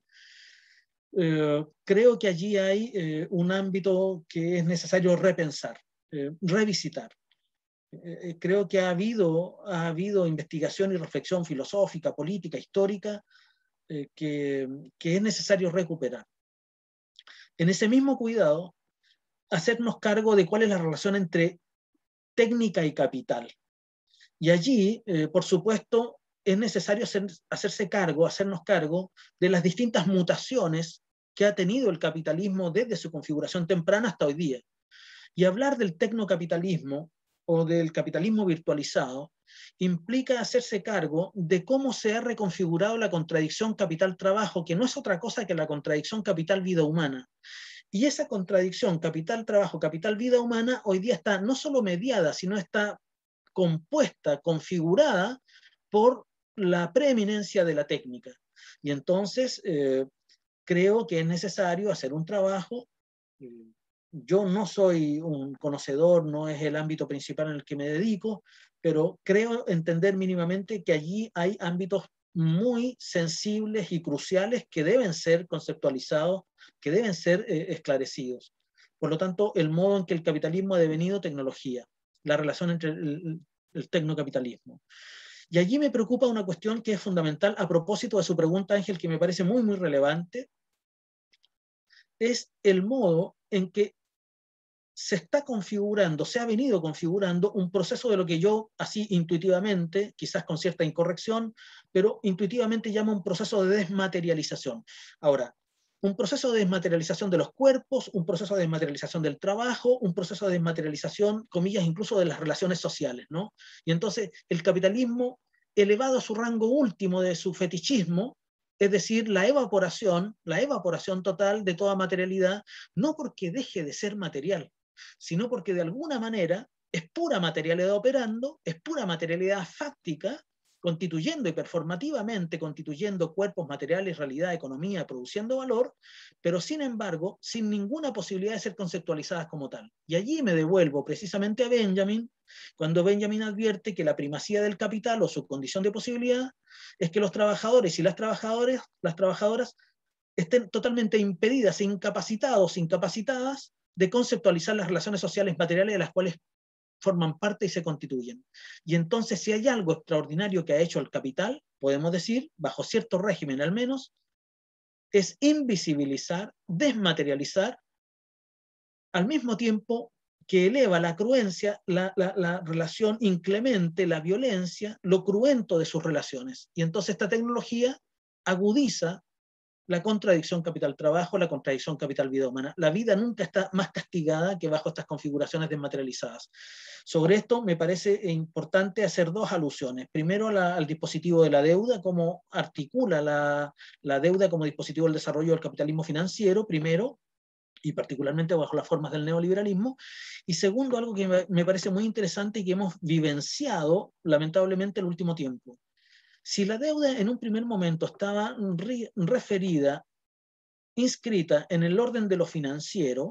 Eh, creo que allí hay eh, un ámbito que es necesario repensar, eh, revisitar. Eh, creo que ha habido, ha habido investigación y reflexión filosófica, política, histórica, eh, que, que es necesario recuperar. En ese mismo cuidado, hacernos cargo de cuál es la relación entre técnica y capital. Y allí, eh, por supuesto, es necesario hacer, hacerse cargo, hacernos cargo de las distintas mutaciones que ha tenido el capitalismo desde su configuración temprana hasta hoy día. Y hablar del tecnocapitalismo o del capitalismo virtualizado implica hacerse cargo de cómo se ha reconfigurado la contradicción capital-trabajo, que no es otra cosa que la contradicción capital-vida humana. Y esa contradicción capital-trabajo, capital-vida humana, hoy día está no solo mediada, sino está compuesta, configurada por la preeminencia de la técnica. Y entonces eh, creo que es necesario hacer un trabajo. Yo no soy un conocedor, no es el ámbito principal en el que me dedico, pero creo entender mínimamente que allí hay ámbitos muy sensibles y cruciales que deben ser conceptualizados, que deben ser eh, esclarecidos. Por lo tanto, el modo en que el capitalismo ha devenido tecnología, la relación entre el, el tecnocapitalismo. Y allí me preocupa una cuestión que es fundamental a propósito de su pregunta, Ángel, que me parece muy, muy relevante, es el modo en que se está configurando, se ha venido configurando un proceso de lo que yo, así intuitivamente, quizás con cierta incorrección, pero intuitivamente llamo un proceso de desmaterialización. Ahora, un proceso de desmaterialización de los cuerpos, un proceso de desmaterialización del trabajo, un proceso de desmaterialización, comillas, incluso de las relaciones sociales, ¿no? Y entonces el capitalismo, elevado a su rango último de su fetichismo, es decir, la evaporación, la evaporación total de toda materialidad, no porque deje de ser material, sino porque de alguna manera es pura materialidad operando, es pura materialidad fáctica, constituyendo y performativamente constituyendo cuerpos, materiales, realidad, economía, produciendo valor, pero sin embargo, sin ninguna posibilidad de ser conceptualizadas como tal. Y allí me devuelvo precisamente a Benjamin, cuando Benjamin advierte que la primacía del capital o su condición de posibilidad es que los trabajadores y las trabajadoras, las trabajadoras estén totalmente impedidas, incapacitados, incapacitadas de conceptualizar las relaciones sociales materiales de las cuales forman parte y se constituyen. Y entonces, si hay algo extraordinario que ha hecho el capital, podemos decir, bajo cierto régimen al menos, es invisibilizar, desmaterializar, al mismo tiempo que eleva la cruencia, la, la, la relación inclemente, la violencia, lo cruento de sus relaciones. Y entonces esta tecnología agudiza la contradicción capital-trabajo, la contradicción capital-vida humana. La vida nunca está más castigada que bajo estas configuraciones desmaterializadas. Sobre esto me parece importante hacer dos alusiones. Primero la, al dispositivo de la deuda, cómo articula la, la deuda como dispositivo del desarrollo del capitalismo financiero, primero, y particularmente bajo las formas del neoliberalismo. Y segundo, algo que me, me parece muy interesante y que hemos vivenciado lamentablemente el último tiempo. Si la deuda en un primer momento estaba re, referida, inscrita en el orden de lo financiero,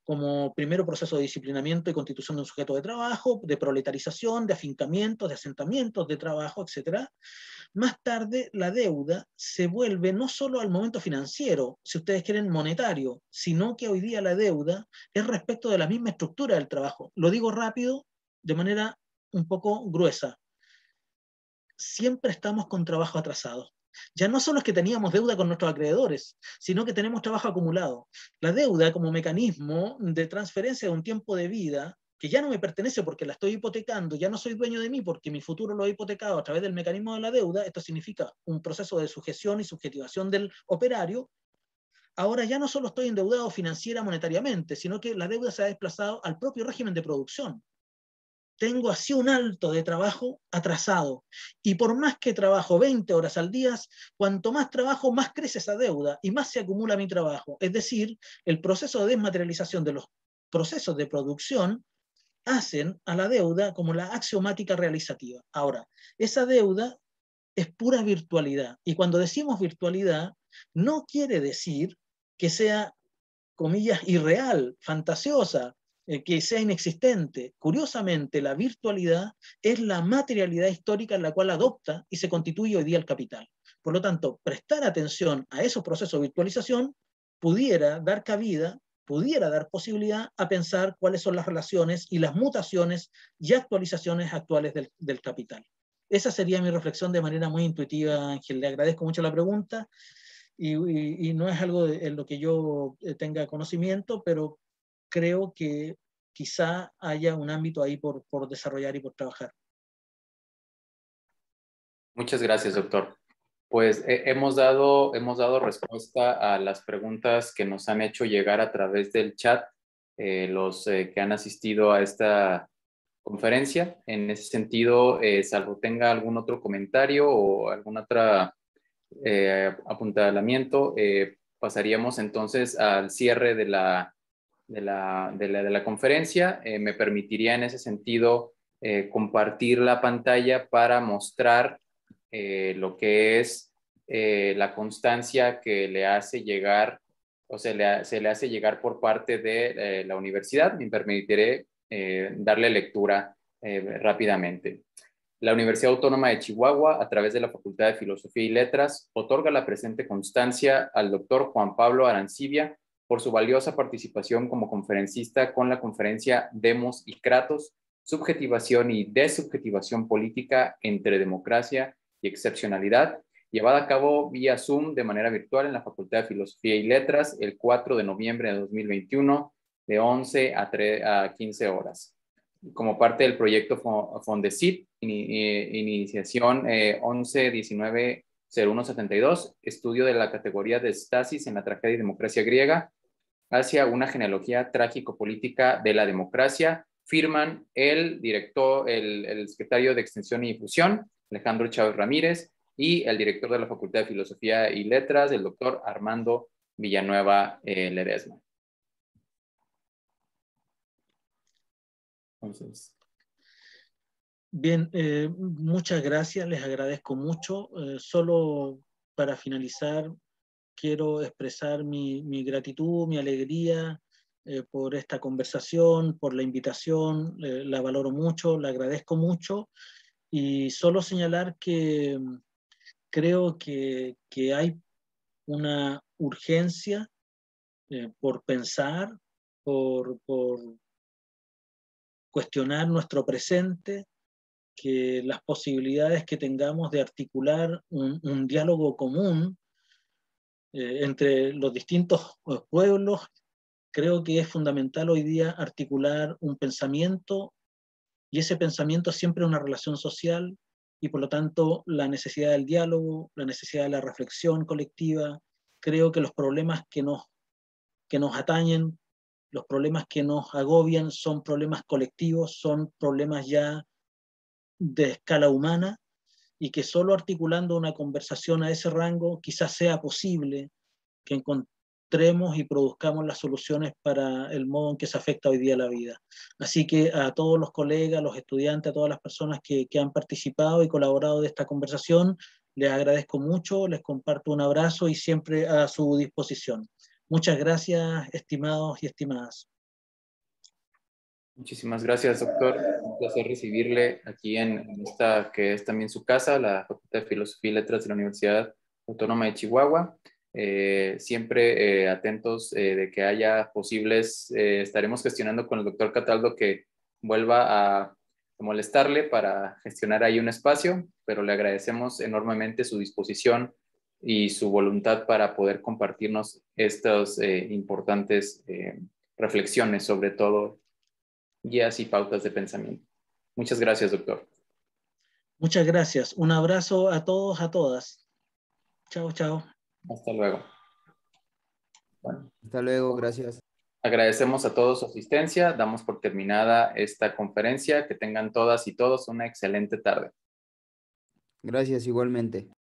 como primero proceso de disciplinamiento y constitución de un sujeto de trabajo, de proletarización, de afincamientos, de asentamientos de trabajo, etcétera. Más tarde, la deuda se vuelve no solo al momento financiero, si ustedes quieren monetario, sino que hoy día la deuda es respecto de la misma estructura del trabajo. Lo digo rápido, de manera un poco gruesa. Siempre estamos con trabajo atrasado. Ya no solo es que teníamos deuda con nuestros acreedores, sino que tenemos trabajo acumulado. La deuda como mecanismo de transferencia de un tiempo de vida que ya no me pertenece porque la estoy hipotecando, ya no soy dueño de mí porque mi futuro lo he hipotecado a través del mecanismo de la deuda, esto significa un proceso de sujeción y subjetivación del operario. Ahora ya no solo estoy endeudado financiera monetariamente, sino que la deuda se ha desplazado al propio régimen de producción. Tengo así un alto de trabajo atrasado. Y por más que trabajo veinte horas al día, cuanto más trabajo, más crece esa deuda y más se acumula mi trabajo. Es decir, el proceso de desmaterialización de los procesos de producción hacen a la deuda como la axiomática realizativa. Ahora, esa deuda es pura virtualidad. Y cuando decimos virtualidad, no quiere decir que sea, comillas, irreal, fantasiosa, eh, que sea inexistente. Curiosamente, la virtualidad es la materialidad histórica en la cual adopta y se constituye hoy día el capital. Por lo tanto, prestar atención a esos procesos de virtualización pudiera dar cabida, pudiera dar posibilidad a pensar cuáles son las relaciones y las mutaciones y actualizaciones actuales del, del capital. Esa sería mi reflexión de manera muy intuitiva, Ángel. Le agradezco mucho la pregunta. Y, y, y no es algo de, en lo que yo tenga conocimiento, pero creo que quizá haya un ámbito ahí por, por desarrollar y por trabajar. Muchas gracias, doctor. Pues eh, hemos, dado, hemos dado respuesta a las preguntas que nos han hecho llegar a través del chat eh, los eh, que han asistido a esta conferencia. En ese sentido, eh, salvo tenga algún otro comentario o algún otro eh, apuntalamiento, eh, pasaríamos entonces al cierre de la, de la, de la, de la conferencia. Eh, me permitiría en ese sentido eh, compartir la pantalla para mostrar eh, lo que es eh, la constancia que le hace llegar, o se le, se le hace llegar por parte de eh, la universidad. Me permitiré eh, darle lectura eh, rápidamente. La Universidad Autónoma de Chihuahua, a través de la Facultad de Filosofía y Letras, otorga la presente constancia al doctor Juan Pablo Arancibia por su valiosa participación como conferencista con la conferencia Demos y Kratos, subjetivación y desubjetivación política entre democracia y excepcionalidad, llevada a cabo vía Zoom de manera virtual en la Facultad de Filosofía y Letras el cuatro de noviembre de dos mil veintiuno, de once a quince horas. Como parte del proyecto Fondesit, iniciación eh, once diecinueve cero uno setenta y dos, estudio de la categoría de estasis en la tragedia y democracia griega, hacia una genealogía trágico-política de la democracia. Firman el director, el, el secretario de Extensión y Difusión, Alejandro Chávez Ramírez, y el director de la Facultad de Filosofía y Letras, el doctor Armando Villanueva eh, Ledesma. Entonces. Bien, eh, muchas gracias, les agradezco mucho. Eh, solo para finalizar, quiero expresar mi, mi gratitud, mi alegría eh, por esta conversación, por la invitación, eh, la valoro mucho, la agradezco mucho, y solo señalar que creo que, que hay una urgencia eh, por pensar, por, por cuestionar nuestro presente, que las posibilidades que tengamos de articular un, un diálogo común eh, entre los distintos pueblos, creo que es fundamental hoy día articular un pensamiento, y ese pensamiento siempre es una relación social, y por lo tanto la necesidad del diálogo, la necesidad de la reflexión colectiva. Creo que los problemas que nos, que nos atañen, los problemas que nos agobian son problemas colectivos, son problemas ya de escala humana, y que solo articulando una conversación a ese rango quizás sea posible que encontremos y produzcamos las soluciones para el modo en que se afecta hoy día la vida. Así que a todos los colegas, los estudiantes, a todas las personas que, que han participado y colaborado de esta conversación, les agradezco mucho, les comparto un abrazo y siempre a su disposición. Muchas gracias, estimados y estimadas. Muchísimas gracias, doctor. Un placer recibirle aquí en, en esta que es también su casa, la Facultad de Filosofía y Letras de la Universidad Autónoma de Chihuahua. Eh, siempre eh, atentos eh, de que haya posibles, eh, estaremos gestionando con el doctor Cataldo que vuelva a molestarle para gestionar ahí un espacio, pero le agradecemos enormemente su disposición y su voluntad para poder compartirnos estas eh, importantes eh, reflexiones, sobre todo guías y pautas de pensamiento. Muchas gracias, doctor. Muchas gracias. Un abrazo a todos, a todas. Chao, chao. Hasta luego. Bueno, Hasta luego, gracias. agradecemos a todos su asistencia. Damos por terminada esta conferencia. Que tengan todas y todos una excelente tarde. Gracias igualmente.